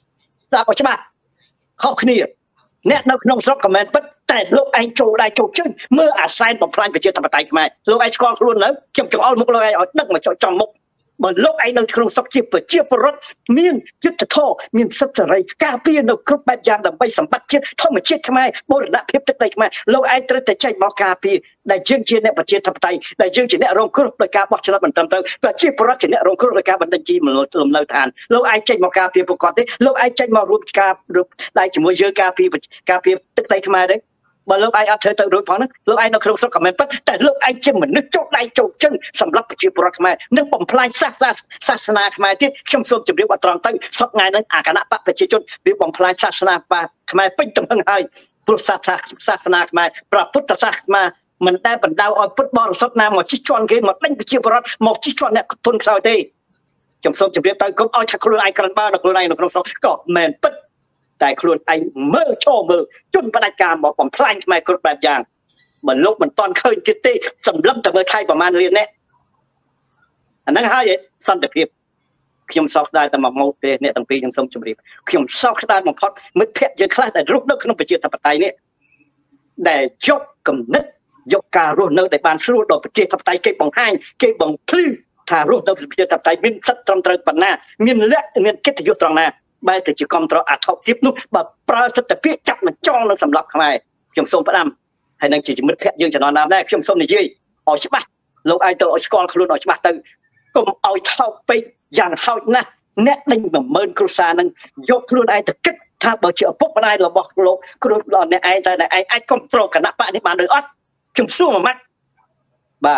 A: sao có chứ mà khó khăn nhiều nè nó không sốt comment bấtแต่ลูกไอ้โจได้โจจึงเมื่ออาศัยบทพลายไปเจอธรรมไตขมาลูกไอ้สกอร์รุ่นแล้วจำจงเอามุกลูกไอ้เอาดึกมาจองมุกบนโลกไอ้นั่งครองสักจีบเปิดเจี๊ยบรถมีนจิตท่อมีนสัจไรกาเปียนเราครบแบบอย่างแบบใบสัมผัสเจี๊ยท่อมาเจี๊ยขมาโบราณเพียบตึกใดขมาโลกไอ้ตระแต่ใจมอกาเปียได้จึงเจี๊ยเนี่ยปัจเจธรรมไตได้จึงเจี๊ยเนี่ยรองครบโดยการบอกชนะมันตามเติมปัจเจพรถเจี๊ยเนี่ยรองครบโดยการบันดันจีมันลมเล่าทานโลกไอ้ใจมอกาเปียปกติโลกไอ้ใจมารูปการูปได้จมูกเยอะกาเปียตึกใดขมาได้mà lúc ai ăn chơi tự đối phó nó lúc ai nó không sốc comment bấtแต่lúc ai chân mình nước chốt đai chốt chânสำหรับประชาชนขมายนึกบ่มพลายศาสนาขมายที่ชมสมจุดเรียกว่าตรองตั้งสกไงนั้นอาคณะประชาชนเรียกบ่มพลายศาสนาปะขมายเป็นตำแหน่งให้พุทธศาสนาขมายพระพุทธศาสนามันได้บรรดาเอาพุทธบริษัทนาหมดชิชวนเกหมดเล่นประชาชนหมดชิชวนเนี่ยทุนเสาตีชมสมจุดเรียกตั้งก็เอาถ้าครูไอ้กันบ้านครูไอ้เราสองก็แมนปึ๊ดแต่ครูไอ้เมื่อโชว์มือจนบรรดาการบอกบ่มพลายขมายกรุแบบอย่างมันลบมันตอนเคยจิตติสำลับแต่เมื่อไทยประมาณเรียนเนี่ยอันนั้นให้สันติภาพขยมซอกได้แต่มาโมเดเนี่ยตั้งปียังสมจุบรีขยมซอกได้มาพอดมือเพชรเยอะคลาสแต่รูปนักขนมไปเจียตปไตยเนี่ยแต่ยกกำนัดยกการรุ่นเนื้อในบ้านสู้โดยไปเจียตปไตยเก็บบังห้างเก็บบังพลื้ถ้ารุ่นเนื้อไปเจียตปไตยมินสัตว์ตรำตรปัญนามินเละมินเกตยุตรองนาใบแต่จีกรมตรอาทบจิบนุ๊บแบบปราศจากเพียจับมันจ้องนั่งสำลับทำไมขยมทรงพระดำให้นางจีมิตรเพชรยังจะนอนน้ำได้ขยมทรงในยี่ออกใช่ปะลงไอตัวออกสกอลครูนออกใช่ปะตื่นก็เอาเท้าไปอย่างเท้านะแน่นิ่งแบบเมินครูซานั่งยกครูนไอตะกิดถ้าบอกเชื่อพวกมันไอเราบอกโลกครูหล่อนในไอแต่ในไอก้มโตกันนะปะนี่มาโดยอดขยมสู้มามัดบ้า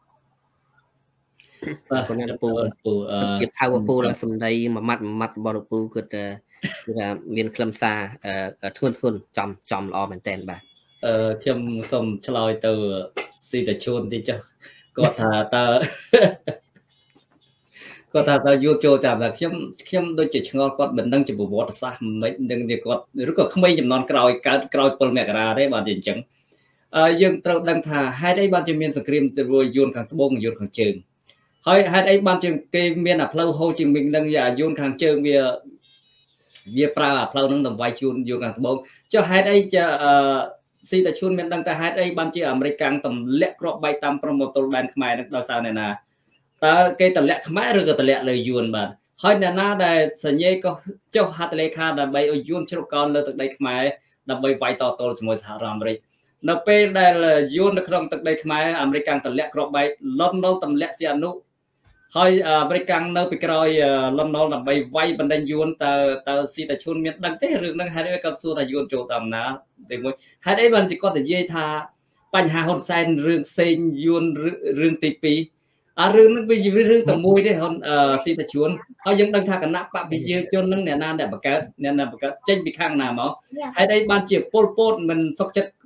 C: คนนั้นปูเจ็บเท้าปูแล้วสมได้มามัดบอลปูก็จะมีคลำซาทุนจอมรอเหมือนแตนบ่า
B: เข้มสมชลอยตัวซีแต่ชนที่จะก็ถ้าตาก็ถ้าตายูโจแต่แบบเข้มโดยจิตงอก็เหมือนนั่งจิบวัดซะไม่ดังเดียวก็รู้ก็ไม่ยอมนอนกรอยปนแมกราได้บาดจริงยังตระดังท่าให้ได้บาดจะมีสกรีมจะรวยโยนขังบงโยนขังเชิงให้ได้บาดจึงเกมเมียนอ่ะเพลาโฮจึงมีดังอย่าโยนขังเชิงเวียปลาเพลานั่งตำไวชูนโยนขังบงจะให้ได้จะซีแต่ชุนเป็นดังแต่ให้ได้บางทีอเมริกันต่ำเละกรอบใบตามประมวลตัวแบนขมายนักดาวสาวเนี่ยนะแต่เกยแต่เละขมายหรือก็แต่เละเลยยวนบ้านให้เนี่ยนะได้สัญญาก็เจ้าฮัตเลขาได้ใบยวนชรุกรเลยตักได้ขมายได้ใบไฟต่อตัวจมูกสหรัฐอเมริกนับเป็นได้เลยยวนนักร้องตักได้ขมายอเมริกันแต่เละกรอบใบล้มโน้ตต่ำเละเสียนุให้บริการเนื้อไปกรอยลำนองใบไว้บันไดยวนแต่ซีแต่ชุนมีดังแต่เรื่องนั้นให้ได้กับสู้แต่ยวนโจตามนะเดี๋ยวให้ได้บันจิกก็แต่ยี่ท่าปัญหาคนแซนเรื่องเซนยวนเรื่องตีปีเรื่องนั้นไปอยู่เรื่องต่มวยได้คนซีแต่ชุนเขายังดังท่ากันนับปะไปเยอะจนนั่งเนี่ยนานแต่ประกาศเนี่ยนานประกาศเจ๊งไปข้างหน้าหมอให้ได้บันจิโปลมันสกจัด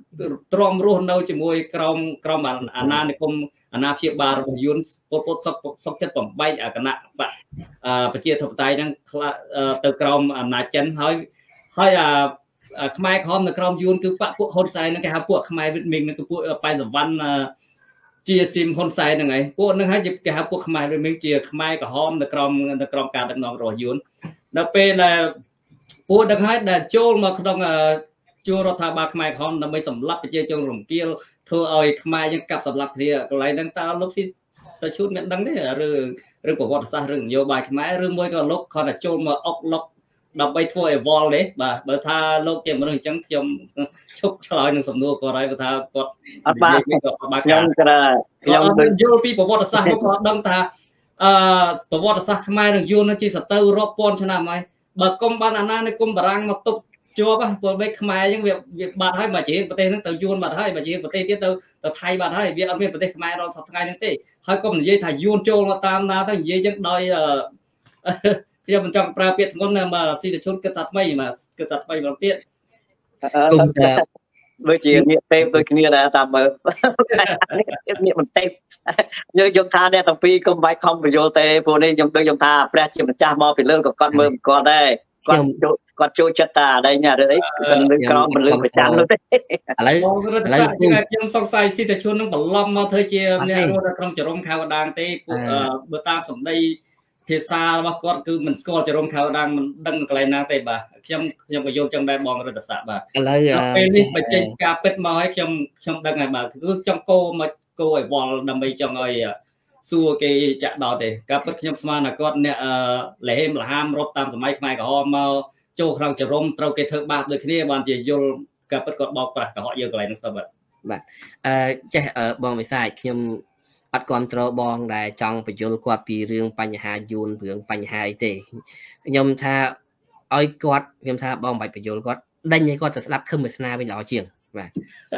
B: ទ្រាំរស់នៅជាមួយក្រមអាណានិគមអាណាព្យាបាលរបស់យួនពុតសុកចិត្តបំបែកអាគណៈប្រជាធិបតេយ្យហ្នឹងទៅក្រមអំណាចចិនហើយខ្មែរក្រមនៅក្រមយួនគឺបកពួកហ៊ុនសែនហ្នឹងគេហៅពួកខ្មែរវិតមីងហ្នឹងគឺពួកប៉ៃសវណ្ណជាស៊ីមហ៊ុនសែនហ្នឹងឯងពួកហ្នឹងហើយគេហៅពួកខ្មែរវិតមីងជាខ្មែរក្រហមនៅក្រមការដឹកនាំរបស់យួនដល់ពេលដែលពួកហ្នឹងហើយដែលចូលមកក្នុងជួររដ្ឋាភិបាលខ្មែរក្រហមដើម្បីសម្លាប់ប្រជាជនរំគាលធ្វើឲ្យខ្មែរយើងកាប់សម្លាប់គ្នាកន្លែងហ្នឹងតើលោកស៊ីតើឈូតមានដឹងទេឬប្រវត្តិសាស្ត្ររឿងនយោបាយខ្មែរឬមួយក៏លោកគាត់តែចូលមកអុកឡុកដើម្បីធ្វើឲ្យវល់ទេបាទបើថាលោកជាមនុស្សអញ្ចឹងខ្ញុំឈប់ឆ្លើយនឹងសំណួរគាត់ហើយគាត់ថាគាត់
A: អត់បានខ្ញុំ
B: យល់ពីប្រវត្តិសាស្ត្រមកគាត់ដឹងថាប្រវត្តិសាស្ត្រខ្មែរនឹងយួននឹងជាសត្រូវរាប់ពាន់ឆ្នាំហើយបើគុំបានអាណានិគមបារាំងមកទប់ជាប់ពលបេខ្មែរអញ្ចឹងវាបាត់ហើយមកជាប្រទេសហ្នឹងទៅយួនបាត់ហើយមកជាប្រទេសទៀតទៅថៃបាត់ហើយវាអត់មានប្រទេសខ្មែរដល់សប្តាហ៍ហ្នឹងទេហើយកុំនិយាយថាយួនចូលមកតាមណាទៅនិយាយអញ្ចឹងដោយខ្ញុំមិនចង់ប្រើពាក្យធ្ងន់មកស៊ីតជនគិតថាថ្មីមកគិតថាថ្មីម្ដងទៀត
A: គុំតែដូចជានេះទេដូចគ្នាដែរតាមមើលនេះមិនទេខ្ញុំថាអ្នកទាំងពីរកុំបាច់ខំបញ្យល់ទេព្រោះនេះខ្ញុំថាព្រះជាម្ចាស់មកពីលើក៏គាត់មើលគាត់ដែរគាត់ចូលចិត្តតាដែរញ៉ាឬអីនឹងក្រមមិនលើប្រចាំនោះទេឥ
B: ឡូវខ្ញុំសង្ស័យស៊ីតជននឹងបន្លំមកធ្វើជាអ្នករស់នៅក្នុងចរុំខៅដាងទេបើតាមសម្ដីភាសារបស់គាត់គឺមិនស្គាល់ចរុំខៅដាងមិនដឹងកន្លែងណាទេបាទខ្ញុំក៏យល់ចឹងដែរបងរដ្ឋស័ក្តិបាទ
C: ឥឡូវ
B: ពេលនេះបញ្ចេញការពិតមកឲ្យខ្ញុំដឹងហើយបាទគឺចង់គោឲ្យវល់ដើម្បីចង់ឲ្យសួរគេចាក់ដោតទេការពិតខ្ញុំស្មានថាគាត់អ្នកលហេមលហាមរត់តាមសម័យខ្មែរក្រហមមកចូលក្នុងចរុំត្រូវគេធ្វើបាបដូចគ្នាបានជាយល់ការពិតគាត់បោកប្រាស់កុហកយើងកន្លែងហ្នឹងសោះបាទ
C: ចេះបងវិសាយខ្ញុំអត់គ្រប់គ្រងបងដែលចង់បញ្យល់គាត់ពីរឿងបញ្ហាយួនរឿងបញ្ហាអីទេខ្ញុំថាឲ្យគាត់ខ្ញុំថាបងមិនបាច់បញ្យល់គាត់ដេញឲ្យគាត់ទៅស្ដាប់ខឹមវាសនាវិញល្អជាងបាទ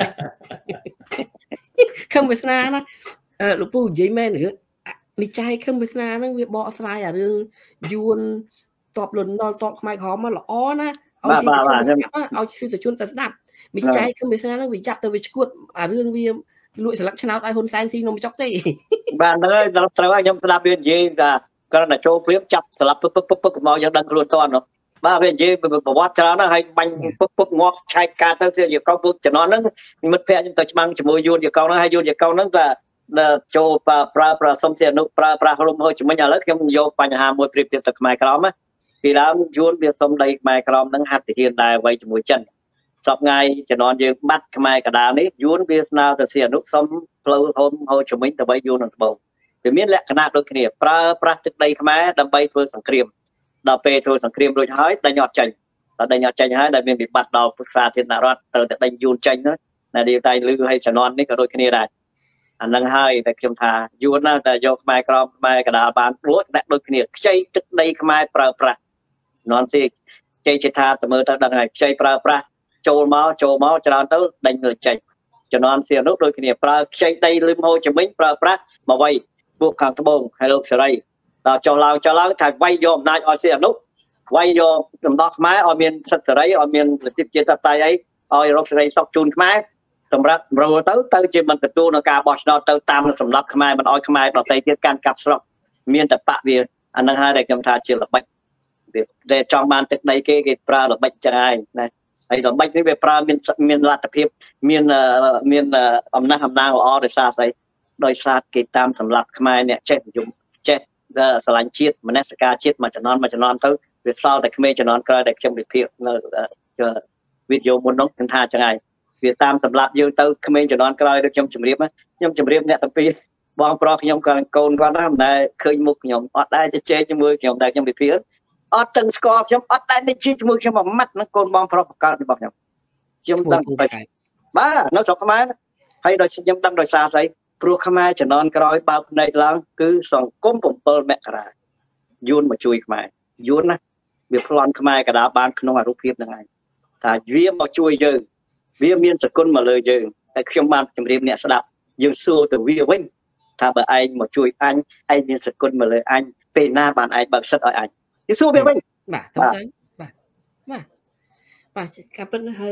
C: ខឹមវាសនាណាលោកពូនិយាយមែនរឿងនិយាយខឹមវាសនាហ្នឹងវាបកស្រាយអារឿងយួនតបលន់ដល់តបខ្មែរក្រហមមកល្អណាឲ្យស៊ីតជនទៅស្ដាប់និយាយខឹមវាសនាហ្នឹងវាចាប់ទៅវាឈួតអារឿងវាលួចស្លឹកឆ្នោតឲ្យហ៊ុនសែនស៊ីនំចុកទេ
A: បាទហ្នឹងហើយត្រូវឲ្យខ្ញុំស្ដាប់វានិយាយថាគ្រាន់តែចូលព្រៀបចាប់ស្លាប់ពឹកមកយើងដឹងខ្លួនតន់បាទវានិយាយប្រវត្តិច្រើនណាស់ហើយបាញ់ពឹកងាប់ឆែកការទៅសៀយកោពុកជំនាន់ហ្នឹងមិត្តភ័ក្ដិខ្ញុំទៅច្បាំងជាមួយយួនយកោហ្នឹងហើយយួនយកោហ្នឹងក៏ចូលប្រើសុំសៀនុប្រើរំហោជំនាញឥឡូវខ្ញុំយកបញ្ហាមួយព្រៀបធៀបទៅខ្មែរក្រមណាពីដើមយួនវាសុំដីខ្មែរក្រមហ្នឹងហាត់ទាហានដែរໄວជាមួយចិនសពថ្ងៃជំនាន់យើងបាត់ខ្មែរកដាលនេះយួនវាស្នើទៅសៀនុសុំផ្លូវហូជំនាញទៅយួននឹងត្បូងវាមានលក្ខណៈដូចគ្នាប្រើប្រាស់ទឹកដីខ្មែរដើម្បីធ្វើសង្គ្រាមដល់ពេលធ្វើសង្គ្រាមរួចហើយដេញអត់ចេញដល់ដេញអត់ចេញហើយដែលមានវិបត្តិដល់ពុទ្ធសាសនារដ្ឋត្រូវតែដេញយួនចេញណាដែលតែលឺឲ្យជំនាន់នេះក៏ដូចគ្នាដែរអានឹងហើយតែខ្ញុំថាយួនណាតែយកខ្មែរក្រមខ្មែរកដាលបានព្រោះតែដូចគ្នាខ្ចីទឹកដីខ្មែរប្រើប្រាស់នន់ស៊ីចេះថាទៅមើលទៅដឹងហើយខ្ចីប្រើប្រាស់ចូលមកច្រើនទៅដេញលើចេញជំនាន់សៀនុដូចគ្នាប្រើខ្ចីដីលឹមហូជំនាញប្រើប្រាស់មកໄວពួកខាងត្បូងហើយលោកសេរីដល់ចុះឡើងថាវាយយកអំណាចឲ្យសៀនុវាយយកដំណោះខ្មែរឲ្យមានសិទ្ធិសេរីឲ្យមានលទ្ធិជាតិតៃអីឲ្យរកសេរីសុខជូនខ្មែរសម្រាប់សម្រួលទៅជាមិនទទួលនៅការបោះឆ្នោតទៅតាមសម្រាប់ខ្មែរមិនឲ្យខ្មែរប្រទេសទៀតកាន់កាប់ស្រុកមានតែបកវាអានឹងហើយដែលខ្ញុំថាជាល្បិចវាចង់បានទឹកដីគេប្រើល្បិចចឹងហើយណាហើយល្បិចនេះវាប្រើមានលទ្ធភាពមានអំណះអំណាងល្អដោយសារស្អីដោយសារគេតាមសម្រាប់ខ្មែរអ្នកចេះនិយមចេះស្រឡាញ់ជាតិមនសិការជាតិមួយចំនួនទៅវាសល់តែក្មេងចំនួនក្រោយដែលខ្ញុំវិភាគនៅវីដេអូមុននោះខ្ញុំថាចឹងហើយវាតាមសម្រាប់យើងទៅក្មេងចំនួនក្រោយដូចខ្ញុំជម្រាបអ្នកទាំងពីរបងប្រុសខ្ញុំក៏កូនគាត់ណាមិនដែលឃើញមុខខ្ញុំអត់ដែលជជែកជាមួយខ្ញុំដែលខ្ញុំវិភាគអត់ទាំងស្គាល់ខ្ញុំអត់ដែលនិយាយជាមួយខ្ញុំមួយម៉ាត់នឹងកូនបងប្រុសបកកើតរបស់ខ្ញុំដឹងបាទនៅស្រុកខ្មែរហើយដោយខ្ញុំដឹងដោយសារស្អីព្រោះខ្មែរជំនាន់ក្រោយបើកភ្នែកឡើងគឺសង្គម7មករាយួនមកជួយខ្មែរយួនណាវាប្លន់ខ្មែរកដាលបានក្នុងអារូបភាពហ្នឹងហើយថាវាមកជួយយើងវាមានសគុណមកលើយើងតែខ្ញុំបានជម្រាបអ្នកស្ដាប់យើងសួរទៅវាវិញថាបើឯងមកជួយអញឯងមានសគុណមកលើអញពេលណាបានឯងបើកសិទ្ធឲ្យអញយើងសួរវាវិញ
C: បាទត្រឹមត្រូវបាទការពិតហើយ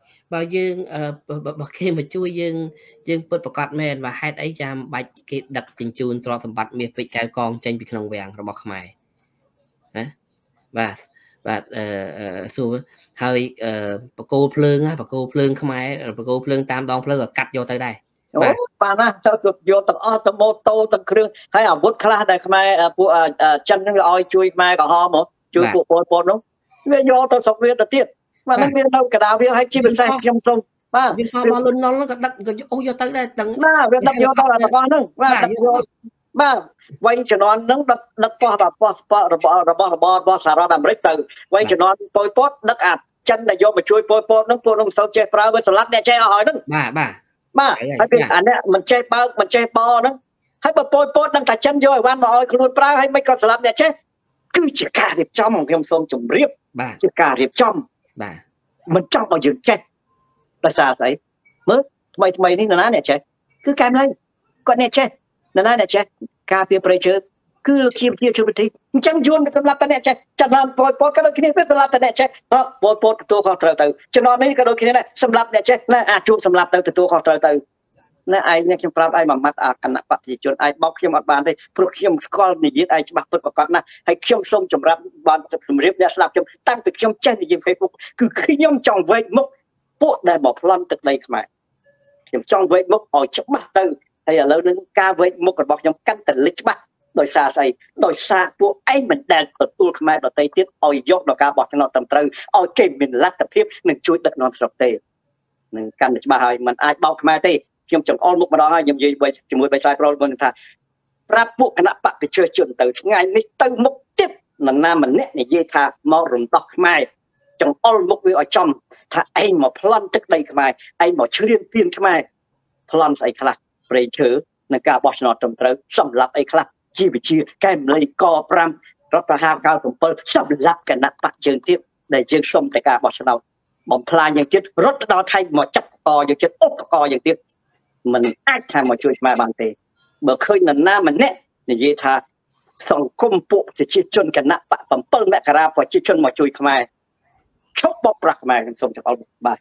C: បើយើងបើគេមកជួយយើងពិតប្រកបមែនvàហេតុអីចាំបាច់គេដឹកជញ្ជូនទ្រព្យសម្បត្តិមាសពេជ្រកែវកងចេញពីក្នុងវាំងរបស់ខ្មែរណាបាទបាទសួរហើយបកគោភ្លើងខ្មែរបកគោភ្លើងតាមដងផ្លូវក៏កាត់យកទៅដែរ
A: បាទណាចូលយកទាំងអស់ទាំងម៉ូតូទាំងគ្រឿងហើយអាវុធខ្លះដែលខ្មែរពួកចិនហ្នឹងឲ្យជួយខ្មែរក្រហមមកជួយពួកពលពតនោះវាយកទៅស្រុកវាទៅទៀតបាទហ្នឹងវានៅកណ្ដាលវាហើយជាពិសេសខ្ញុំសូមបាទ
C: វាខំមកលុនណុលក៏ដឹកក៏អូយកទៅដែរទាំង
A: បាទវាដឹកយកទៅទាំងអស់ហ្នឹងបាទបាទវ័យជំនាន់ហ្នឹងដឹកប៉ោះរបស់សហរដ្ឋអាមេរិកទៅវ័យជំនាន់ពលពតដឹកអាចិនដែលយកមកជួយពលពតហ្នឹងពួកនោះមិនសូវចេះប្រើវាសម្លាប់អ្នកចេះអស់ហើយហ្នឹង
C: បាទ
A: ហើយពីអានេះមិនចេះបើកមិនចេះបហ្នឹងហើយបើពលពតនឹងតែចិនយកអីវ៉ាន់មកឲ្យខ្លួនប្រើហើយមិនក៏ស្លាប់អ្នកចេះគឺជាការរៀបចំខ្ញុំសូមជម្រាបជាការរៀបចំ
C: បាទ
A: មិនចង់ឲ្យយើងចេះដោយសារស្អីមើលថ្មីនេះនរណាអ្នកចេះគឺកែមលីគាត់អ្នកចេះនរណាអ្នកចេះការពីប្រៃជើគឺជាវិធីអញ្ចឹងយួនក៏សម្រាប់តែអ្នកចេះចំណោមពលពតក៏ដូចគ្នាវាសម្រាប់តែអ្នកចេះពលពតទទួលខុសត្រូវទៅចំណោមនេះក៏ដូចគ្នាដែរសម្រាប់អ្នកចេះណាអាចជួបសម្រាប់ទៅទទួលខុសត្រូវទៅណាឯងនេះខ្ញុំប្រាប់ឯងមួយម៉ាត់អាគណៈបព្វជិជនឯងបោកខ្ញុំអត់បានទេព្រោះខ្ញុំស្គាល់និយាយឯងច្បាស់ពិតប្រាកដណាស់ហើយខ្ញុំសូមចម្រាប់បានជំរាបអ្នកស្ដាប់ខ្ញុំតាំងពីខ្ញុំចេះនិយាយ Facebook គឺខ្ញុំចង់វែកមុខពួកដែលមកប្លន់ទឹកដីខ្មែរខ្ញុំចង់វែកមុខឲ្យច្បាស់ទៅហើយឥឡូវនេះការវែកមុខរបស់ខ្ញុំកាន់តែលិចច្បាស់ដោយសារស្អីដោយសារពួកឯងមិនដែលទទួលខ្មែរដទៃទៀតឲ្យយកដល់ការបោះឆ្នោតត្រឹមត្រូវឲ្យគេមានលទ្ធភាពនឹងជួយដឹកនាំស្រុកទេនឹងកាន់តែច្បាស់ហើយមិនអាចបោកខ្មែរទេខ្ញុំចង្អុលមុខម្ដងហើយខ្ញុំនិយាយជាមួយបិសាយប្រូលមុនថាប្រាប់ពួកគណៈបព្វជិជនទៅថ្ងៃនេះទៅមុខទៀតនរណាម្នាក់និយាយថាមករំដោះខ្មែរចង្អុលមុខវាឲ្យចំថាឯងមកប្លន់ទឹកដីខ្មែរឯងមកឈ្លានពានខ្មែរប្លន់ស្អីខ្លះព្រៃឈើនឹងការបោះឆ្នោតត្រឹមត្រូវសម្រាប់អីខ្លះជីវជាកែមលីក5រដ្ឋប្រហារ97សម្រាប់គណៈបព្វជើងទៀតដែលយើងសុំតែការបោះឆ្នោតបំផ្លាញយ៉ាងទៀតរត់ទៅដល់ថៃមកចាប់កកយ៉ាងទៀតអុកកកយ៉ាងទៀតមិនអាចថាមកជួយខ្មែរបានទេបើឃើញនរណាម្នាក់និយាយថាសង្គមពួកប្រជាជនគណៈបក7មករាប្រជាជនមកជួយខ្មែរឈប់បោកប្រាស់ខ្មែរខ្ញុំសូមចង្អុលបាទ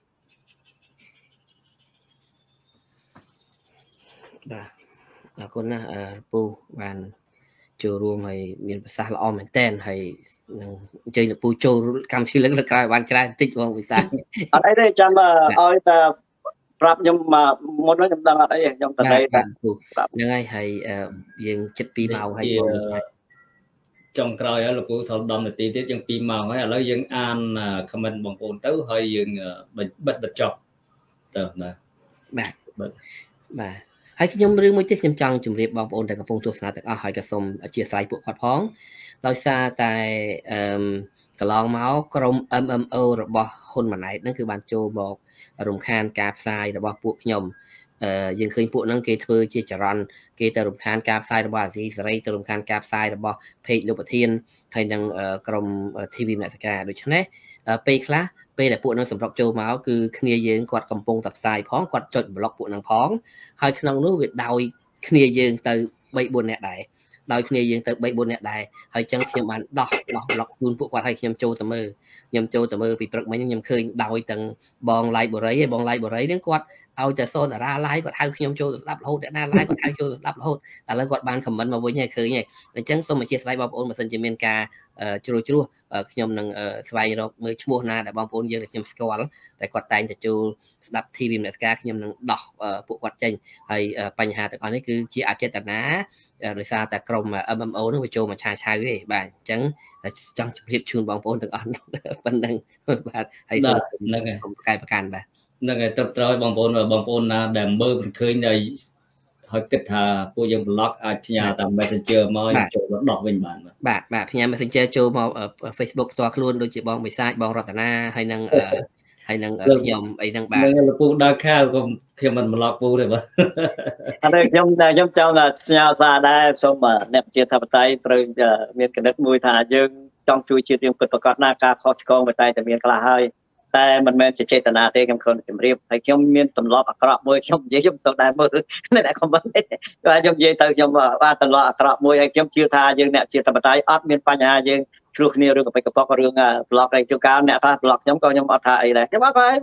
C: អរគុណណាស់ពូបានចូលរួមហើយមានប្រសាសន៍ល្អមែនតើហើយនឹងអញ្ជើញលោកពូចូលកម្មវិធីលើកក្រោយបានច្រើនបន្តិចបងវិសា
A: អត់អីទេចាំឲ្យតែប្រាប់ខ្ញុំមុនខ្ញុំដឹងអត់អីខ្ញុំតតែ
C: ហ្នឹងហើយយើងចិត្ត2ម៉ោងហើយបង
B: ចុងក្រោយហើយលោកពូសល់10នាទីទៀតយើង2ម៉ោងហើយឥឡូវយើងអាន comment បងប្អូនទៅហើយយើងបិទចប់ទៅណា
C: បាទហើយខ្ញុំរឿងមួយទៀតខ្ញុំចង់ជម្រាបបងប្អូនដែលកំពុងទស្សនាទាំងអស់ហើយក៏សូមអធិស្ឋានពួកគាត់ផងដោយសារតែកន្លងមកក្រុម MMO របស់ហ៊ុនម៉ាណែតហ្នឹងគឺបានចូលមករំខានការផ្សាយរបស់ពួកខ្ញុំយើងឃើញពួកហ្នឹងគេធ្វើជាចរន្តគេទៅរំខានការផ្សាយរបស់អាស៊ីសេរីទៅរំខានការផ្សាយរបស់ពេកលោកប្រធានហើយនឹងក្រុម TV អ្នកសកាដូច្នេះពេលខ្លះពេលដែលពួកនឹងសម្រុកចូលមកគឺគ្នាយើងគាត់កំពុងតែផ្សាយផងគាត់ចុចប្លុកពួកនឹងផងហើយក្នុងនោះវាដោយគ្នាយើងទៅ3-4នាក់ដែរដោយគ្នាយើងទៅ3-4នាក់ដែរហើយចឹងខ្ញុំបានដោះប្លុកជូនពួកគាត់ឲ្យខ្ញុំចូលទៅមើលពីព្រឹកមិញខ្ញុំឃើញដោយទាំងបងឡៃបូរីហើយបងឡៃបូរីហ្នឹងគាត់ឲ្យតែសូនតារាឡៃគាត់ហៅខ្ញុំចូលទៅស្ដាប់រហូតអ្នកណាឡៃគាត់ហៅចូលទៅស្ដាប់រហូតឥឡូវគាត់បានខមមិនមកវិញហើយឃើញហើយអញ្ចឹងសូមអធិស្ឋានបងប្អូនបើសិនជាមានការជ្រួសខ្ញុំនឹងស្វែងរកមើលឈ្មោះណាដែលបងប្អូនយើងដែលខ្ញុំស្គាល់តែគាត់តែងតែចូលស្ដាប់ TV មនស្ការខ្ញុំនឹងដោះពួកគាត់ចេញហើយបញ្ហាទាំងអស់នេះគឺជាអចេតនាដោយសារតែក្រុម MMO នោះវាចូលមកឆាឆៅទេបាទអញ្ចឹងចង់ជម្រាបជូនបងប្អូនទាំងអស់ប៉ុណ្ណឹងបាទហើយសូមប្រកែប្រកាន់បាទ
B: ហ្នឹងហើយត្រឹមត្រូវបងប្អូនណាដែលមើលមិនឃើញហើយគិតថាពួកយើង blog អាចផ្ញើតាម Messenger មកចូលមកដោះវិញបាន
C: បាទផ្ញើ Messenger ចូលមក Facebook ផ្ទាល់ខ្លួនដូចជាបងបិសាចបងរតនាហើយនឹងខ្ញុំអីហ្នឹងបាទ
B: លោកពូដើរខាវក៏ខ្ញុំមិន blog ពូទេបាទ
A: អត់ទេខ្ញុំចង់ផ្ញើសារដែរសូមអ្នកជាធិបតីត្រូវមានគណិតមួយថាយើងចង់ជួយជាតិយើងពិតប្រាកដណាការខុសឆ្គងតែមានខ្លះហើយតែមិនមែនជាចេតនាទេខ្ញុំគ្រាន់តែជម្រាបហើយខ្ញុំមានទម្លាប់អាក្រក់មួយខ្ញុំនិយាយខ្ញុំសូវដែរមើលអ្នកខមមិនទេខ្ញុំនិយាយទៅខ្ញុំបានទម្លាប់អាក្រក់មួយហើយខ្ញុំជឿថាយើងអ្នកជាធិបតីអត់មានបញ្ហាយើងឆ្លោះគ្នារឿងកប៉ិកប៉ុករឿង blog អីជួនកាលអ្នកខ្លះ blog ខ្ញុំក៏ខ្ញុំអត់ថាអីដែរខ្ញុំអត់ថាអីព្រ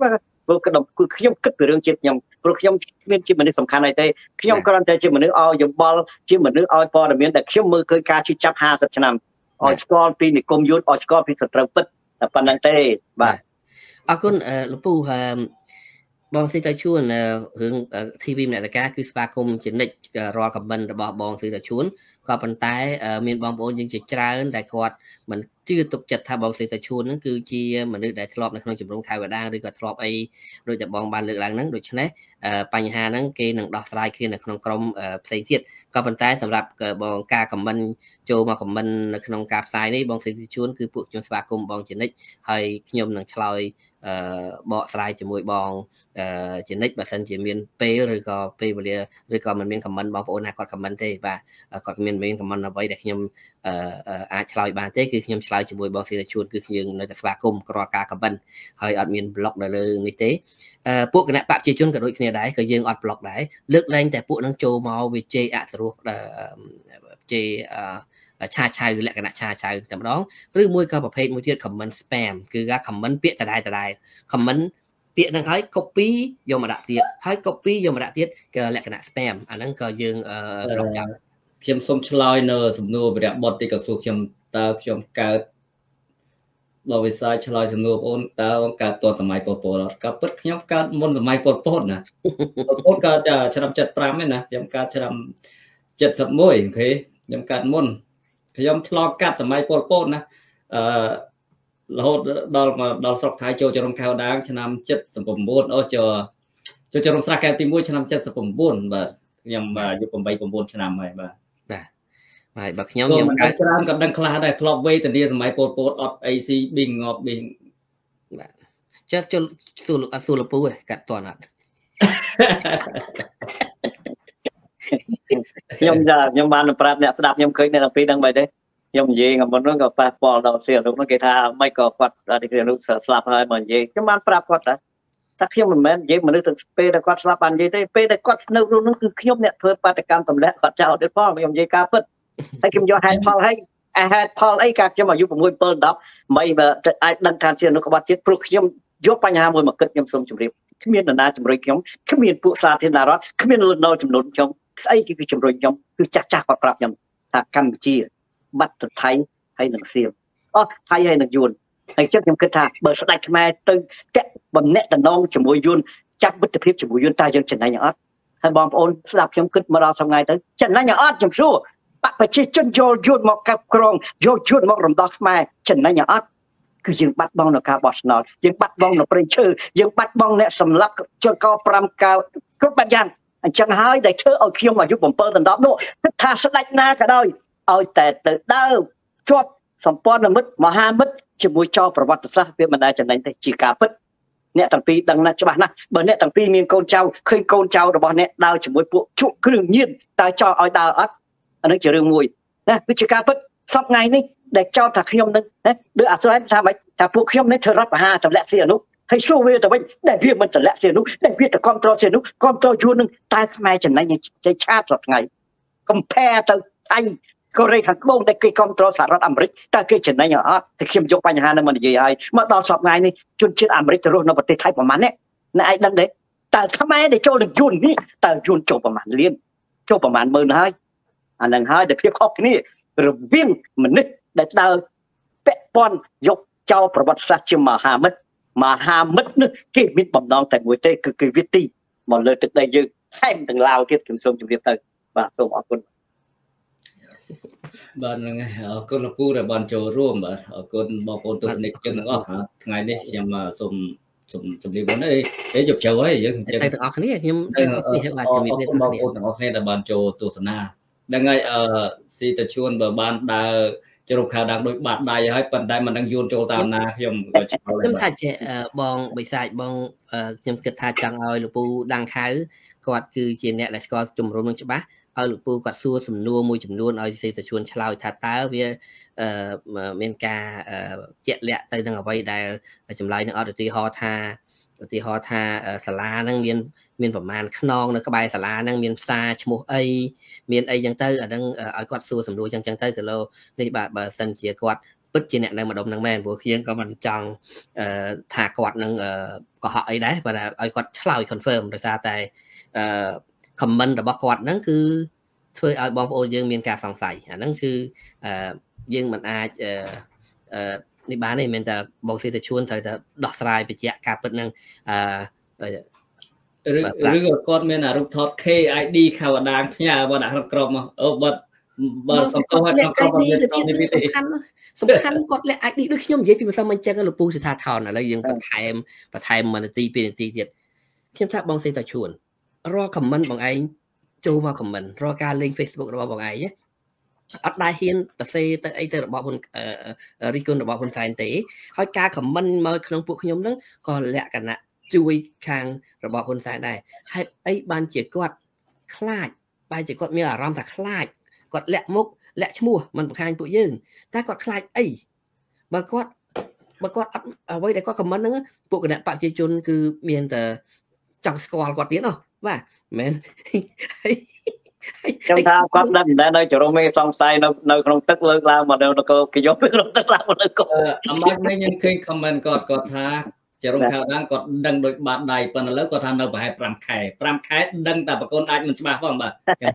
A: ព្រោះគឺខ្ញុំគិតពីរឿងជាតិខ្ញុំព្រោះខ្ញុំមានជាមនុស្សសំខាន់អីទេខ្ញុំគ្រាន់តែជាមនុស្សឲ្យយោបល់ជាមនុស្សឲ្យព័ត៌មានដែលខ្ញុំមើលឃើញការជិះចាប់50ឆ្នាំឲ្យស្គាល់ពីនិគមយុទ្ធឲ្យស្គាល់ពីសត្រូវពិតតែប៉ុណ្្នឹងទេបាទ
C: អរគុណលោកពូបងស៊ីតាជួនរឿង TV មនសិការគឺស្វាគមន៍ជានិច្ចរាល់ខមមិនរបស់បងស៊ីតាជួនក៏ប៉ុន្តែមានបងប្អូនយើងជាច្រើនដែលគាត់មិនជឿទុកចិត្តថាបងស៊ីតាជួនហ្នឹងគឺជាមនុស្សដែលធ្លាប់នៅក្នុងជំរំខេវតាឬក៏ធ្លាប់អីដូចតែបងបានលើកឡើងហ្នឹងដូច្នេះបញ្ហាហ្នឹងគេនឹងដោះស្រាយគ្នានៅក្នុងក្រុមផ្សេងទៀតក៏ប៉ុន្តែសម្រាប់បងការខមមិនចូលមកខមមិននៅក្នុងការផ្សាយនេះបងស៊ីតាជួនគឺពួកខ្ញុំស្វាគមន៍បងជានិច្ចហើយខ្ញុំនឹងឆ្លើយបកស្រាយជាមួយបងជានិច្ចបើសិនជាមានពេលឬក៏ពេលវេលាឬក៏មិនមានខមមិនបងប្អូនណាគាត់ខមមិនទេបាទគាត់មានខមមិនអ្វីដែលខ្ញុំអាចឆ្លើយបានទេគឺខ្ញុំឆ្លើយជាមួយបងស៊ីតាជួនគឺយើងនៅតែស្វាគមន៍រាល់ការខមមិនហើយអត់មានប្លុកនៅលើនេះទេពួកគណៈបព្វជិជនក៏ដូចគ្នាដែរក៏យើងអត់ប្លុកដែរលើកលែងតែពួកនឹងចូលមកវាជេរអសរោះជេរឆាឆៅលក្ខណៈឆាឆៅតែម្ដងឬមួយក៏ប្រភេទមួយទៀត comment spam គឺការ comment ពាក្យដដែល comment ពាក្យហ្នឹងហើយ copy យកមកដាក់ទៀតហើយ copy យកមកដាក់ទៀតគឺលក្ខណៈ spam អាហ្នឹងក៏យើងរកចាំ
B: ខ្ញុំសូមឆ្លើយនៅសំណួរវរៈបុត្រទីក៏សួរខ្ញុំតើខ្ញុំកើតបើវិស័យឆ្លើយសំណួរបងអូនតើកើតតសម័យប៉ុលពតអត់ក៏ពិតខ្ញុំកើតមុនសម័យប៉ុលពតណាប៉ុលពតកើតឆ្នាំ75ឯណាខ្ញុំកើតឆ្នាំ71អូខេខ្ញុំកើតមុនខ្ញុំឆ្លងកាត់សម័យប៉ុលពតណារហូតដល់ស្រុកថៃចូលជំរំខេវដាងឆ្នាំ79អូចូលជំរំស្រះកែវទី1ឆ្នាំ79បាទខ្ញុំអាយុ8-9ឆ្នាំហើយបាទ
C: ហើយបើខ្ញុំ
B: កើតច្រើនក៏ដឹងខ្លះដែរធ្លាប់វេទនាសម័យប៉ុលពតអត់អីស៊ីប៊ីងងាប់ប៊ីង
C: បាទចេះចូលសួរលពូឯងកាត់តន់អត់
A: ខ្ញុំបានប្រាប់អ្នកស្ដាប់ខ្ញុំឃើញអ្នកទាំងពីរដឹងបែបទេខ្ញុំនិយាយមុនហ្នឹងក៏ប៉ះពាល់ដល់សៀនុហ្នឹងគេថាមិនក៏គាត់ទីសៀនុស្លាប់ហើយមកនិយាយខ្ញុំបានប្រាប់គាត់ថាខ្ញុំមិនមែននិយាយមនុស្សទាំងពេលដែលគាត់ស្លាប់បាននិយាយទេពេលដែលគាត់នៅរស់ហ្នឹងគឺខ្ញុំអ្នកធ្វើបាតកម្មទម្លាក់គាត់ចោលទៀតផងខ្ញុំនិយាយការពិតហើយខ្ញុំយកហេតុផលឲ្យហេតុផលអីការខ្ញុំអាយុ6 7 10មិនបើអាចដឹងថាជាមនុស្សក្បត់ជាតិព្រោះខ្ញុំយកបញ្ហាមួយមកគិតខ្ញុំសូមជម្រាបគ្មាននរណាជំរុញខ្ញុំគ្មានពួកសាធារណរដ្ឋគ្មានលនចំនួនខ្ញុំស្អីគេគឺជំរុញខ្ញុំគឺចាស់គាត់ប្រាប់ខ្ញុំថាកម្ពុជាបាត់ទៅថៃហើយនឹងសៀមថៃហើយនឹងយួនហើយខ្ញុំគិតថាបើស្ដេចខ្មែរទៅតាក់បំណែកតំណងជាមួយយួនចាប់មិត្តភាពជាមួយយួនតើយើងចំណេញអត់ហើយបងប្អូនស្ដាប់ខ្ញុំគិតមកដល់ថ្ងៃទៅចំណេញអត់ខ្ញុំសួរបកប្រជាជនយកយួនមកកាប់ក្រងយកយួនមករំដោះខ្មែរចំណេញអត់គឺយើងបាត់បង់នៅការបោះឆ្នោតយើងបាត់បង់នៅព្រៃឈើយើងបាត់បង់អ្នកសម្លាប់ជនក5កៅគ្រប់បែបយ៉ាងអញ្ចឹងហើយដែលធ្វើឲ្យខ្ញុំអាយុ7 10នោះគិតថាស្ដេចណាក៏ដោយឲ្យតែទៅដើរជាប់សម្ព័ន្ធមិត្តមហាមិត្តជាមួយចោលប្រវត្តិសាស្ត្រវាមិនដែលចំណេញទេជាការពិតអ្នកទាំងពីរដឹងណាស់ច្បាស់ណាស់បើអ្នកទាំងពីរមានកូនចៅឃើញកូនចៅរបស់អ្នកដើរជាមួយពួកជក់គ្រឿងញៀនតើចោលឲ្យដើរអត់អានេះជារឿងមួយណាវាជាការពិតសពថ្ងៃនេះដែលចោលថាខ្ញុំនឹងណាដូចអាស្រ័យថាម៉េចថាពួកខ្ញុំនេះធ្វើរដ្ឋបហាទម្លាក់សៀនុហើយសួរវាទៅវិញដែលវាមិនទម្លាក់សៀនុដែលវាទៅគ្រប់គ្រងសៀនុគ្រប់គ្រងយួននឹងតើខ្មែរចំណេញចេះឆាតសប្តាហ៍ថ្ងៃ compare ទៅថៃកូរ៉េខាងត្បូងដែលគេគ្រប់គ្រងសហរដ្ឋអាមេរិកតើគេចំណេញអត់តែខ្ញុំយកបញ្ហានឹងមកនិយាយឲ្យមកដល់សប្តាហ៍ថ្ងៃនេះជនជាតិអាមេរិកទៅរស់នៅប្រទេសថៃប្រហែលអ្នកឯងដឹងទេតើខ្មែរដែលចូលនឹងយួននេះតើយួនចូលប្រហែលលានចូលប្រហែលម៉ឺនហើយអានឹងហើយដែលភាពខុសគ្នារវាងមនុស្សដែលដើរពាក់ព័ន្ធយកចោលប្រវត្តិសាស្ត្រជាមហាមិត្តនេះគេមានបំណងតែមួយទេគឺគេវិទីមកលើទឹកដីយើងថែមទាំងឡាវទៀតខ្ញុំសូមជម្រាបទៅបាទសូមអរគុណ
B: បាទហ្នឹងហើយអរគុណលោកពូដែលបានចូលរួមបាទអរគុណបងប្អូនទស្សនិកជនទាំងអស់ថ្ងៃនេះខ្ញុំសូមជម្រាបបងនេះជប់ជ្រៅហើយយើង
C: តែទាំងអស់គ្នាខ្ញុំ
B: បាទជម្រាបបងប្អូនទាំងអស់គ្នាដែលបានចូលទស្សនាហ្នឹងហើយស៊ីតាជួនបើបានដើរជ្រុំខៅដាងដូចបាត់ដៃហើយប៉ុន្តែមិនដឹងយួនចូលតាមណាខ្ញុំក៏ឆ្លង
C: ខ្ញុំថាបងបិសាចបងខ្ញុំគិតថាចង់ឲ្យលោកពូដាំងខៅគាត់គឺជាអ្នកដែលស្គាល់ជំរំនឹងច្បាស់ឲ្យលោកពូគាត់សួរសំណួរមួយចំនួនឲ្យសេតជួនឆ្លើយថាតើវាមានការជាក់លាក់ទៅនឹងអ្វីដែលចម្លើយនឹងឧទាហរណ៍ថាសាលាហ្នឹងមានប្រមាណខ្នងនៅក្បែរសាលាហ្នឹងមានផ្សារឈ្មោះអីមានអីចឹងទៅអាហ្នឹងឲ្យគាត់សួរសំណួរចឹងទៅគីឡូនេះបាទបើសិនជាគាត់ bứt trên nè đang mà đồng năng men của khiến có mình trong thả quạt năng có họ ấy đấy và là ai quạt chlau confirm rồi ra tại comment là bác quạt năng cứ thôi ai bom ô dương miền cà phòng sài năng cứ dương mình aiนี่บ้านนี่มันจะบอกสิจะชวนเธอจะดอกสลายไปแจกกับเป็นนั่ง
B: หรือก็มีนะรูปทอด KID ข่าวดังพญาบดักกรอบมาบัดสองตัวให้กรอบมา
C: สำคัญกดและ ID ด้วยខ្ញុំនិយាយពីមិនសមមិនចឹងលោកពូសិដ្ឋាថនឥឡូវយើងបន្ថែម1នាទី2នាទីទៀតខ្ញុំថាបងសេតជួនរក comment បងឯងចូលមក comment រកការលេង Facebook របស់បងឯងអត់ដែរហ៊ានទៅសេទៅអីទៅរបស់ហ៊ុនរីគុណរបស់ហ៊ុនសែនទេហើយការ comment មកក្នុងពួកខ្ញុំហ្នឹងក៏លក្ខណៈជួយខាងរបស់ហ៊ុនសែនដែរហេតុអីបានជាគាត់ខ្លាចបែរជាគាត់មានអារម្មណ៍ថាខ្លាចគាត់លាក់មុខលាក់ឈ្មោះមិនបង្ហាញពួកយើងតែគាត់ខ្លាចអីបើគាត់អត់អ្វីដែលគាត់ comment ហ្នឹងពួកគណៈបព្វជិជនគឺមានតែចង់ស្គាល់គាត់ទៀតបាទមែន
A: ខ្ញុំថាគាត់ដឹងតែនៅចរមេសង្ស័យនៅក្នុងទឹកលើកឡើងមកនៅនគរគេយកពីក្នុងទឹកឡើងមកលើក
B: អមកនេះខ្ញុំឃើញ comment គាត់ថាចរមខៅដាងគាត់ដឹងដូចបាត់ដៃប៉ុន្តែឥឡូវគាត់ថានៅប្រហែល5ខែដឹងតែប្រកូនអាចមិនច្បាស់ផងបាទ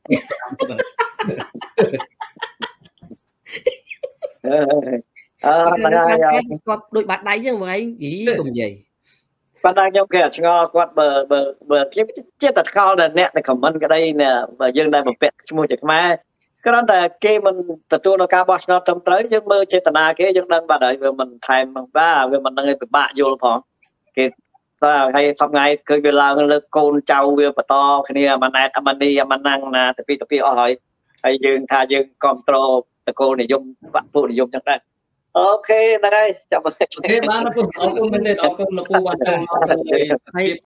C: គាត់ដូចបាត់ដៃចឹងបងឯងយីកុំនិយាយ
A: ប៉ុន្តែខ្ញុំគេឆ្ងល់គាត់បើខ្ញុំចិត្តតែឆ្ងល់តែអ្នកតែ comment ក្តីបើយើងដែលបំពាក់ឈ្មោះជាខ្មែរគ្រាន់តែគេមិនទទួលនៅការបោះឆ្នោតត្រឹមត្រូវយើងមើលចេតនាគេយើងដឹងបាត់ហើយវាមិនថែមបាទវាមិនដឹងឲ្យពិបាកយល់ផងគេថាហើយសប្ងៃឃើញវាឡើងលើកូនចៅវាបន្តគ្នាអាម៉ាណែតអាម៉ានីអាម៉ាណាំងណាទៅពីអស់ហើយយើងថាយើងគ្រប់គ្រងតកូលនិយមវគ្គនិយមចឹងដែរអូខេហ្នឹងហើយចាប់មកអូខេបានអរគុណមែនទេអរគុណលោកពូបានចូលមក